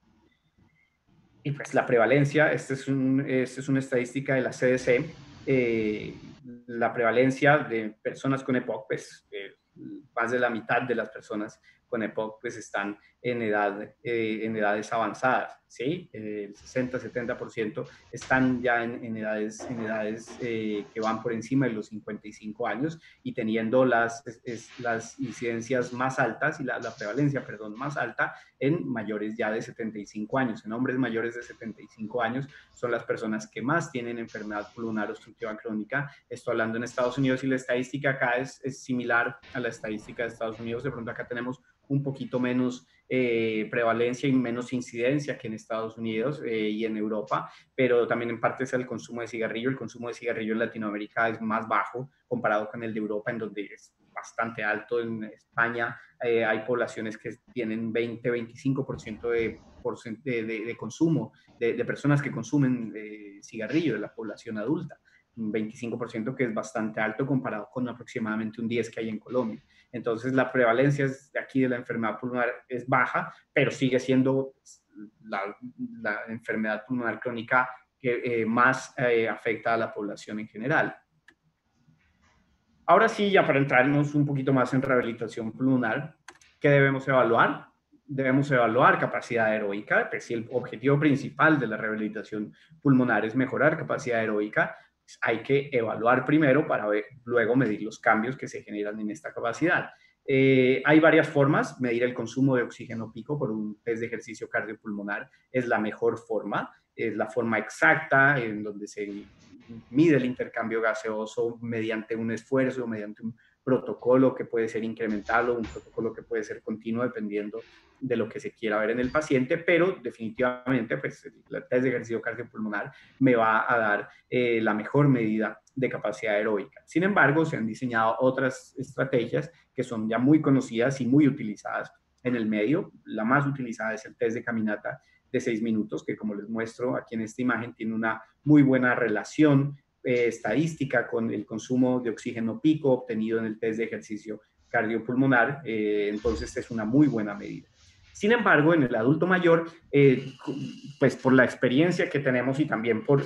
Y pues la prevalencia, esta es una estadística de la CDC, la prevalencia de personas con EPOC, pues más de la mitad de las personas con EPOC pues están en edades avanzadas, ¿sí? El 60-70% están ya en edades que van por encima de los 55 años y teniendo las incidencias más altas y la prevalencia, perdón, más alta en mayores ya de 75 años. En hombres mayores de 75 años son las personas que más tienen enfermedad pulmonar obstructiva crónica. Estoy hablando en Estados Unidos y la estadística acá es similar a la estadística de Estados Unidos. De pronto acá tenemos un poquito menos prevalencia y menos incidencia que en Estados Unidos y en Europa, pero también en parte es el consumo de cigarrillo. El consumo de cigarrillo en Latinoamérica es más bajo comparado con el de Europa, en donde es bastante alto. En España hay poblaciones que tienen 20-25% de consumo, de personas que consumen cigarrillo de la población adulta. Un 25% que es bastante alto comparado con aproximadamente un 10% que hay en Colombia. Entonces la prevalencia de aquí de la enfermedad pulmonar es baja, pero sigue siendo la enfermedad pulmonar crónica que más afecta a la población en general. Ahora sí, ya para entrarnos un poquito más en rehabilitación pulmonar, ¿qué debemos evaluar? Debemos evaluar capacidad aeróbica, pues si el objetivo principal de la rehabilitación pulmonar es mejorar capacidad aeróbica, pues hay que evaluar primero para luego medir los cambios que se generan en esta capacidad. Hay varias formas. Medir el consumo de oxígeno pico por un test de ejercicio cardiopulmonar es la mejor forma, es la forma exacta en donde se mide el intercambio gaseoso mediante un esfuerzo, mediante un protocolo que puede ser incremental o un protocolo que puede ser continuo dependiendo de lo que se quiera ver en el paciente, pero definitivamente pues, el test de ejercicio cardiopulmonar me va a dar la mejor medida de capacidad aeróbica. Sin embargo, se han diseñado otras estrategias que son ya muy conocidas y muy utilizadas en el medio. La más utilizada es el test de caminata de 6 minutos, que como les muestro aquí en esta imagen, tiene una muy buena relación estadística con el consumo de oxígeno pico obtenido en el test de ejercicio cardiopulmonar, entonces es una muy buena medida. Sin embargo, en el adulto mayor, pues por la experiencia que tenemos y también por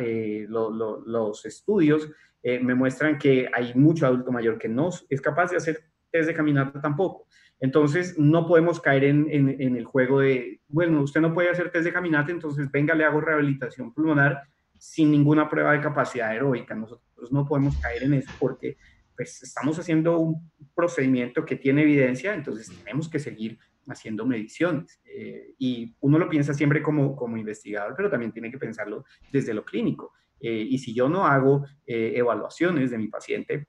los estudios, me muestran que hay mucho adulto mayor que no es capaz de hacer test de caminata tampoco. Entonces, no podemos caer en el juego de, bueno, usted no puede hacer test de caminata, entonces venga, le hago rehabilitación pulmonar sin ninguna prueba de capacidad aeróbica. Nosotros no podemos caer en eso porque pues, estamos haciendo un procedimiento que tiene evidencia, entonces tenemos que seguir haciendo mediciones. Y uno lo piensa siempre como investigador, pero también tiene que pensarlo desde lo clínico. Y si yo no hago evaluaciones de mi paciente,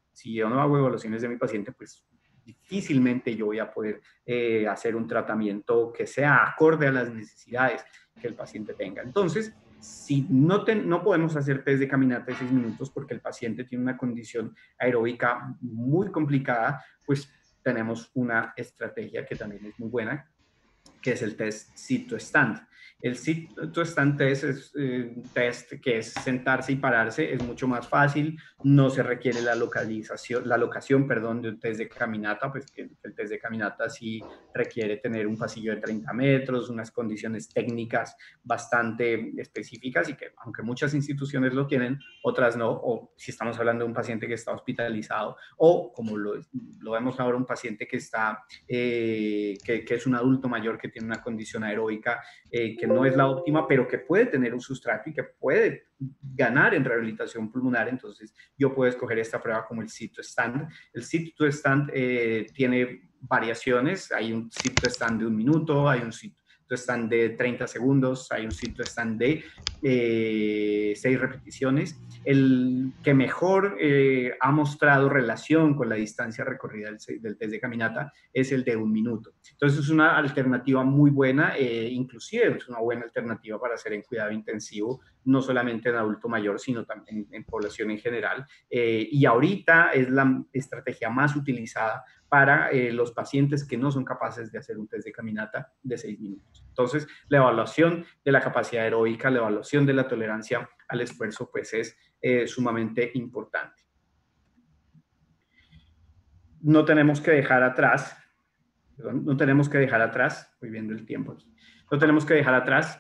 pues difícilmente yo voy a poder hacer un tratamiento que sea acorde a las necesidades que el paciente tenga. Entonces, si no podemos hacer test de caminata de 6 minutos porque el paciente tiene una condición aeróbica muy complicada, pues tenemos una estrategia que también es muy buena, que es el test Sit to Stand. El Sit to Stand test es un test que es sentarse y pararse, es mucho más fácil, no se requiere la locación de un test de caminata, pues que el test de caminata sí requiere tener un pasillo de 30 metros, unas condiciones técnicas bastante específicas y que aunque muchas instituciones lo tienen, otras no, o si estamos hablando de un paciente que está hospitalizado, o como lo vemos ahora, un paciente que está, que es un adulto mayor que tiene una condición aeróbica que no es la óptima, pero que puede tener un sustrato y que puede ganar en rehabilitación pulmonar, entonces yo puedo escoger esta prueba como el Sit to Stand. El Sit to Stand tiene variaciones, hay un Sit to Stand de 1 minuto, hay un Sit to Stand de 30 segundos, hay un Sit to Stand de 6 repeticiones. El que mejor ha mostrado relación con la distancia recorrida del test de caminata es el de 1 minuto. Entonces es una alternativa muy buena, inclusive es una buena alternativa para hacer en cuidado intensivo, no solamente en adulto mayor, sino también en población en general. Y ahorita es la estrategia más utilizada para los pacientes que no son capaces de hacer un test de caminata de 6 minutos. Entonces, la evaluación de la capacidad aeróbica, la evaluación de la tolerancia al esfuerzo, pues es sumamente importante. No tenemos que dejar atrás, voy viendo el tiempo aquí, no tenemos que dejar atrás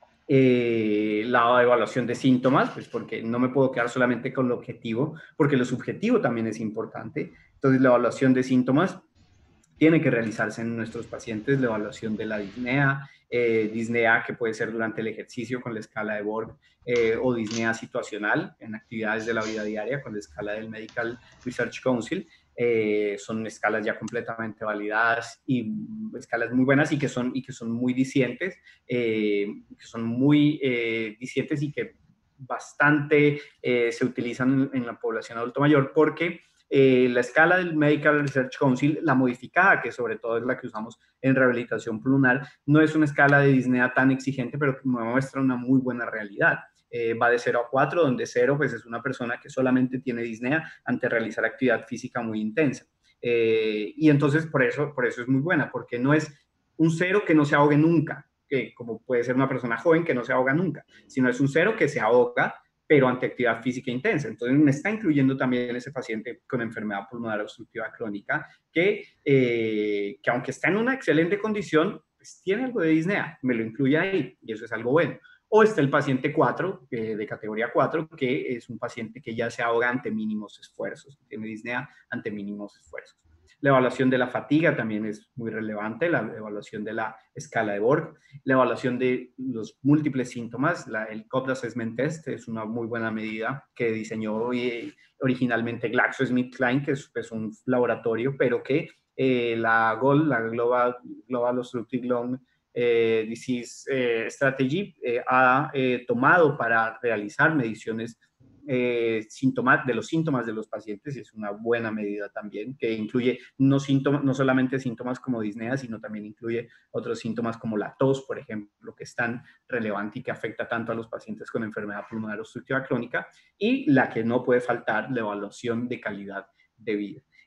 la evaluación de síntomas, pues porque no me puedo quedar solamente con lo objetivo, porque lo subjetivo también es importante. Entonces, la evaluación de síntomas tiene que realizarse en nuestros pacientes, la evaluación de la disnea, disnea que puede ser durante el ejercicio con la escala de Borg, o disnea situacional en actividades de la vida diaria con la escala del Medical Research Council. Son escalas ya completamente validadas y escalas muy buenas y que son muy dicientes, y que bastante se utilizan en la población adulto mayor porque la escala del Medical Research Council, la modificada, que sobre todo es la que usamos en rehabilitación pulmonar, no es una escala de disnea tan exigente, pero que muestra una muy buena realidad. Va de 0 a 4, donde 0 pues, es una persona que solamente tiene disnea ante realizar actividad física muy intensa. Y entonces por eso es muy buena, porque no es un 0 que no se ahogue nunca, que como puede ser una persona joven que no se ahoga nunca, sino es un 0 que se ahoga pero ante actividad física intensa. Entonces me está incluyendo también ese paciente con enfermedad pulmonar obstructiva crónica que aunque está en una excelente condición, pues tiene algo de disnea, me lo incluye ahí y eso es algo bueno. O está el paciente 4, de categoría 4, que es un paciente que ya se ahoga ante mínimos esfuerzos, tiene disnea ante mínimos esfuerzos. La evaluación de la fatiga también es muy relevante, la evaluación de la escala de Borg, la evaluación de los múltiples síntomas, el COPD Assessment Test es una muy buena medida que diseñó originalmente GlaxoSmithKline, que es un laboratorio, pero que la GOL, la Global Obstructive Lung Disease Strategy, ha tomado para realizar mediciones de los síntomas de los pacientes y es una buena medida también, que incluye no solamente síntomas como disnea, sino también incluye otros síntomas como la tos, por ejemplo, que es tan relevante y que afecta tanto a los pacientes con enfermedad pulmonar obstructiva crónica, y la que no puede faltar, la evaluación de calidad de vida.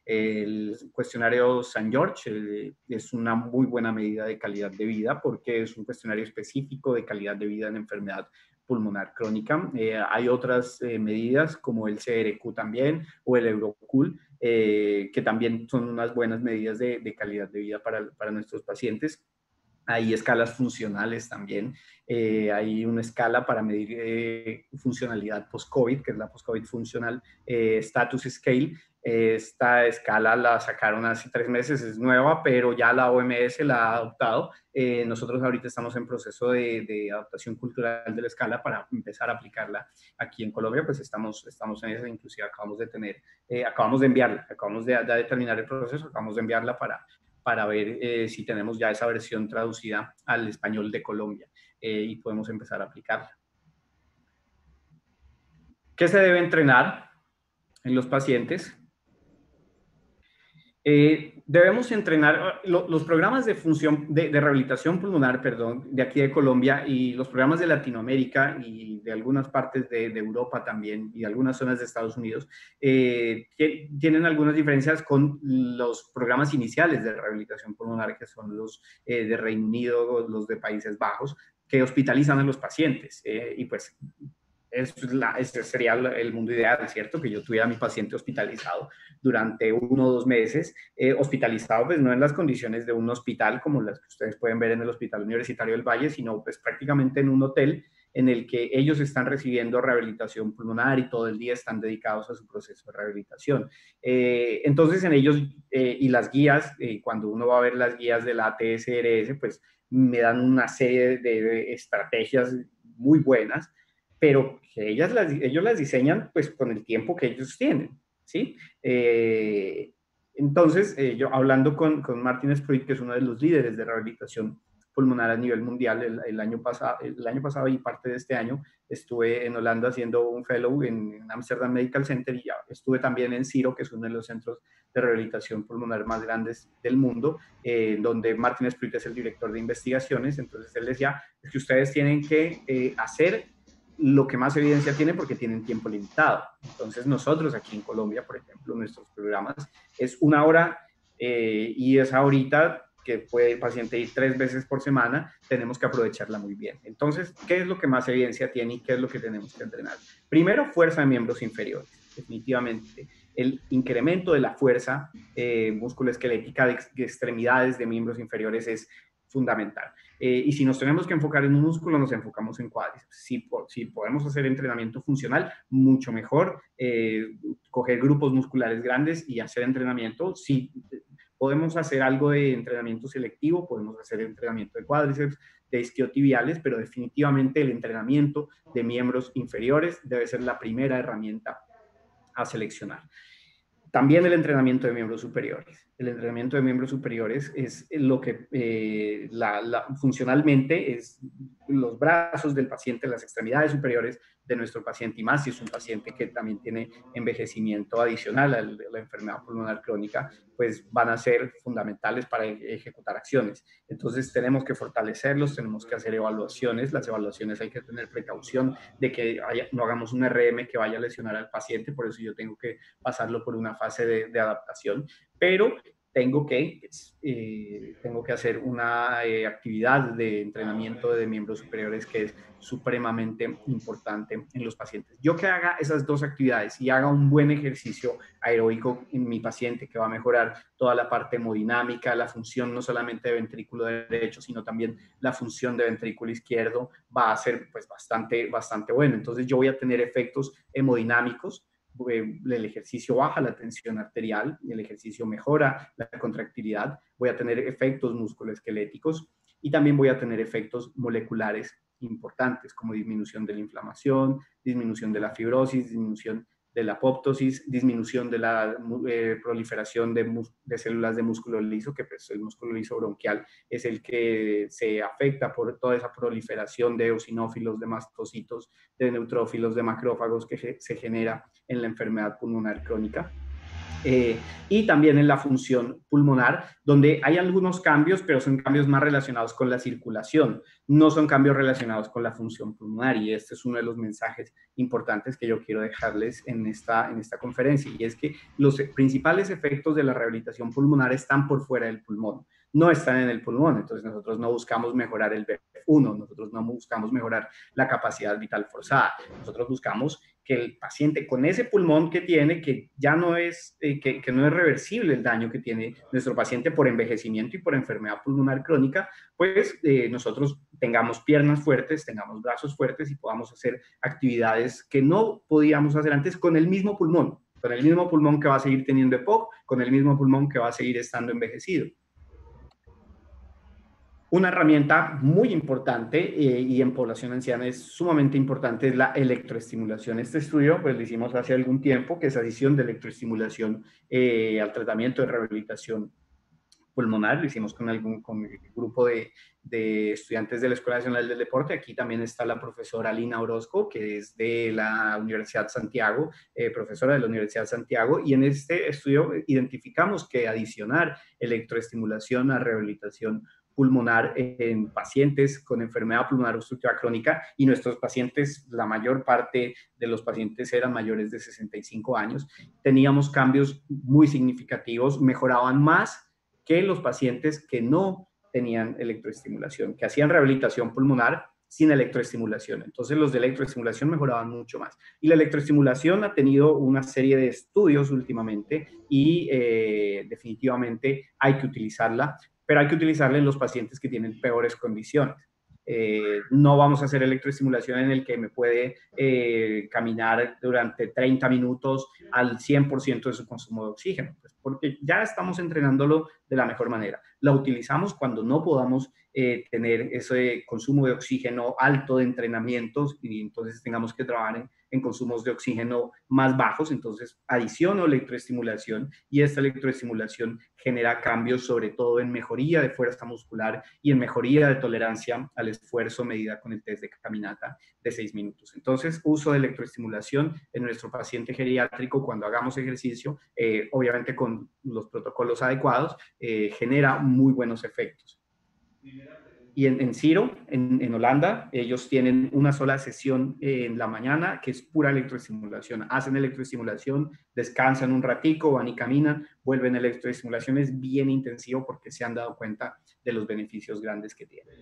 El cuestionario St. George es una muy buena medida de calidad de vida porque es un cuestionario específico de calidad de vida en enfermedad pulmonar crónica. Hay otras medidas como el CRQ también o el Eurocool, que también son unas buenas medidas de calidad de vida para nuestros pacientes. Hay escalas funcionales también. Hay una escala para medir funcionalidad post-COVID, que es la Post-COVID Functional Status Scale. Esta escala la sacaron hace 3 meses, es nueva, pero ya la OMS la ha adoptado. Nosotros ahorita estamos en proceso de adaptación cultural de la escala para empezar a aplicarla aquí en Colombia, pues estamos en eso, inclusive acabamos de enviarla, acabamos de terminar el proceso, acabamos de enviarla para ver si tenemos ya esa versión traducida al español de Colombia y podemos empezar a aplicarla. ¿Qué se debe entrenar en los pacientes? Debemos entrenar los programas de rehabilitación pulmonar, perdón, de aquí de Colombia y los programas de Latinoamérica y de algunas partes de Europa también y de algunas zonas de Estados Unidos tienen algunas diferencias con los programas iniciales de rehabilitación pulmonar, que son los de Reino Unido, los de Países Bajos, que hospitalizan a los pacientes y pues ese sería el mundo ideal, ¿cierto? Que yo tuviera a mi paciente hospitalizado durante 1 o 2 meses, hospitalizado pues no en las condiciones de un hospital como las que ustedes pueden ver en el Hospital Universitario del Valle, sino pues prácticamente en un hotel en el que ellos están recibiendo rehabilitación pulmonar y todo el día están dedicados a su proceso de rehabilitación. Entonces en ellos y las guías, cuando uno va a ver las guías de la ATSRS, pues me dan una serie de estrategias muy buenas, pero que ellos las diseñan pues con el tiempo que ellos tienen, ¿sí? Entonces, yo hablando con Martin Spruit, que es uno de los líderes de rehabilitación pulmonar a nivel mundial, el año pasado y parte de este año, estuve en Holanda haciendo un fellow en Amsterdam Medical Center y ya estuve también en CIRO, que es uno de los centros de rehabilitación pulmonar más grandes del mundo, donde Martin Spruit es el director de investigaciones. Entonces él decía, es que ustedes tienen que hacer lo que más evidencia tiene porque tienen tiempo limitado. Entonces nosotros aquí en Colombia, por ejemplo, nuestros programas es 1 hora y esa horita que puede el paciente ir 3 veces por semana, tenemos que aprovecharla muy bien. Entonces, ¿qué es lo que más evidencia tiene y qué es lo que tenemos que entrenar? Primero, fuerza de miembros inferiores, definitivamente. El incremento de la fuerza musculoesquelética de extremidades de miembros inferiores es fundamental. Y si nos tenemos que enfocar en un músculo, nos enfocamos en cuádriceps. Si podemos hacer entrenamiento funcional, mucho mejor. Coger grupos musculares grandes y hacer entrenamiento. Si podemos hacer algo de entrenamiento selectivo, podemos hacer entrenamiento de cuádriceps, de isquiotibiales, pero definitivamente el entrenamiento de miembros inferiores debe ser la primera herramienta a seleccionar. También el entrenamiento de miembros superiores. El entrenamiento de miembros superiores es lo que funcionalmente es los brazos del paciente, las extremidades superiores de nuestro paciente, y más si es un paciente que también tiene envejecimiento adicional a la enfermedad pulmonar crónica, pues van a ser fundamentales para ejecutar acciones. Entonces tenemos que fortalecerlos, tenemos que hacer evaluaciones. Las evaluaciones hay que tener precaución de que no hagamos un RM que vaya a lesionar al paciente, por eso yo tengo que pasarlo por una fase de adaptación, pero tengo que hacer una actividad de entrenamiento de miembros superiores que es supremamente importante en los pacientes. Yo que haga esas 2 actividades y haga un buen ejercicio aeróbico en mi paciente, que va a mejorar toda la parte hemodinámica, la función no solamente de ventrículo derecho, sino también la función de ventrículo izquierdo, va a ser pues bastante bueno. Entonces yo voy a tener efectos hemodinámicos. El ejercicio baja la tensión arterial, el ejercicio mejora la contractilidad, voy a tener efectos musculoesqueléticos y también voy a tener efectos moleculares importantes como disminución de la inflamación, disminución de la fibrosis, disminución de la apoptosis, disminución de la proliferación de células de músculo liso, que pues el músculo liso bronquial es el que se afecta por toda esa proliferación de eosinófilos, de mastocitos, de neutrófilos, de macrófagos que se genera en la enfermedad pulmonar crónica. y también en la función pulmonar, donde hay algunos cambios, pero son cambios más relacionados con la circulación, no son cambios relacionados con la función pulmonar, y este es uno de los mensajes importantes que yo quiero dejarles en esta conferencia, y es que los principales efectos de la rehabilitación pulmonar están por fuera del pulmón, no están en el pulmón. Entonces nosotros no buscamos mejorar el BF1, nosotros no buscamos mejorar la capacidad vital forzada, nosotros buscamos que el paciente con ese pulmón que tiene, que ya no es, que no es reversible el daño que tiene nuestro paciente por envejecimiento y por enfermedad pulmonar crónica, pues nosotros tengamos piernas fuertes, tengamos brazos fuertes y podamos hacer actividades que no podíamos hacer antes con el mismo pulmón que va a seguir teniendo EPOC, con el mismo pulmón que va a seguir estando envejecido. Una herramienta muy importante y en población anciana es sumamente importante es la electroestimulación. Este estudio pues lo hicimos hace algún tiempo, que es adición de electroestimulación al tratamiento de rehabilitación pulmonar. Lo hicimos con el grupo de estudiantes de la Escuela Nacional del Deporte. Aquí también está la profesora Lina Orozco, que es de la Universidad Santiago, profesora de la Universidad Santiago, y en este estudio identificamos que adicionar electroestimulación a rehabilitación pulmonar en pacientes con enfermedad pulmonar obstructiva crónica, y nuestros pacientes, la mayor parte de los pacientes eran mayores de 65 años, teníamos cambios muy significativos, mejoraban más que los pacientes que no tenían electroestimulación, que hacían rehabilitación pulmonar sin electroestimulación. Entonces los de electroestimulación mejoraban mucho más. Y la electroestimulación ha tenido una serie de estudios últimamente y definitivamente hay que utilizarla, pero hay que utilizarla en los pacientes que tienen peores condiciones. No vamos a hacer electroestimulación en el que me puede caminar durante 30 minutos al 100% de su consumo de oxígeno, pues porque ya estamos entrenándolo de la mejor manera. La utilizamos cuando no podamos tener ese consumo de oxígeno alto de entrenamientos y entonces tengamos que trabajar en consumos de oxígeno más bajos. Entonces adiciono electroestimulación y esta electroestimulación genera cambios sobre todo en mejoría de fuerza muscular y en mejoría de tolerancia al esfuerzo medida con el test de caminata de 6 minutos. Entonces, uso de electroestimulación en nuestro paciente geriátrico cuando hagamos ejercicio, obviamente con los protocolos adecuados, genera muy buenos efectos. Y en Ciro, en Holanda, ellos tienen una sola sesión en la mañana que es pura electroestimulación. Hacen electroestimulación, descansan un ratico, van y caminan, vuelven a electroestimulación. Es bien intensivo porque se han dado cuenta de los beneficios grandes que tiene.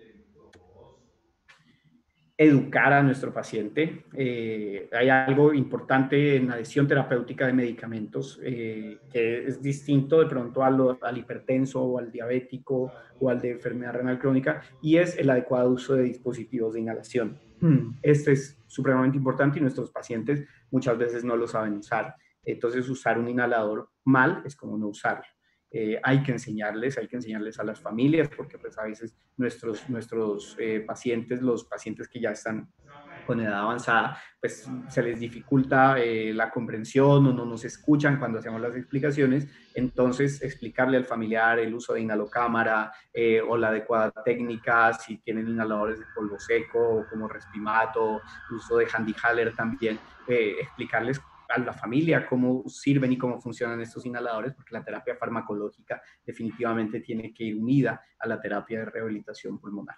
Educar a nuestro paciente. Hay algo importante en la adhesión terapéutica de medicamentos que es distinto de pronto al hipertenso o al diabético o al de enfermedad renal crónica, y es el adecuado uso de dispositivos de inhalación. Este es supremamente importante y nuestros pacientes muchas veces no lo saben usar. Entonces, usar un inhalador mal es como no usarlo. Hay que enseñarles a las familias, porque pues a veces nuestros pacientes, los pacientes que ya están con edad avanzada, pues se les dificulta la comprensión o no nos escuchan cuando hacemos las explicaciones. Entonces, explicarle al familiar el uso de inhalocámara o la adecuada técnica, si tienen inhaladores de polvo seco como Respimato, uso de Handy Haller también, explicarles a la familia cómo sirven y cómo funcionan estos inhaladores, porque la terapia farmacológica definitivamente tiene que ir unida a la terapia de rehabilitación pulmonar.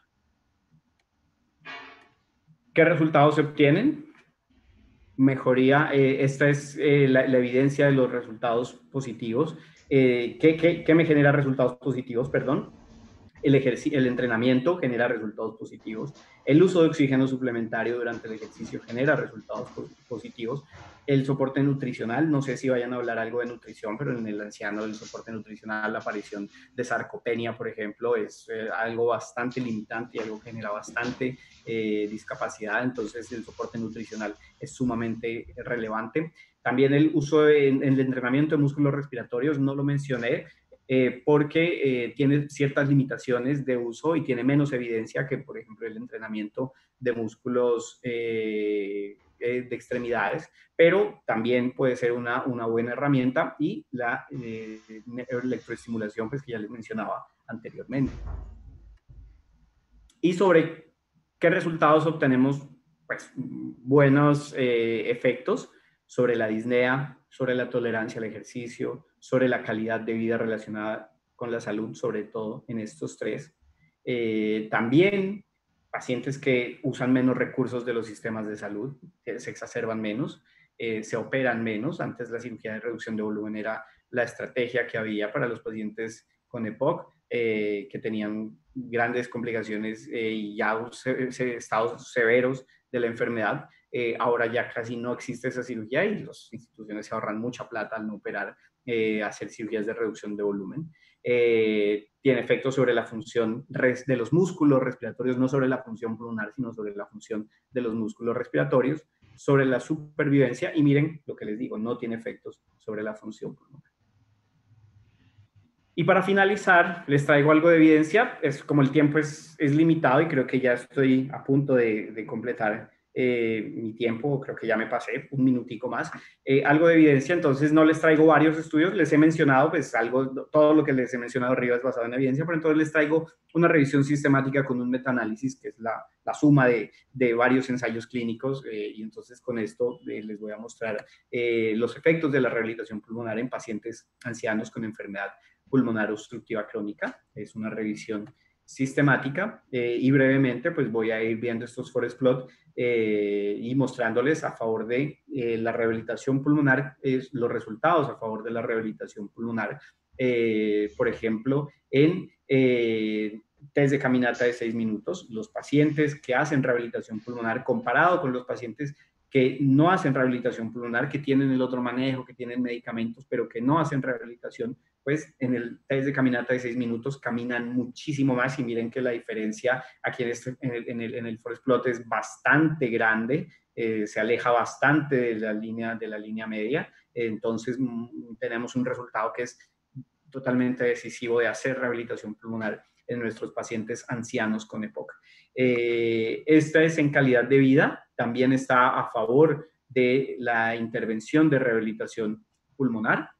¿Qué resultados se obtienen? Mejoría, esta es la evidencia de los resultados positivos. ¿Qué me genera resultados positivos? Perdón. El entrenamiento genera resultados positivos. El uso de oxígeno suplementario durante el ejercicio genera resultados positivos. El soporte nutricional, no sé si vayan a hablar algo de nutrición, pero en el anciano el soporte nutricional, la aparición de sarcopenia, por ejemplo, es algo bastante limitante y algo que genera bastante discapacidad. Entonces el soporte nutricional es sumamente relevante. También el uso en el entrenamiento de músculos respiratorios, no lo mencioné, porque tiene ciertas limitaciones de uso y tiene menos evidencia que, por ejemplo, el entrenamiento de músculos de extremidades, pero también puede ser una buena herramienta, y la electroestimulación, pues que ya les mencionaba anteriormente. Y sobre qué resultados obtenemos, pues buenos efectos sobre la disnea sobre la tolerancia al ejercicio, sobre la calidad de vida relacionada con la salud, sobre todo en estos tres. También pacientes que usan menos recursos de los sistemas de salud, que se exacerban menos, se operan menos. Antes la cirugía de reducción de volumen era la estrategia que había para los pacientes con EPOC, que tenían grandes complicaciones y ya estados severos de la enfermedad. Ahora ya casi no existe esa cirugía y las instituciones se ahorran mucha plata al no operar, hacer cirugías de reducción de volumen. Tiene efectos sobre la función de los músculos respiratorios, no sobre la función pulmonar, sino sobre la función de los músculos respiratorios, sobre la supervivencia, y miren lo que les digo, no tiene efectos sobre la función pulmonar. Y para finalizar, les traigo algo de evidencia. Es como el tiempo es limitado y creo que ya estoy a punto de completar mi tiempo, creo que ya me pasé un minutico más. Algo de evidencia, entonces no les traigo varios estudios, les he mencionado, pues todo lo que les he mencionado arriba es basado en evidencia, pero entonces les traigo una revisión sistemática con un metaanálisis, que es la suma de varios ensayos clínicos, y entonces con esto les voy a mostrar los efectos de la rehabilitación pulmonar en pacientes ancianos con enfermedad pulmonar obstructiva crónica. Es una revisión sistemática, y brevemente pues voy a ir viendo estos forest plot y mostrándoles a favor de la rehabilitación pulmonar, los resultados a favor de la rehabilitación pulmonar, por ejemplo, en test de caminata de 6 minutos, los pacientes que hacen rehabilitación pulmonar comparado con los pacientes que no hacen rehabilitación pulmonar, que tienen el otro manejo, que tienen medicamentos, pero que no hacen rehabilitación, pues en el test de caminata de 6 minutos caminan muchísimo más, y miren que la diferencia aquí en el forest plot es bastante grande, se aleja bastante de la línea media. Entonces tenemos un resultado que es totalmente decisivo de hacer rehabilitación pulmonar en nuestros pacientes ancianos con EPOC. Esta es en calidad de vida, también está a favor de la intervención de rehabilitación pulmonar.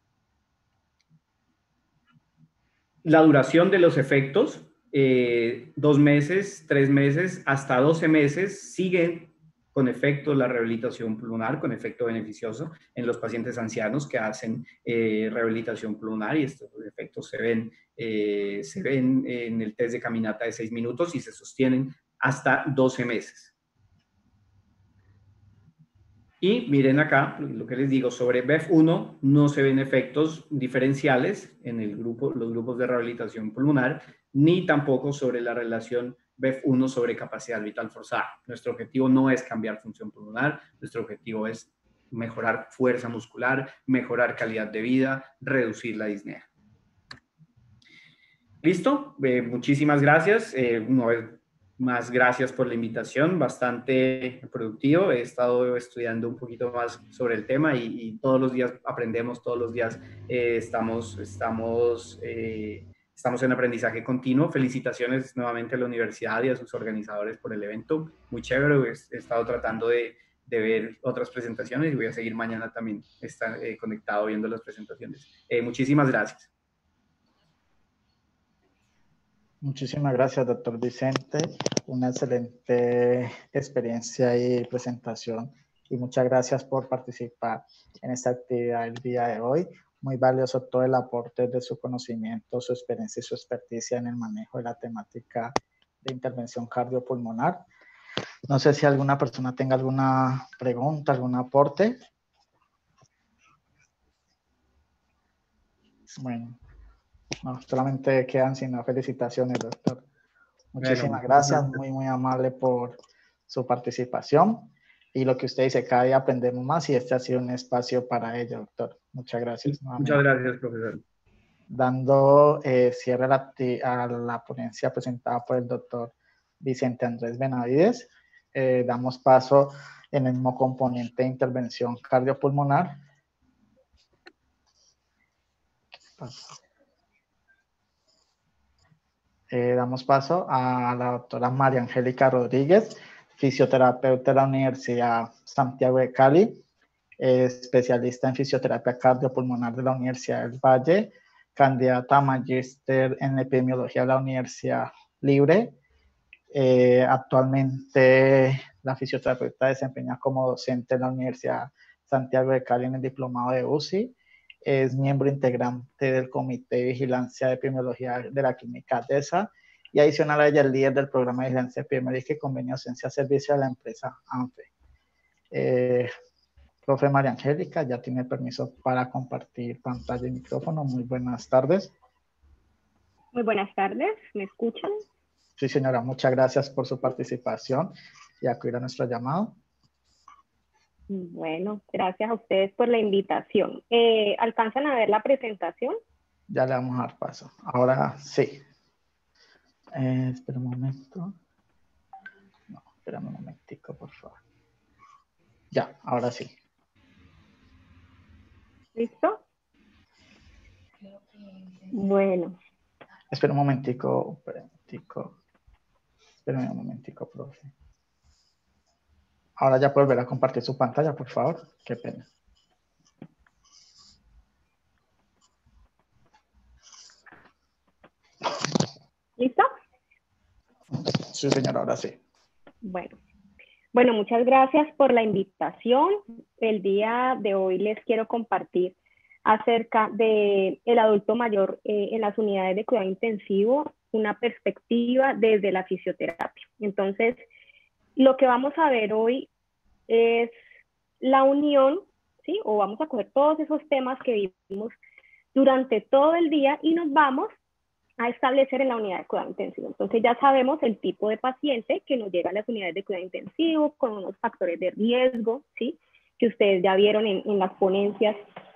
La duración de los efectos, 2 meses, 3 meses, hasta 12 meses, siguen con efecto la rehabilitación pulmonar, con efecto beneficioso en los pacientes ancianos que hacen rehabilitación pulmonar, y estos efectos se ven en el test de caminata de 6 minutos y se sostienen hasta 12 meses. Y miren acá lo que les digo, sobre BEF1 no se ven efectos diferenciales en los grupos de rehabilitación pulmonar, ni tampoco sobre la relación BEF1 sobre capacidad vital forzada. Nuestro objetivo no es cambiar función pulmonar, nuestro objetivo es mejorar fuerza muscular, mejorar calidad de vida, reducir la disnea. ¿Listo? Muchísimas gracias. Una vez más, gracias por la invitación, bastante productivo. He estado estudiando un poquito más sobre el tema y todos los días aprendemos, todos los días estamos en aprendizaje continuo. Felicitaciones nuevamente a la universidad y a sus organizadores por el evento. Muy chévere, he estado tratando de ver otras presentaciones y voy a seguir mañana también conectado viendo las presentaciones. Muchísimas gracias. Muchísimas gracias, doctor Vicente. Una excelente experiencia y presentación. Y muchas gracias por participar en esta actividad el día de hoy. Muy valioso todo el aporte de su conocimiento, su experiencia y su experticia en el manejo de la temática de intervención cardiopulmonar. No sé si alguna persona tenga alguna pregunta, algún aporte. Bueno. No, solamente quedan sino felicitaciones, doctor. Muchísimas gracias, muy amable por su participación. Y lo que usted dice, cada día aprendemos más y este ha sido un espacio para ello, doctor. Muchas gracias. Muchas gracias, profesor. Dando cierre a la ponencia presentada por el doctor Vicente Andrés Benavides, damos paso en el mismo componente de intervención cardiopulmonar. Damos paso a la doctora María Angélica Rodríguez, fisioterapeuta de la Universidad Santiago de Cali, especialista en fisioterapia cardiopulmonar de la Universidad del Valle, candidata a magíster en epidemiología de la Universidad Libre. Actualmente la fisioterapeuta desempeña como docente en la Universidad Santiago de Cali en el diplomado de UCI. Es miembro integrante del Comité de Vigilancia de Epidemiología de la Clínica DESA y adicional a ella el líder del programa de vigilancia epidemiológica y convenio docencia servicio de la empresa ANFE. Profe María Angélica, ya tiene permiso para compartir pantalla y micrófono. Muy buenas tardes. Muy buenas tardes, ¿me escuchan? Sí, señora, muchas gracias por su participación y acudir a nuestro llamado. Bueno, gracias a ustedes por la invitación. ¿Alcanzan a ver la presentación? Ya le vamos a dar paso. Ahora sí. Espera un momento. No, espérame un momentico, por favor. Ya, ahora sí. ¿Listo? Bueno. Espera un momentico, Espérame un momentico, profe. Ahora ya puede volver a compartir su pantalla, por favor. Qué pena. ¿Listo? Sí, señora, ahora sí. Bueno, muchas gracias por la invitación. El día de hoy les quiero compartir acerca del adulto mayor en las unidades de cuidado intensivo, una perspectiva desde la fisioterapia. Entonces, lo que vamos a ver hoy es la unión, ¿sí? O vamos a coger todos esos temas que vimos durante todo el día y nos vamos a establecer en la unidad de cuidado intensivo. Entonces ya sabemos el tipo de paciente que nos llega a las unidades de cuidado intensivo con unos factores de riesgo, ¿sí? Que ustedes ya vieron en las ponencias,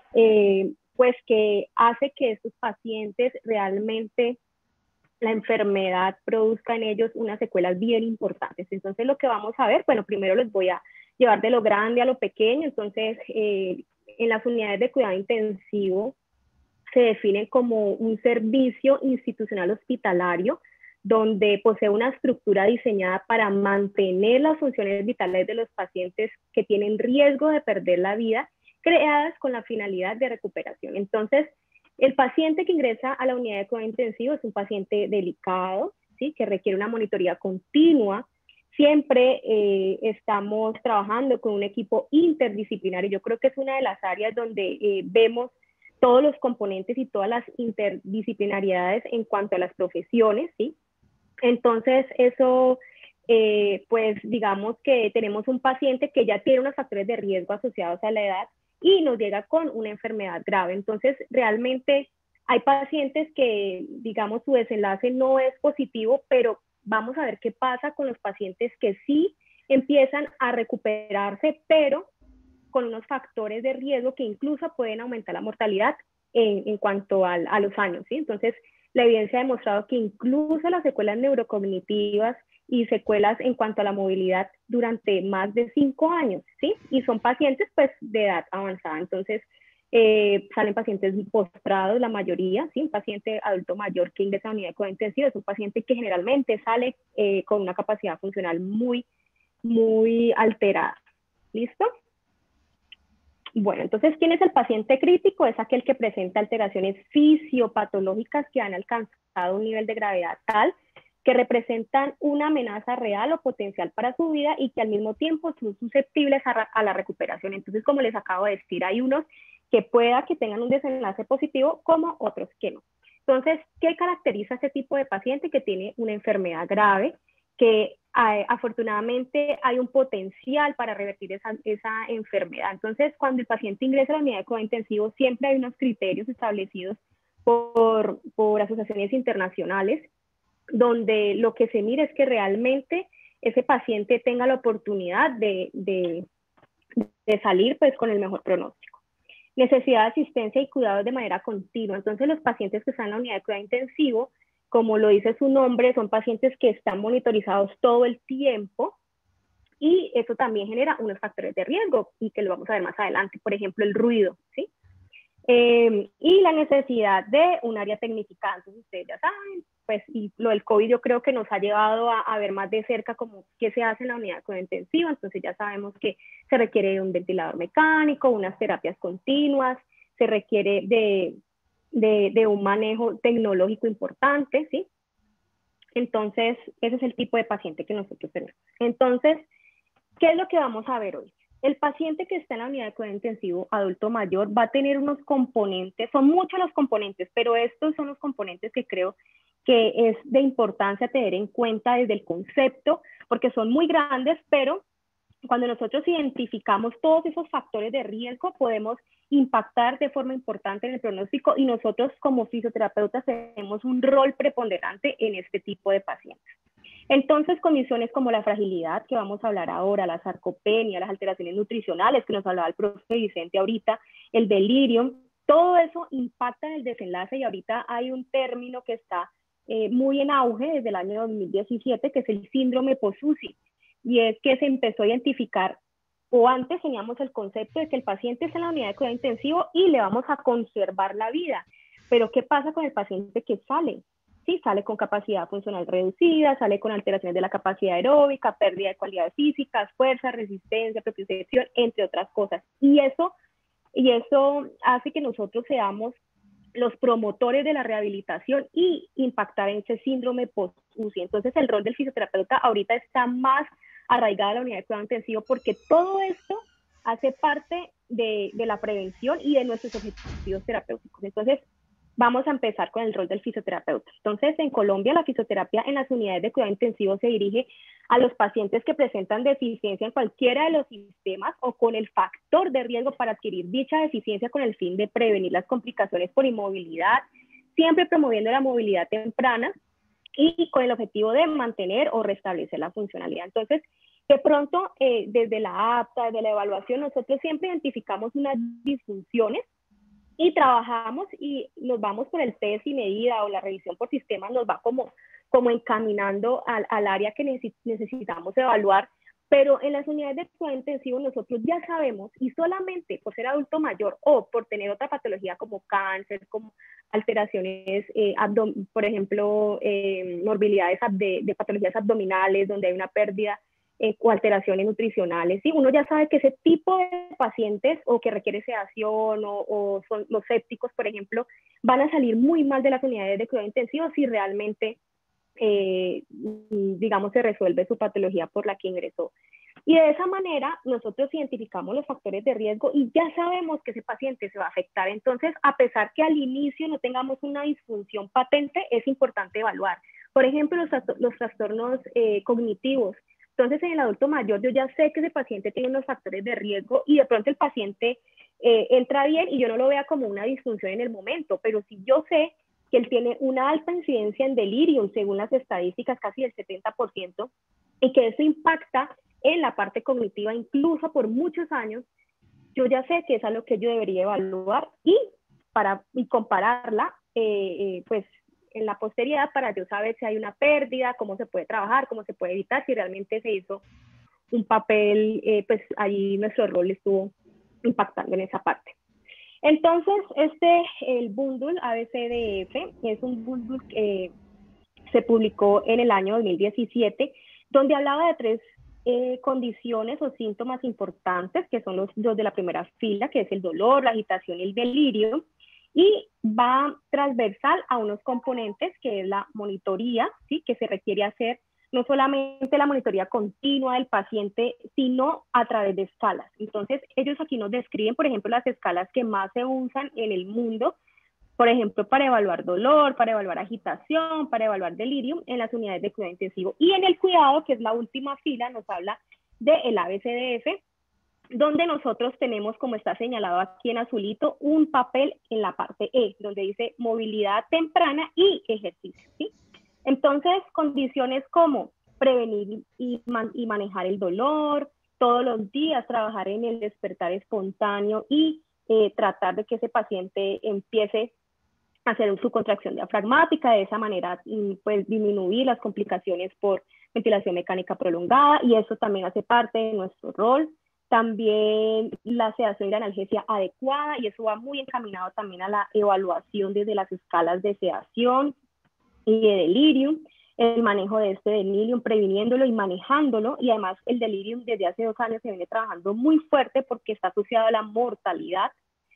pues que hace que estos pacientes realmente la enfermedad produzca en ellos unas secuelas bien importantes. Entonces lo que vamos a ver, bueno, primero les voy a llevar de lo grande a lo pequeño. Entonces en las unidades de cuidado intensivo se definen como un servicio institucional hospitalario donde posee una estructura diseñada para mantener las funciones vitales de los pacientes que tienen riesgo de perder la vida, creadas con la finalidad de recuperación. Entonces, el paciente que ingresa a la unidad de cuidado intensivo es un paciente delicado, ¿sí? Que requiere una monitoría continua. Siempre estamos trabajando con un equipo interdisciplinario. Yo creo que es una de las áreas donde vemos todos los componentes y todas las interdisciplinariedades en cuanto a las profesiones, ¿sí? Entonces, eso, pues digamos que tenemos un paciente que ya tiene unos factores de riesgo asociados a la edad y nos llega con una enfermedad grave. Entonces, realmente hay pacientes que, digamos, su desenlace no es positivo, pero vamos a ver qué pasa con los pacientes que sí empiezan a recuperarse, pero con unos factores de riesgo que incluso pueden aumentar la mortalidad en cuanto a los años, ¿sí? Entonces, la evidencia ha demostrado que incluso las secuelas neurocognitivas y secuelas en cuanto a la movilidad durante más de 5 años, ¿sí? Y son pacientes, pues, de edad avanzada. Entonces, salen pacientes postrados, la mayoría, ¿sí? Un paciente adulto mayor que ingresa a la unidad de cuidado intensivo es un paciente que generalmente sale con una capacidad funcional muy, muy alterada. ¿Listo? Bueno, entonces, ¿quién es el paciente crítico? Es aquel que presenta alteraciones fisiopatológicas que han alcanzado un nivel de gravedad tal que representan una amenaza real o potencial para su vida y que al mismo tiempo son susceptibles a la recuperación. Entonces, como les acabo de decir, hay unos que pueda que tengan un desenlace positivo como otros que no. Entonces, ¿qué caracteriza a este tipo de paciente que tiene una enfermedad grave? Que afortunadamente hay un potencial para revertir esa enfermedad. Entonces, cuando el paciente ingresa a la unidad de cuidado intensivo, siempre hay unos criterios establecidos por asociaciones internacionales, donde lo que se mira es que realmente ese paciente tenga la oportunidad de salir pues con el mejor pronóstico. Necesidad de asistencia y cuidados de manera continua. Entonces, los pacientes que están en la unidad de cuidado intensivo, como lo dice su nombre, son pacientes que están monitorizados todo el tiempo y eso también genera unos factores de riesgo y que lo vamos a ver más adelante, por ejemplo, el ruido, ¿sí? Y la necesidad de un área tecnificada. Entonces, ustedes ya saben, pues, y lo del COVID yo creo que nos ha llevado a ver más de cerca como qué se hace en la unidad de cuidado intensivo. Entonces ya sabemos que se requiere de un ventilador mecánico, unas terapias continuas, se requiere de un manejo tecnológico importante, ¿sí? Entonces, ese es el tipo de paciente que nosotros tenemos. Entonces, ¿qué es lo que vamos a ver hoy? el paciente que está en la unidad de cuidado intensivo adulto mayor va a tener unos componentes, son muchos los componentes, pero estos son los componentes que creo que es de importancia tener en cuenta desde el concepto, porque son muy grandes, pero cuando nosotros identificamos todos esos factores de riesgo, podemos impactar de forma importante en el pronóstico, y nosotros como fisioterapeutas tenemos un rol preponderante en este tipo de pacientes. Entonces, condiciones como la fragilidad, que vamos a hablar ahora, la sarcopenia, las alteraciones nutricionales, que nos hablaba el profe Vicente ahorita, el delirium, todo eso impacta en el desenlace, y ahorita hay un término que está muy en auge desde el año 2017, que es el síndrome post-UCI, y es que se empezó a identificar, o antes teníamos el concepto de que el paciente está en la unidad de cuidado intensivo y le vamos a conservar la vida, pero ¿qué pasa con el paciente que sale? Sí, sale con capacidad funcional reducida, sale con alteraciones de la capacidad aeróbica, pérdida de cualidades físicas, fuerza, resistencia, propiocepción, entre otras cosas. Y eso hace que nosotros seamos los promotores de la rehabilitación y impactar en ese síndrome post-UCI. Entonces, el rol del fisioterapeuta ahorita está más arraigado a la unidad de cuidado intensivo, porque todo esto hace parte de la prevención y de nuestros objetivos terapéuticos. Entonces, vamos a empezar con el rol del fisioterapeuta. Entonces, en Colombia, la fisioterapia en las unidades de cuidado intensivo se dirige a los pacientes que presentan deficiencia en cualquiera de los sistemas o con el factor de riesgo para adquirir dicha deficiencia, con el fin de prevenir las complicaciones por inmovilidad, siempre promoviendo la movilidad temprana y con el objetivo de mantener o restablecer la funcionalidad. Entonces, de pronto, desde la APTA, desde la evaluación, nosotros siempre identificamos unas disfunciones y trabajamos y nos vamos por el test y medida o la revisión por sistemas, nos va como encaminando al área que necesitamos evaluar. Pero en las unidades de cuidado intensivo nosotros ya sabemos, y solamente por ser adulto mayor o por tener otra patología como cáncer, como alteraciones, por ejemplo, morbilidades de patologías abdominales, donde hay una pérdida o alteraciones nutricionales, ¿sí? Uno ya sabe que ese tipo de pacientes o que requiere sedación o son los sépticos, por ejemplo, van a salir muy mal de las unidades de cuidado intensivo si realmente, digamos, se resuelve su patología por la que ingresó. Y de esa manera nosotros identificamos los factores de riesgo y ya sabemos que ese paciente se va a afectar. Entonces, a pesar que al inicio no tengamos una disfunción patente, es importante evaluar. Por ejemplo, los trastornos cognitivos. Entonces, en el adulto mayor yo ya sé que ese paciente tiene unos factores de riesgo y de pronto el paciente entra bien y yo no lo vea como una disfunción en el momento, pero si yo sé que él tiene una alta incidencia en delirium, según las estadísticas, casi del 70%, y que eso impacta en la parte cognitiva incluso por muchos años, yo ya sé que es algo que yo debería evaluar y compararla, pues, en la posteridad, para yo saber si hay una pérdida, cómo se puede trabajar, cómo se puede evitar, si realmente se hizo un papel, pues allí nuestro rol estuvo impactando en esa parte. Entonces, el bundle ABCDF es un bundle que se publicó en el año 2017, donde hablaba de 3 condiciones o síntomas importantes, que son los de la primera fila, que es el dolor, la agitación y el delirio, y va transversal a unos componentes, que es la monitoría, ¿sí? Que se requiere hacer no solamente la monitoría continua del paciente, sino a través de escalas. Entonces, ellos aquí nos describen, por ejemplo, las escalas que más se usan en el mundo, por ejemplo, para evaluar dolor, para evaluar agitación, para evaluar delirium en las unidades de cuidado intensivo. Y en el cuidado, que es la última fila, nos habla del ABCDF, donde nosotros tenemos, como está señalado aquí en azulito, un papel en la parte E, donde dice movilidad temprana y ejercicio, ¿sí? Entonces, condiciones como prevenir y manejar el dolor, todos los días trabajar en el despertar espontáneo y tratar de que ese paciente empiece a hacer su contracción diafragmática, de esa manera pues disminuir las complicaciones por ventilación mecánica prolongada, y eso también hace parte de nuestro rol. También la sedación y la analgesia adecuada, y eso va muy encaminado también a la evaluación desde las escalas de sedación y de delirium, el manejo de este delirium, previniéndolo y manejándolo, y además el delirium desde hace 2 años se viene trabajando muy fuerte porque está asociado a la mortalidad,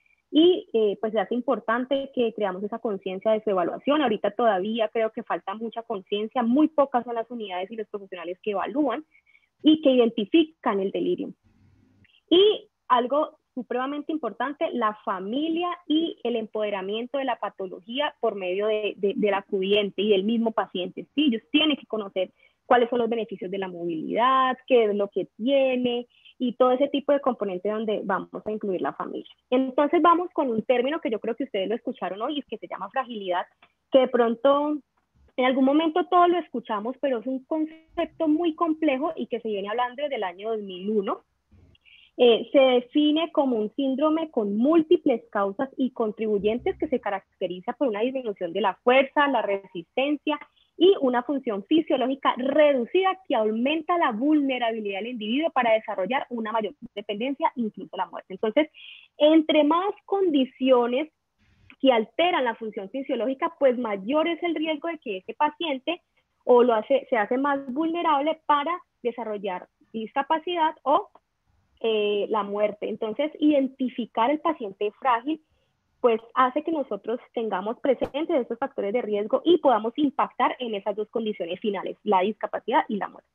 y pues se hace importante que creamos esa conciencia de su evaluación. Ahorita todavía creo que falta mucha conciencia, muy pocas son las unidades y los profesionales que evalúan y que identifican el delirium. Y algo supremamente importante, la familia y el empoderamiento de la patología por medio del acudiente y del mismo paciente. ¿Sí? Ellos tienen que conocer cuáles son los beneficios de la movilidad, qué es lo que tiene y todo ese tipo de componentes donde vamos a incluir la familia. Entonces vamos con un término que yo creo que ustedes lo escucharon hoy, que se llama fragilidad, que de pronto en algún momento todos lo escuchamos, pero es un concepto muy complejo y que se viene hablando desde el año 2001. Se define como un síndrome con múltiples causas y contribuyentes que se caracteriza por una disminución de la fuerza, la resistencia y una función fisiológica reducida que aumenta la vulnerabilidad del individuo para desarrollar una mayor dependencia, incluso la muerte. Entonces, entre más condiciones que alteran la función fisiológica, pues mayor es el riesgo de que ese paciente se hace más vulnerable para desarrollar discapacidad o la muerte. Entonces, identificar el paciente frágil pues hace que nosotros tengamos presentes estos factores de riesgo y podamos impactar en esas dos condiciones finales, la discapacidad y la muerte.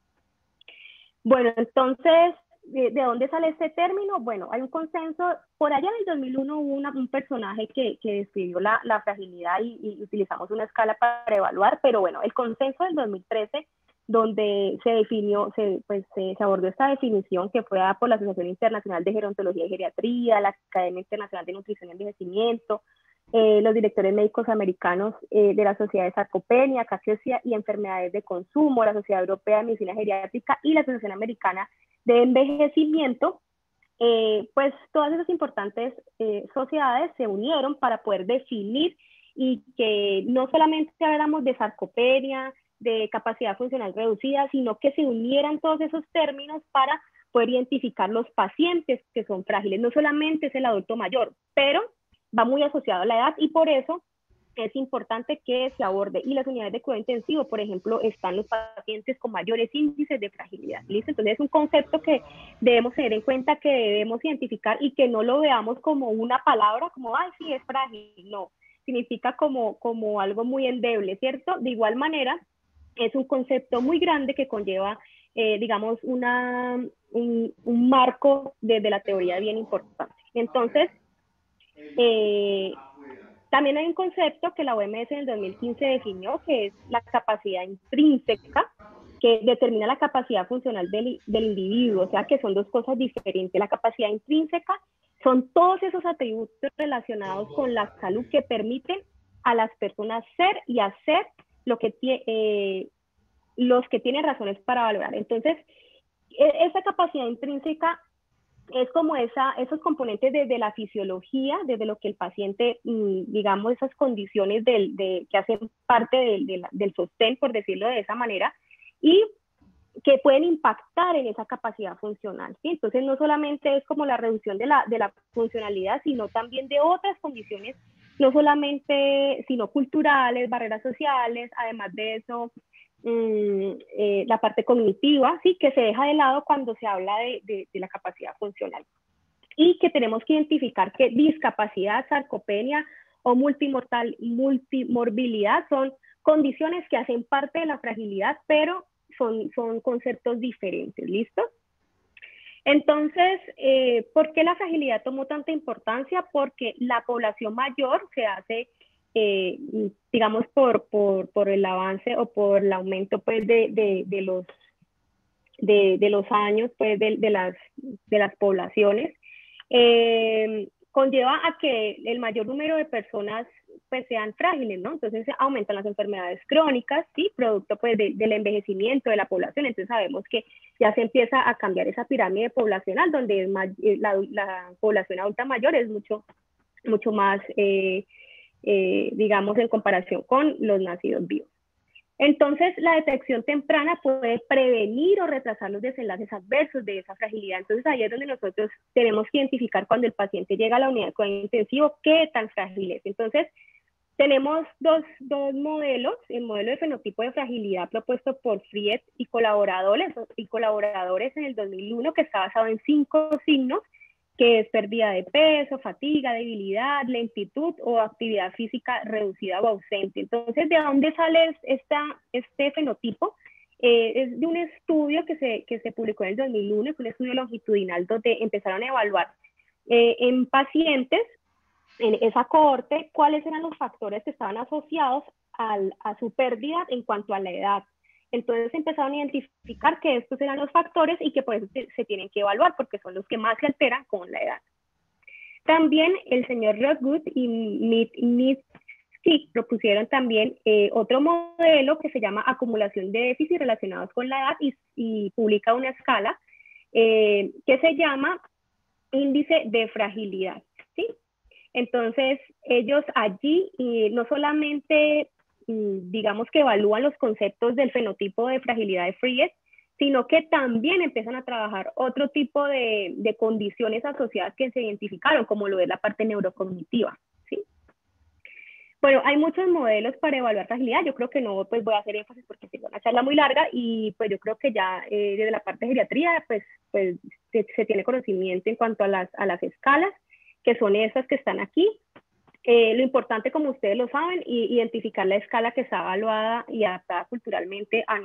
Bueno, entonces, ¿de dónde sale este término? Bueno, hay un consenso, por allá en el 2001 hubo un personaje que describió la fragilidad y utilizamos una escala para evaluar, pero bueno, el consenso del 2013 donde se definió, se abordó esta definición que fue dada por la Asociación Internacional de Gerontología y Geriatría, la Academia Internacional de Nutrición y Envejecimiento, los directores médicos americanos de la Sociedad de Sarcopenia, Cachexia y Enfermedades de Consumo, la Sociedad Europea de Medicina Geriátrica y la Asociación Americana de Envejecimiento. Pues todas esas importantes sociedades se unieron para poder definir y que no solamente habláramos de sarcopenia, de capacidad funcional reducida, sino que se unieran todos esos términos para poder identificar los pacientes que son frágiles. No solamente es el adulto mayor, pero va muy asociado a la edad y por eso es importante que se aborde. Y las unidades de cuidado intensivo, por ejemplo, están los pacientes con mayores índices de fragilidad. ¿Listo? Entonces es un concepto que debemos tener en cuenta, que debemos identificar y que no lo veamos como una palabra, como, ay, sí, es frágil. No, significa como algo muy endeble, ¿cierto? De igual manera, es un concepto muy grande que conlleva, digamos, un marco desde la teoría bien importante. Entonces, también hay un concepto que la OMS en el 2015 definió, que es la capacidad intrínseca, que determina la capacidad funcional del individuo, o sea que son dos cosas diferentes. La capacidad intrínseca son todos esos atributos relacionados con la salud que permiten a las personas ser y hacer lo que los que tienen razones para valorar. Entonces, esa capacidad intrínseca es como esos componentes desde la fisiología, desde lo que el paciente, digamos, esas condiciones que hacen parte del sostén, por decirlo de esa manera, y que pueden impactar en esa capacidad funcional, ¿sí? Entonces, no solamente es como la reducción de la funcionalidad, sino también de otras condiciones, no solamente, sino culturales, barreras sociales, además de eso, la parte cognitiva, ¿sí? Que se deja de lado cuando se habla de la capacidad funcional. Y que tenemos que identificar que discapacidad, sarcopenia o multimorbilidad son condiciones que hacen parte de la fragilidad, pero son conceptos diferentes, ¿listo? Entonces, ¿por qué la fragilidad tomó tanta importancia? Porque la población mayor se hace, digamos, por el avance o por el aumento pues, de los años pues, de las poblaciones, conlleva a que el mayor número de personas pues sean frágiles, ¿no? Entonces aumentan las enfermedades crónicas, ¿sí? Producto pues del envejecimiento de la población. Entonces sabemos que ya se empieza a cambiar esa pirámide poblacional donde la población adulta mayor es mucho más, digamos, en comparación con los nacidos vivos. Entonces, la detección temprana puede prevenir o retrasar los desenlaces adversos de esa fragilidad. Entonces, ahí es donde nosotros tenemos que identificar cuando el paciente llega a la unidad de cuidado intensivo qué tan frágil es. Entonces, tenemos dos modelos. El modelo de fenotipo de fragilidad propuesto por Fried y colaboradores en el 2001, que está basado en 5 signos, que es pérdida de peso, fatiga, debilidad, lentitud o actividad física reducida o ausente. Entonces, ¿de dónde sale este fenotipo? Es de un estudio que se publicó en el 2001, es un estudio longitudinal donde empezaron a evaluar en pacientes, en esa cohorte, cuáles eran los factores que estaban asociados a su pérdida en cuanto a la edad. Entonces empezaron a identificar que estos eran los factores y que por eso se tienen que evaluar, porque son los que más se alteran con la edad. También el señor Rothgut y Mitsky propusieron también otro modelo que se llama acumulación de déficits relacionados con la edad y publica una escala que se llama índice de fragilidad, ¿sí? Entonces, ellos allí no solamente, digamos que evalúan los conceptos del fenotipo de fragilidad de Fried, sino que también empiezan a trabajar otro tipo de condiciones asociadas que se identificaron, como lo es la parte neurocognitiva, ¿sí? Bueno, hay muchos modelos para evaluar fragilidad. Yo creo que no pues voy a hacer énfasis porque es una charla muy larga y pues yo creo que ya desde la parte de geriatría pues se tiene conocimiento en cuanto a las escalas, que son esas que están aquí. Lo importante, como ustedes lo saben, identificar la escala que está evaluada y adaptada culturalmente a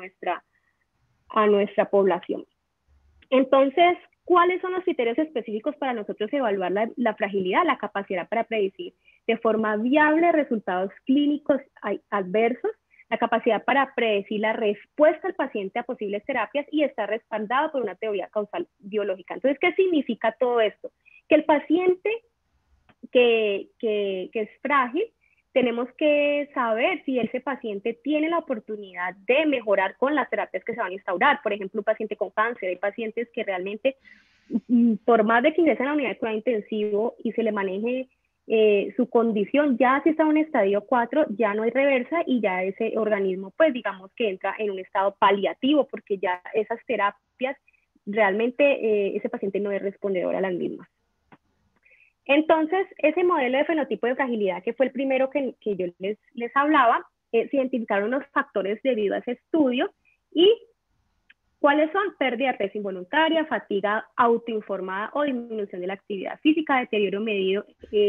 nuestra población. Entonces, ¿cuáles son los criterios específicos para nosotros evaluar la fragilidad, la capacidad para predecir de forma viable resultados clínicos adversos, la capacidad para predecir la respuesta del paciente a posibles terapias y está respaldado por una teoría causal biológica? Entonces, ¿qué significa todo esto? Que el paciente que es frágil, tenemos que saber si ese paciente tiene la oportunidad de mejorar con las terapias que se van a instaurar. Por ejemplo, un paciente con cáncer, hay pacientes que realmente, por más de que ingresen a la unidad de cuidado intensivo y se le maneje su condición, ya si está en un estadio 4, ya no hay reversa y ya ese organismo, pues digamos que entra en un estado paliativo, porque ya esas terapias, realmente ese paciente no es respondedor a las mismas. Entonces, ese modelo de fenotipo de fragilidad, que fue el primero que yo les hablaba, se identificaron los factores debido a ese estudio y cuáles son: pérdida de peso involuntaria, fatiga autoinformada o disminución de la actividad física, deterioro medido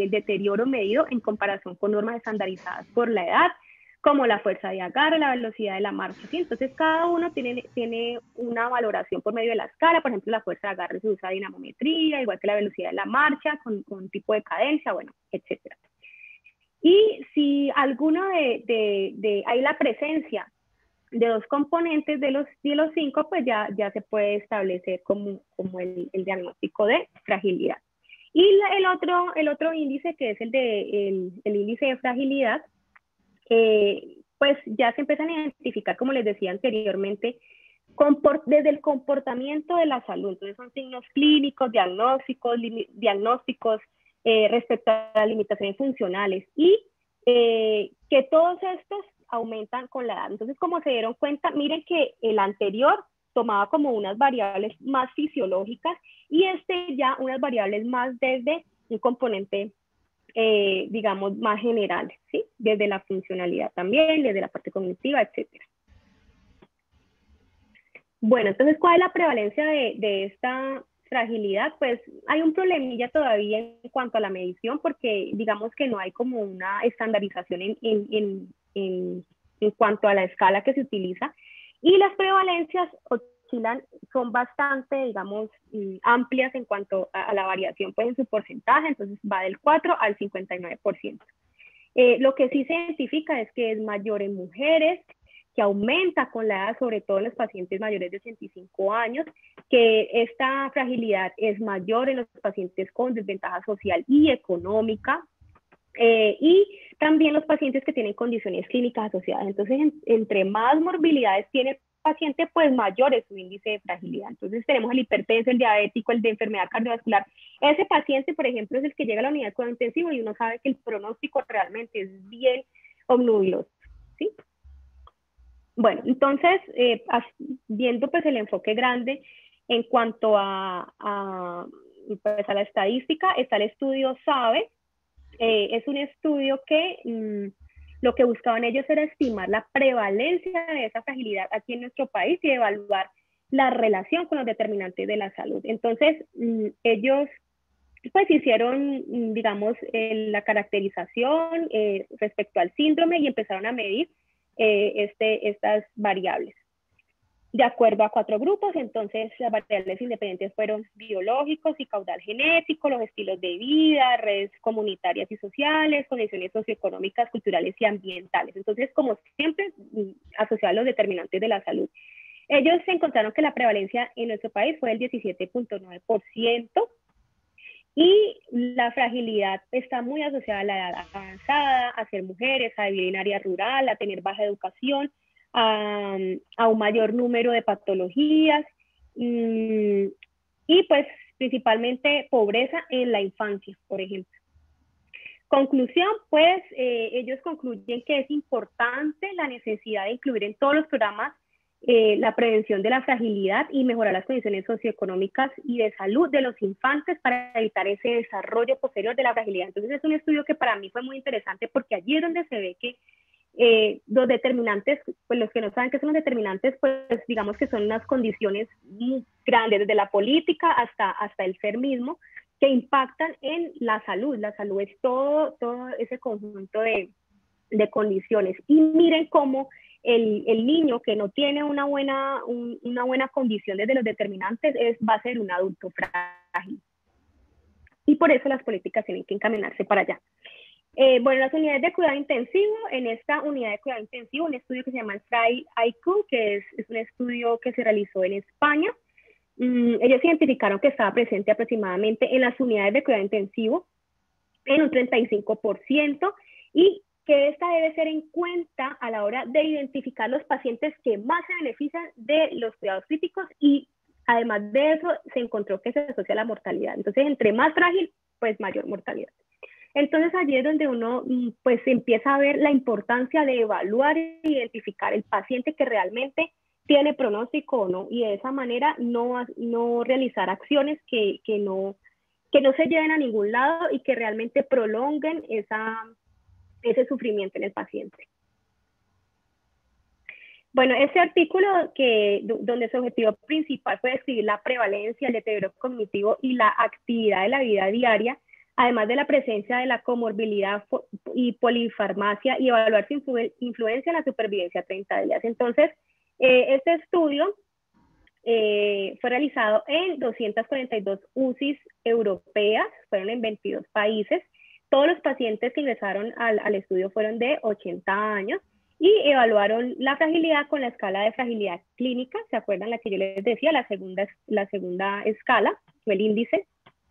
en comparación con normas estandarizadas por la edad, como la fuerza de agarre, la velocidad de la marcha, ¿sí? Entonces, cada uno tiene una valoración por medio de la escala. Por ejemplo, la fuerza de agarre se usa dinamometría, igual que la velocidad de la marcha, con tipo de cadencia, bueno, etc. Y si alguno hay la presencia de dos componentes de los 5, pues ya se puede establecer como el diagnóstico de fragilidad. Y el otro índice, que es el índice de fragilidad, pues ya se empiezan a identificar, como les decía anteriormente, desde el comportamiento de la salud. Entonces son signos clínicos, diagnósticos respecto a las limitaciones funcionales y que todos estos aumentan con la edad. Entonces, como se dieron cuenta, miren que el anterior tomaba como unas variables más fisiológicas y ya unas variables más desde un componente digamos, más general, ¿sí? Desde la funcionalidad también, desde la parte cognitiva, etc. Bueno, entonces, ¿cuál es la prevalencia de esta fragilidad? Pues hay un problemilla todavía en cuanto a la medición, porque digamos que no hay como una estandarización en cuanto a la escala que se utiliza, y las prevalencias son bastante, digamos, amplias en cuanto a la variación pues en su porcentaje. Entonces va del 4 al 59%. Lo que sí se identifica es que es mayor en mujeres, que aumenta con la edad, sobre todo en los pacientes mayores de 85 años, que esta fragilidad es mayor en los pacientes con desventaja social y económica, y también los pacientes que tienen condiciones clínicas asociadas. Entonces, entre más morbilidades tiene el paciente, pues mayor es su índice de fragilidad. Entonces tenemos el hipertenso, el diabético, el de enfermedad cardiovascular. Ese paciente, por ejemplo, es el que llega a la unidad de cuidado intensivo y uno sabe que el pronóstico realmente es bien obnubiloso, ¿sí? Bueno, entonces, viendo pues el enfoque grande en cuanto a la estadística, está el estudio SABE. Es un estudio que lo que buscaban ellos era estimar la prevalencia de esa fragilidad aquí en nuestro país y evaluar la relación con los determinantes de la salud. Entonces, ellos pues hicieron, digamos, la caracterización respecto al síndrome y empezaron a medir estas variables. de acuerdo a 4 grupos. Entonces las variables independientes fueron biológicos y caudal genético, los estilos de vida, redes comunitarias y sociales, condiciones socioeconómicas, culturales y ambientales. Entonces, como siempre, asociados a los determinantes de la salud. Ellos encontraron que la prevalencia en nuestro país fue del 17.9%, y la fragilidad está muy asociada a la edad avanzada, a ser mujeres, a vivir en área rural, a tener baja educación, a un mayor número de patologías, y pues principalmente pobreza en la infancia, por ejemplo. Conclusión, pues ellos concluyen que es importante la necesidad de incluir en todos los programas la prevención de la fragilidad y mejorar las condiciones socioeconómicas y de salud de los infantes para evitar ese desarrollo posterior de la fragilidad. Entonces es un estudio que para mí fue muy interesante, porque allí es donde se ve que los determinantes, pues los que no saben qué son los determinantes, pues digamos que son unas condiciones muy grandes, desde la política hasta el ser mismo, que impactan en la salud. La salud es todo ese conjunto de condiciones. Y miren cómo el niño que no tiene una buena condición desde los determinantes va a ser un adulto frágil. Y por eso las políticas tienen que encaminarse para allá. Bueno, las unidades de cuidado intensivo, en esta unidad de cuidado intensivo, un estudio que se llama el FRAI-IQ, que es un estudio que se realizó en España. Ellos identificaron que estaba presente aproximadamente en las unidades de cuidado intensivo en un 35%, y que esta debe ser en cuenta a la hora de identificar los pacientes que más se benefician de los cuidados críticos, y además de eso se encontró que se asocia a la mortalidad. Entonces, entre más frágil, pues mayor mortalidad. Entonces allí es donde uno pues empieza a ver la importancia de evaluar e identificar el paciente que realmente tiene pronóstico o no, y de esa manera no realizar acciones que no se lleven a ningún lado y que realmente prolonguen ese sufrimiento en el paciente. Bueno, este artículo donde su objetivo principal fue describir la prevalencia, el deterioro cognitivo y la actividad de la vida diaria, además de la presencia de la comorbilidad y polifarmacia, y evaluar su influencia en la supervivencia a 30 días. Entonces, este estudio fue realizado en 242 UCIs europeas, fueron en 22 países. Todos los pacientes que ingresaron al estudio fueron de 80 años y evaluaron la fragilidad con la escala de fragilidad clínica. ¿Se acuerdan la que yo les decía? La segunda escala, o el índice.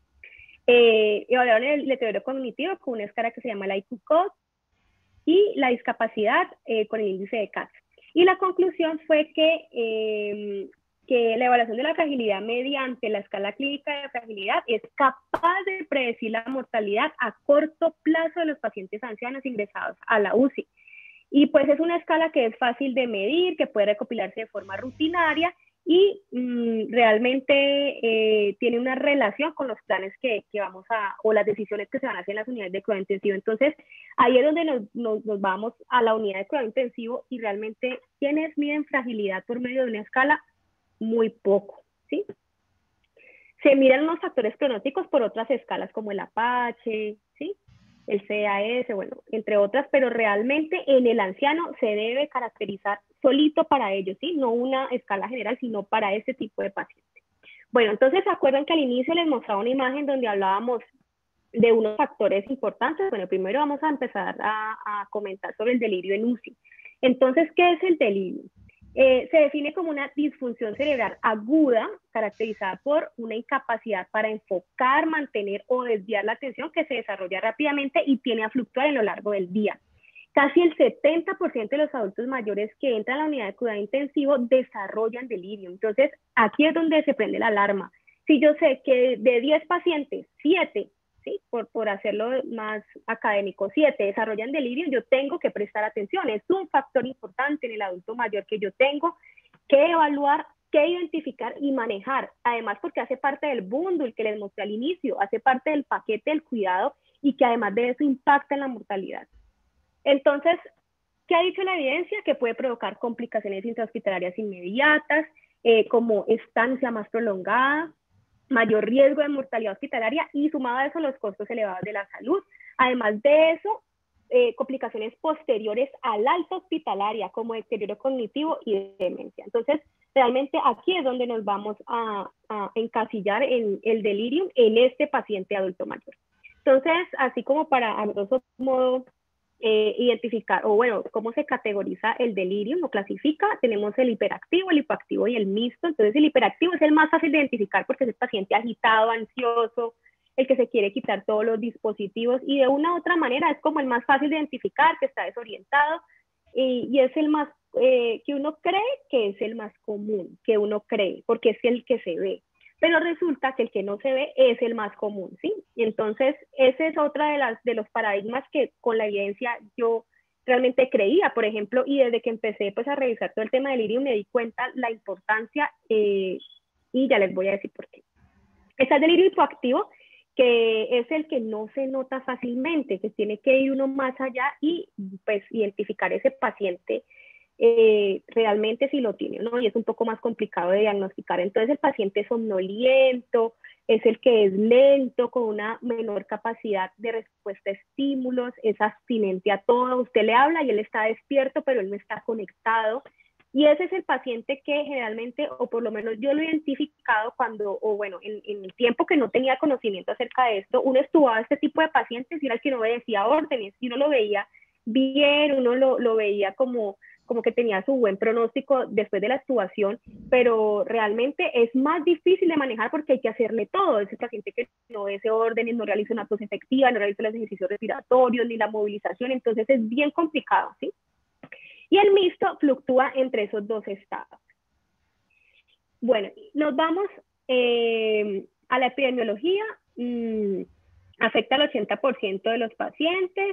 Evaluaron el deterioro cognitivo con una escala que se llama la IQ-COD, y la discapacidad con el índice de CATS. Y la conclusión fue que la evaluación de la fragilidad mediante la escala clínica de fragilidad es capaz de predecir la mortalidad a corto plazo de los pacientes ancianos ingresados a la UCI. Y pues es una escala que es fácil de medir, que puede recopilarse de forma rutinaria, y realmente tiene una relación con los planes que vamos o las decisiones que se van a hacer en las unidades de cuidado intensivo. Entonces, ahí es donde nos vamos a la unidad de cuidado intensivo, y realmente quienes miden fragilidad por medio de una escala, muy poco, ¿sí? Se miran unos factores pronósticos por otras escalas como el Apache, ¿sí? El CAS, bueno, entre otras, pero realmente en el anciano se debe caracterizar solito para ellos, ¿sí? No una escala general, sino para ese tipo de pacientes. Bueno, entonces, ¿se acuerdan que al inicio les mostraba una imagen donde hablábamos de unos factores importantes? Bueno, primero vamos a empezar a comentar sobre el delirio en UCI. Entonces, ¿qué es el delirio? Se define como una disfunción cerebral aguda caracterizada por una incapacidad para enfocar, mantener o desviar la atención, que se desarrolla rápidamente y tiene a fluctuar a lo largo del día. Casi el 70% de los adultos mayores que entran a la unidad de cuidado intensivo desarrollan delirio. Entonces, aquí es donde se prende la alarma. Si yo sé que de 10 pacientes, 7, ¿sí? por hacerlo más académico, 7 desarrollan delirio, yo tengo que prestar atención. Es un factor importante en el adulto mayor que yo tengo que evaluar, que identificar y manejar. Además, porque hace parte del bundle que les mostré al inicio, hace parte del paquete del cuidado, y que además de eso impacta en la mortalidad. Entonces, ¿qué ha dicho la evidencia? Que puede provocar complicaciones intrahospitalarias inmediatas, como estancia más prolongada, mayor riesgo de mortalidad hospitalaria, y sumado a eso los costos elevados de la salud. Además de eso, complicaciones posteriores al alta hospitalaria, como deterioro cognitivo y demencia. Entonces, Realmente aquí es donde nos vamos a encasillar en el delirium en este paciente adulto mayor. Entonces, así como para, a grosso modo, identificar, o bueno, cómo se categoriza el delirium o clasifica, tenemos el hiperactivo, el hipoactivo y el mixto. Entonces, el hiperactivo es el más fácil de identificar porque es el paciente agitado, ansioso, el que se quiere quitar todos los dispositivos, y de una u otra manera es como el más fácil de identificar, que está desorientado, y es el más que uno cree que es el más común, que uno cree, porque es el que se ve. Pero resulta que el que no se ve es el más común, ¿sí? Y entonces, ese es otra de los paradigmas que con la evidencia yo realmente creía, por ejemplo, y desde que empecé pues a revisar todo el tema del delirium me di cuenta la importancia, y ya les voy a decir por qué. Está el delirio hipoactivo, que es el que no se nota fácilmente, que tiene que ir uno más allá y pues identificar ese paciente realmente si lo tiene, ¿no? Y es un poco más complicado de diagnosticar. Entonces el paciente es somnoliento, es el que es lento, con una menor capacidad de respuesta a estímulos, es abstinente a todo. Usted le habla y él está despierto, pero él no está conectado. Y ese es el paciente que generalmente, o por lo menos yo lo he identificado cuando, o bueno, en el tiempo que no tenía conocimiento acerca de esto, uno estudiaba a este tipo de pacientes y era el que no obedecía órdenes, y uno lo veía bien, uno lo veía como que tenía su buen pronóstico después de la extubación, pero realmente es más difícil de manejar porque hay que hacerle todo. Ese paciente que no obedece órdenes, no realiza una tos efectiva, no realiza los ejercicios respiratorios, ni la movilización, entonces es bien complicado, ¿sí? Y el mixto fluctúa entre esos dos estados. Bueno, nos vamos a la epidemiología. Afecta al 80% de los pacientes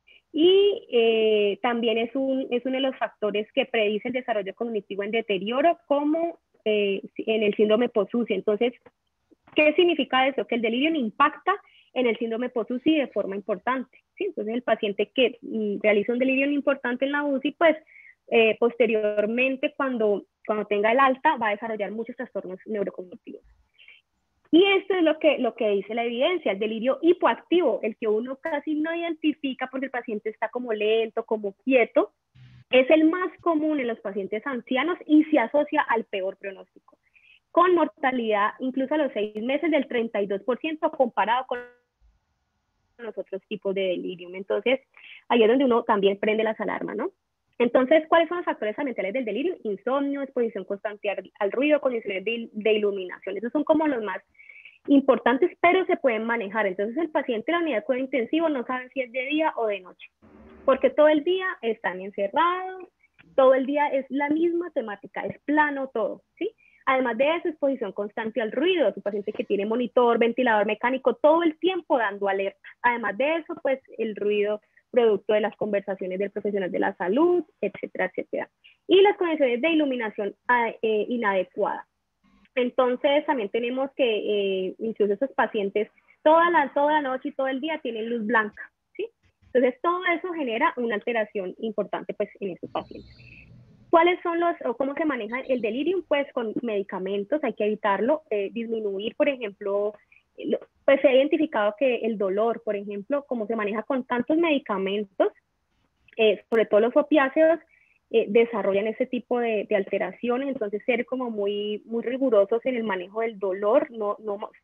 y también es uno de los factores que predice el desarrollo cognitivo en deterioro, como en el síndrome post-UCI. Entonces, ¿qué significa eso? Que el delirio impacta en el síndrome post-UCI de forma importante, ¿sí? Entonces, el paciente que realiza un delirio importante en la UCI, pues posteriormente, cuando tenga el alta, va a desarrollar muchos trastornos neurocognitivos. Y esto es lo que dice la evidencia, el delirio hipoactivo, el que uno casi no identifica porque el paciente está como lento, como quieto, es el más común en los pacientes ancianos y se asocia al peor pronóstico, con mortalidad incluso a los 6 meses del 32% comparado con los otros tipos de delirium. Entonces, ahí es donde uno también prende las alarmas, ¿no? Entonces, ¿cuáles son los factores ambientales del delirio? Insomnio, exposición constante al ruido, condiciones de iluminación. Esos son como los más importantes, pero se pueden manejar. Entonces, el paciente en la unidad de cuidado intensivo no sabe si es de día o de noche, porque todo el día están encerrados, todo el día es la misma temática, es plano todo, ¿sí? Además de eso, exposición constante al ruido, es un paciente que tiene monitor, ventilador mecánico, todo el tiempo dando alerta. Además de eso, pues el ruido producto de las conversaciones del profesional de la salud, etcétera, etcétera. Y las condiciones de iluminación inadecuada. Entonces, también tenemos que incluso esos pacientes toda la noche y todo el día tienen luz blanca, ¿sí? Entonces, todo eso genera una alteración importante, pues, en esos pacientes. ¿Cuáles son o cómo se maneja el delirium? Pues con medicamentos, hay que evitarlo, disminuir, por ejemplo, pues se ha identificado que el dolor, por ejemplo, como se maneja con tantos medicamentos, sobre todo los opiáceos, desarrollan ese tipo de alteraciones. Entonces ser como muy rigurosos en el manejo del dolor, no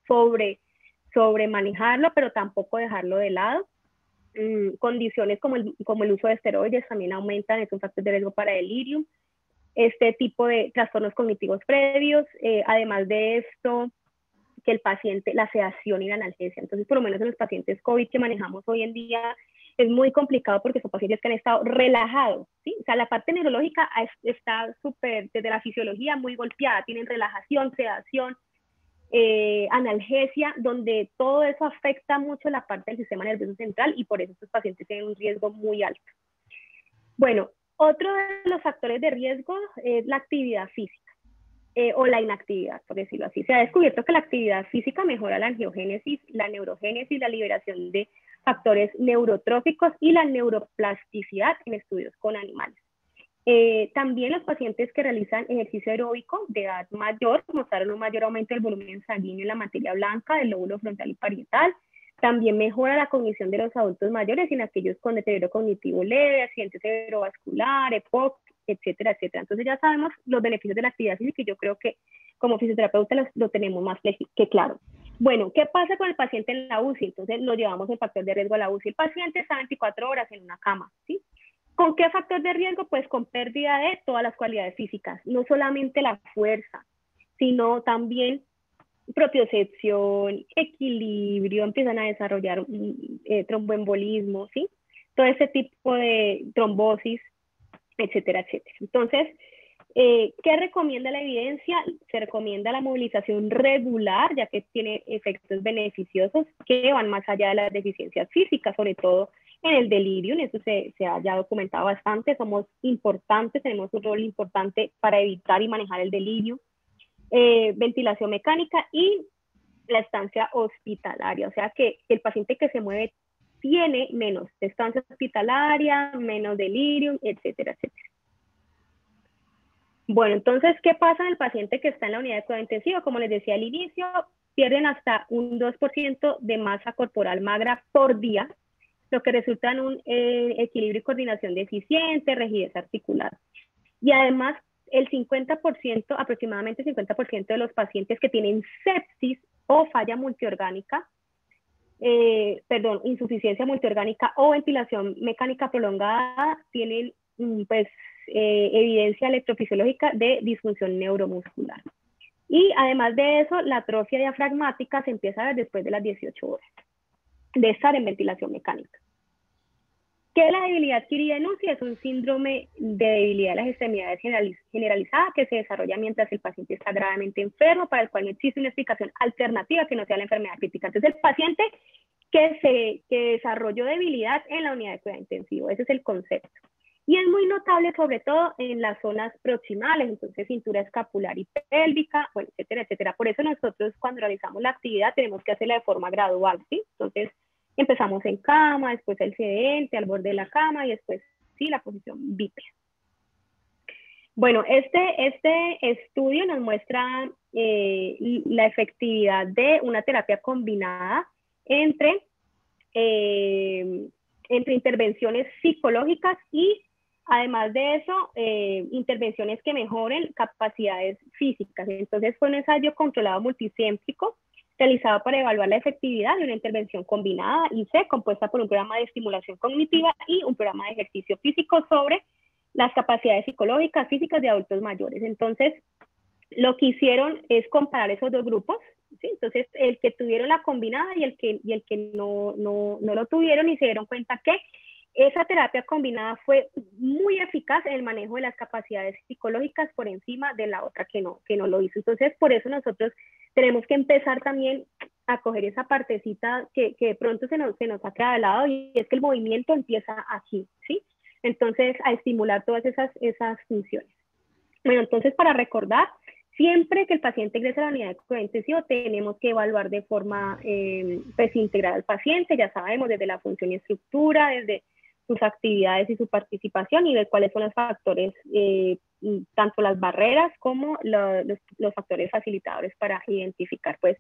sobre manejarlo, pero tampoco dejarlo de lado. Condiciones como el uso de esteroides también aumentan, es un factor de riesgo para delirium. Este tipo de trastornos cognitivos previos, además de esto, que el paciente, la sedación y la analgesia. Entonces, por lo menos en los pacientes COVID que manejamos hoy en día, es muy complicado porque son pacientes que han estado relajados, ¿sí? O sea, la parte neurológica está súper, desde la fisiología, muy golpeada. Tienen relajación, sedación, analgesia, donde todo eso afecta mucho la parte del sistema nervioso central y por eso estos pacientes tienen un riesgo muy alto. Bueno, otro de los factores de riesgo es la actividad física. O la inactividad, por decirlo así. Se ha descubierto que la actividad física mejora la angiogénesis, la neurogénesis, la liberación de factores neurotróficos y la neuroplasticidad en estudios con animales. También los pacientes que realizan ejercicio aeróbico de edad mayor mostraron un mayor aumento del volumen sanguíneo en la materia blanca del lóbulo frontal y parietal. También mejora la cognición de los adultos mayores y en aquellos con deterioro cognitivo leve, accidente cerebrovascular, EPOC, etcétera, etcétera. Entonces ya sabemos los beneficios de la actividad física y yo creo que como fisioterapeuta lo tenemos más que claro. Bueno, ¿qué pasa con el paciente en la UCI? Entonces lo llevamos el factor de riesgo a la UCI. El paciente está 24 horas en una cama, ¿sí? ¿Con qué factor de riesgo? Pues con pérdida de todas las cualidades físicas, no solamente la fuerza, sino también propiocepción, equilibrio, empiezan a desarrollar tromboembolismo, ¿sí? Todo ese tipo de trombosis, etcétera, etcétera. Entonces, ¿qué recomienda la evidencia? Se recomienda la movilización regular, ya que tiene efectos beneficiosos que van más allá de las deficiencias físicas, sobre todo en el delirio. Eso se ha ya documentado bastante. Somos importantes, tenemos un rol importante para evitar y manejar el delirio. Ventilación mecánica y la estancia hospitalaria, o sea que el paciente que se mueve tiene menos estancia hospitalaria, menos delirium, etcétera, etcétera. Bueno, entonces, ¿qué pasa en el paciente que está en la unidad de cuidado intensivo? Como les decía al inicio, pierden hasta un 2% de masa corporal magra por día, lo que resulta en un equilibrio y coordinación deficiente, rigidez articular. Y además, el 50%, aproximadamente 50% de los pacientes que tienen sepsis o falla multiorgánica, insuficiencia multiorgánica o ventilación mecánica prolongada, tienen evidencia electrofisiológica de disfunción neuromuscular. Y además de eso, la atrofia diafragmática se empieza a ver después de las 18 horas de estar en ventilación mecánica. ¿Qué es la debilidad adquirida en UCI? Es un síndrome de debilidad de las extremidades generalizada que se desarrolla mientras el paciente está gravemente enfermo, para el cual no existe una explicación alternativa que no sea la enfermedad crítica. Entonces, el paciente que desarrolló debilidad en la unidad de cuidado intensivo, ese es el concepto. Y es muy notable sobre todo en las zonas proximales, entonces cintura escapular y pélvica, bueno, etcétera, etcétera. Por eso nosotros cuando realizamos la actividad tenemos que hacerla de forma gradual, ¿sí? Entonces, empezamos en cama, después el sedente, al borde de la cama y después, sí, la posición bípeda. Bueno, este estudio nos muestra la efectividad de una terapia combinada entre intervenciones psicológicas y, además de eso, intervenciones que mejoren capacidades físicas. Entonces, fue un ensayo controlado multicéntrico realizado para evaluar la efectividad de una intervención combinada IC, compuesta por un programa de estimulación cognitiva y un programa de ejercicio físico sobre las capacidades psicológicas, físicas de adultos mayores. Entonces, lo que hicieron es comparar esos dos grupos, ¿sí? Entonces, el que tuvieron la combinada y el que no lo tuvieron, y se dieron cuenta que esa terapia combinada fue muy eficaz en el manejo de las capacidades psicológicas por encima de la otra que no lo hizo. Entonces, por eso nosotros tenemos que empezar también a coger esa partecita que de pronto se nos ha quedado de lado, y es que el movimiento empieza aquí, ¿sí? Entonces, a estimular todas esas funciones. Bueno, entonces, para recordar, siempre que el paciente ingresa a la unidad de cuidado intensivo, tenemos que evaluar de forma integral al paciente, ya sabemos, desde la función y estructura, desde sus actividades y su participación, y ver cuáles son los factores, tanto las barreras como los factores facilitadores para identificar, pues,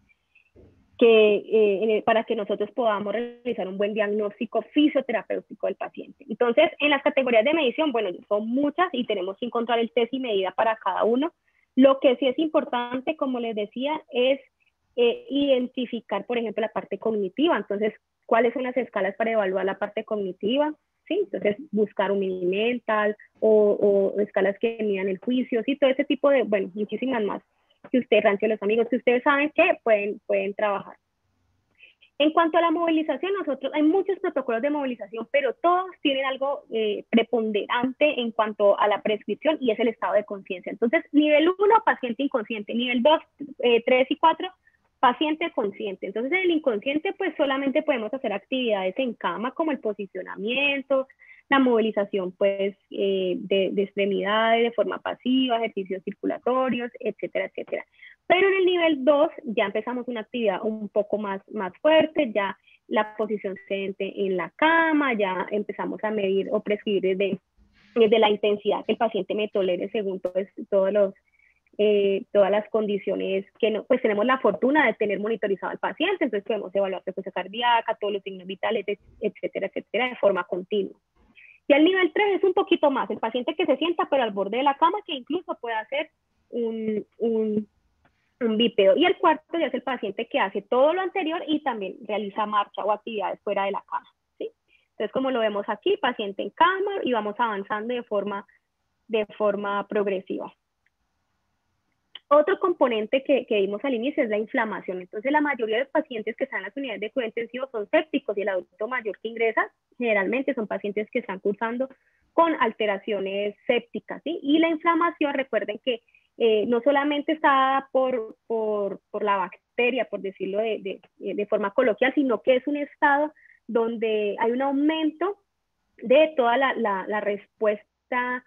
para que nosotros podamos realizar un buen diagnóstico fisioterapéutico del paciente. Entonces, en las categorías de medición, bueno, son muchas y tenemos que encontrar el test y medida para cada uno. Lo que sí es importante, como les decía, es identificar, por ejemplo, la parte cognitiva. Entonces, ¿cuáles son las escalas para evaluar la parte cognitiva? ¿Sí? Entonces, buscar un mini mental o escalas que midan el juicio, ¿sí? Todo ese tipo de, bueno, muchísimas más que ustedes, rancio los amigos, que ustedes saben que pueden trabajar. En cuanto a la movilización, hay muchos protocolos de movilización, pero todos tienen algo preponderante en cuanto a la prescripción, y es el estado de conciencia. Entonces, nivel 1, paciente inconsciente. Nivel 2, 3 y 4, paciente consciente. Entonces, en el inconsciente, pues solamente podemos hacer actividades en cama, como el posicionamiento, la movilización, pues, de extremidades de forma pasiva, ejercicios circulatorios, etcétera, etcétera. Pero en el nivel 2 ya empezamos una actividad un poco más fuerte, ya la posición sedente en la cama, ya empezamos a medir o prescribir desde la intensidad que el paciente me tolere según pues, todas las condiciones que pues tenemos la fortuna de tener monitorizado al paciente, entonces podemos evaluar frecuencia cardíaca, todos los signos vitales, etcétera, etcétera, de forma continua. Y el nivel 3 es un poquito más, el paciente que se sienta pero al borde de la cama, que incluso puede hacer un bípedo. Y el cuarto ya es el paciente que hace todo lo anterior y también realiza marcha o actividades fuera de la cama, ¿sí? Entonces, como lo vemos aquí, paciente en cama, y vamos avanzando de forma progresiva. Otro componente que vimos al inicio es la inflamación. Entonces, la mayoría de los pacientes que están en las unidades de cuidado intensivo son sépticos, y el adulto mayor que ingresa generalmente son pacientes que están cursando con alteraciones sépticas, ¿sí? Y la inflamación, recuerden que no solamente está por la bacteria, por decirlo de forma coloquial, sino que es un estado donde hay un aumento de toda la respuesta,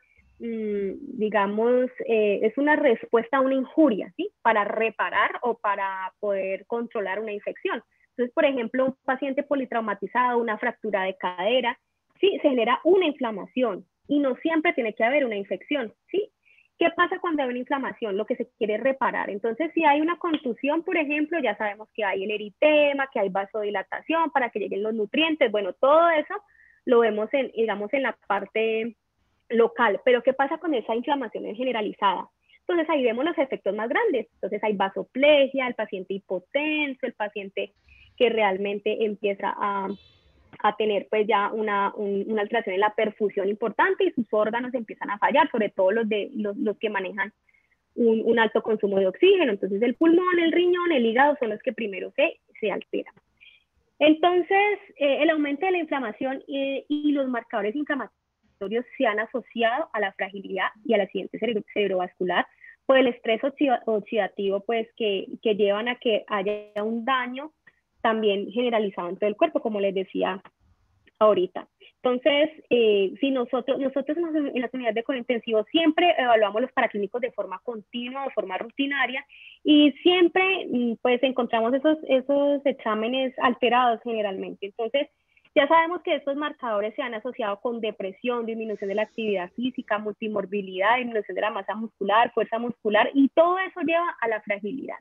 digamos, es una respuesta a una injuria, ¿sí? Para reparar o para poder controlar una infección. Entonces, por ejemplo, un paciente politraumatizado, una fractura de cadera, ¿sí? Se genera una inflamación y no siempre tiene que haber una infección, ¿sí? ¿Qué pasa cuando hay una inflamación? Lo que se quiere reparar. Entonces, si hay una contusión, por ejemplo, ya sabemos que hay el eritema, que hay vasodilatación para que lleguen los nutrientes. Bueno, todo eso lo vemos digamos, en la parte local. Pero ¿qué pasa con esa inflamación generalizada? Entonces, ahí vemos los efectos más grandes. Entonces, hay vasoplegia, el paciente hipotenso, el paciente que realmente empieza a tener pues ya una alteración en la perfusión importante, y sus órganos empiezan a fallar, sobre todo los que manejan un alto consumo de oxígeno. Entonces, el pulmón, el riñón, el hígado son los que primero se alteran. Entonces, el aumento de la inflamación y los marcadores inflamatorios se han asociado a la fragilidad y al accidente cerebrovascular por el estrés oxidativo, pues que llevan a que haya un daño también generalizado en todo el cuerpo, como les decía ahorita. Entonces, si nosotros en las unidades de cuidado intensivo siempre evaluamos los paraclínicos de forma continua, de forma rutinaria, y siempre pues encontramos esos exámenes alterados generalmente. Entonces, ya sabemos que estos marcadores se han asociado con depresión, disminución de la actividad física, multimorbilidad, disminución de la masa muscular, fuerza muscular, y todo eso lleva a la fragilidad.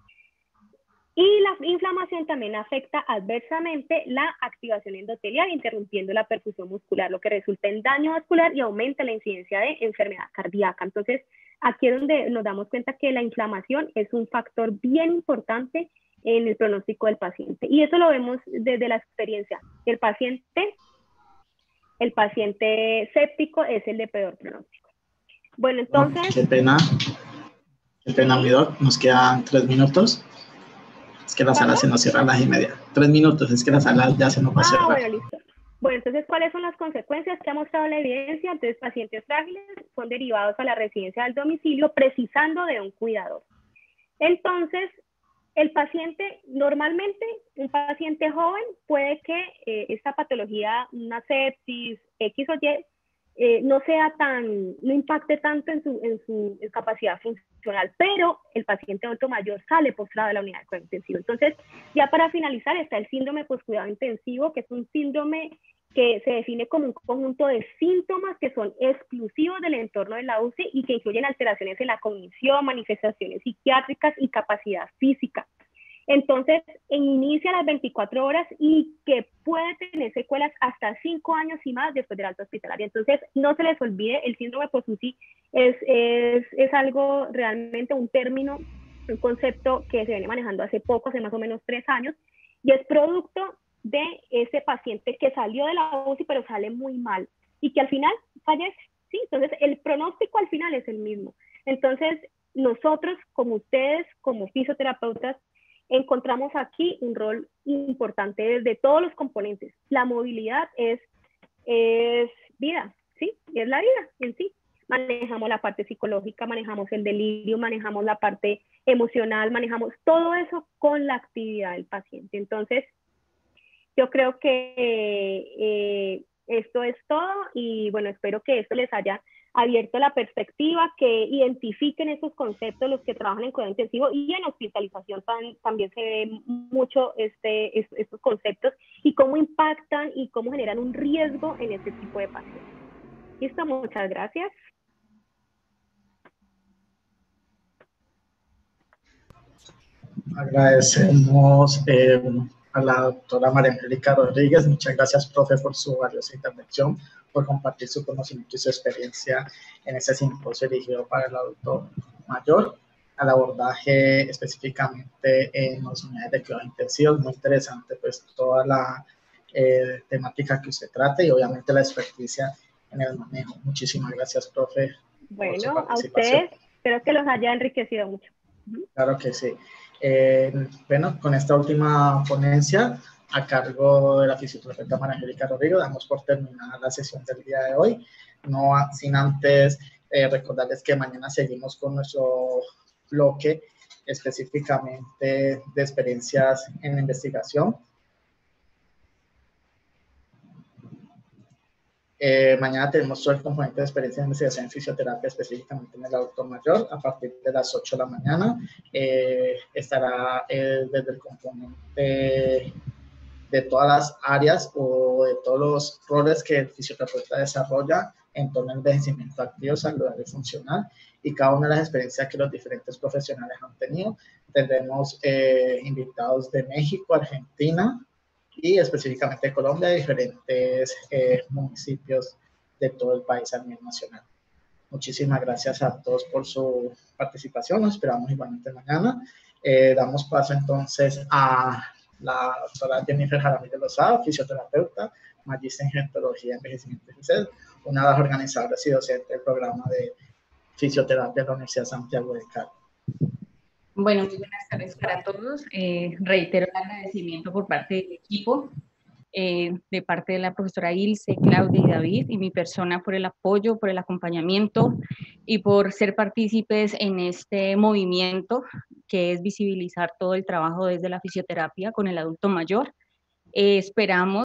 Y la inflamación también afecta adversamente la activación endotelial, interrumpiendo la perfusión muscular, lo que resulta en daño vascular y aumenta la incidencia de enfermedad cardíaca. Entonces, aquí es donde nos damos cuenta que la inflamación es un factor bien importante en el pronóstico del paciente. Y eso lo vemos desde la experiencia. El paciente séptico es el de peor pronóstico. Bueno, entonces... Qué pena, mi doc. Nos quedan 3 minutos. Es que la sala se nos cierra a las 1:30. 3 minutos, es que la sala ya se nos va a cerrar. Bueno, listo. Bueno, entonces, ¿cuáles son las consecuencias que ha mostrado la evidencia? Entonces, pacientes frágiles son derivados a la residencia del domicilio precisando de un cuidador. Entonces, el paciente, normalmente, un paciente joven puede que esta patología, una sepsis, X o Y, no impacte tanto en su capacidad funcional, pero el paciente adulto mayor sale postrado de la unidad de cuidado intensivo. Entonces, ya para finalizar, está el síndrome post-cuidado intensivo, que es un síndrome que se define como un conjunto de síntomas que son exclusivos del entorno de la UCI y que incluyen alteraciones en la cognición, manifestaciones psiquiátricas y capacidad física. Entonces, inicia a las 24 horas y que puede tener secuelas hasta 5 años y más después del alta hospitalaria. Entonces, no se les olvide, el síndrome post-UCI es algo realmente, un término, un concepto que se viene manejando hace poco, hace más o menos 3 años, y es producto de ese paciente que salió de la UCI pero sale muy mal y que al final fallece, ¿sí? Entonces, el pronóstico al final es el mismo. Entonces, nosotros, como ustedes, como fisioterapeutas, encontramos aquí un rol importante desde todos los componentes. La movilidad es vida, ¿sí? Es la vida en sí. Manejamos la parte psicológica, manejamos el delirio, manejamos la parte emocional, manejamos todo eso con la actividad del paciente. Entonces, yo creo que esto es todo y bueno, espero que esto les haya abierto la perspectiva, que identifiquen esos conceptos los que trabajan en cuidado intensivo, y en hospitalización también se ve mucho estos conceptos y cómo impactan y cómo generan un riesgo en este tipo de pacientes. Listo, muchas gracias. Agradecemos a la doctora María Angélica Rodríguez. Muchas gracias, profe, por su valiosa intervención, por compartir su conocimiento y su experiencia en este simposio dirigido para el adulto mayor, al abordaje específicamente en las unidades de cuidados intensivos. Muy interesante pues toda la temática que usted trata y obviamente la experticia en el manejo. Muchísimas gracias, profe. Bueno, a ustedes, espero que los haya enriquecido mucho. Claro que sí. Bueno, con esta última ponencia a cargo de la fisioterapeuta María Angélica Rodrigo, damos por terminada la sesión del día de hoy. No sin antes recordarles que mañana seguimos con nuestro bloque específicamente de experiencias en investigación. Mañana tenemos todo el componente de experiencia de investigación en fisioterapia, específicamente en el adulto mayor, a partir de las 8 de la mañana. Estará desde el componente de todas las áreas o de todos los roles que el fisioterapeuta desarrolla en torno al envejecimiento activo, saludable y funcional, y cada una de las experiencias que los diferentes profesionales han tenido. Tendremos invitados de México, Argentina, y específicamente de Colombia, de diferentes municipios de todo el país a nivel nacional. Muchísimas gracias a todos por su participación, nos esperamos igualmente mañana. Damos paso entonces a la doctora Jennifer Jaramillo Lozada, fisioterapeuta, magíster en gerontología y envejecimiento y vejez, una de las organizadoras y docente del programa de fisioterapia de la Universidad de Santiago de Cali. Bueno, muy buenas tardes para todos. Reitero el agradecimiento por parte del equipo, de parte de la profesora Ilse, Claudia y David, y mi persona por el apoyo, por el acompañamiento y por ser partícipes en este movimiento que es visibilizar todo el trabajo desde la fisioterapia con el adulto mayor. Esperamos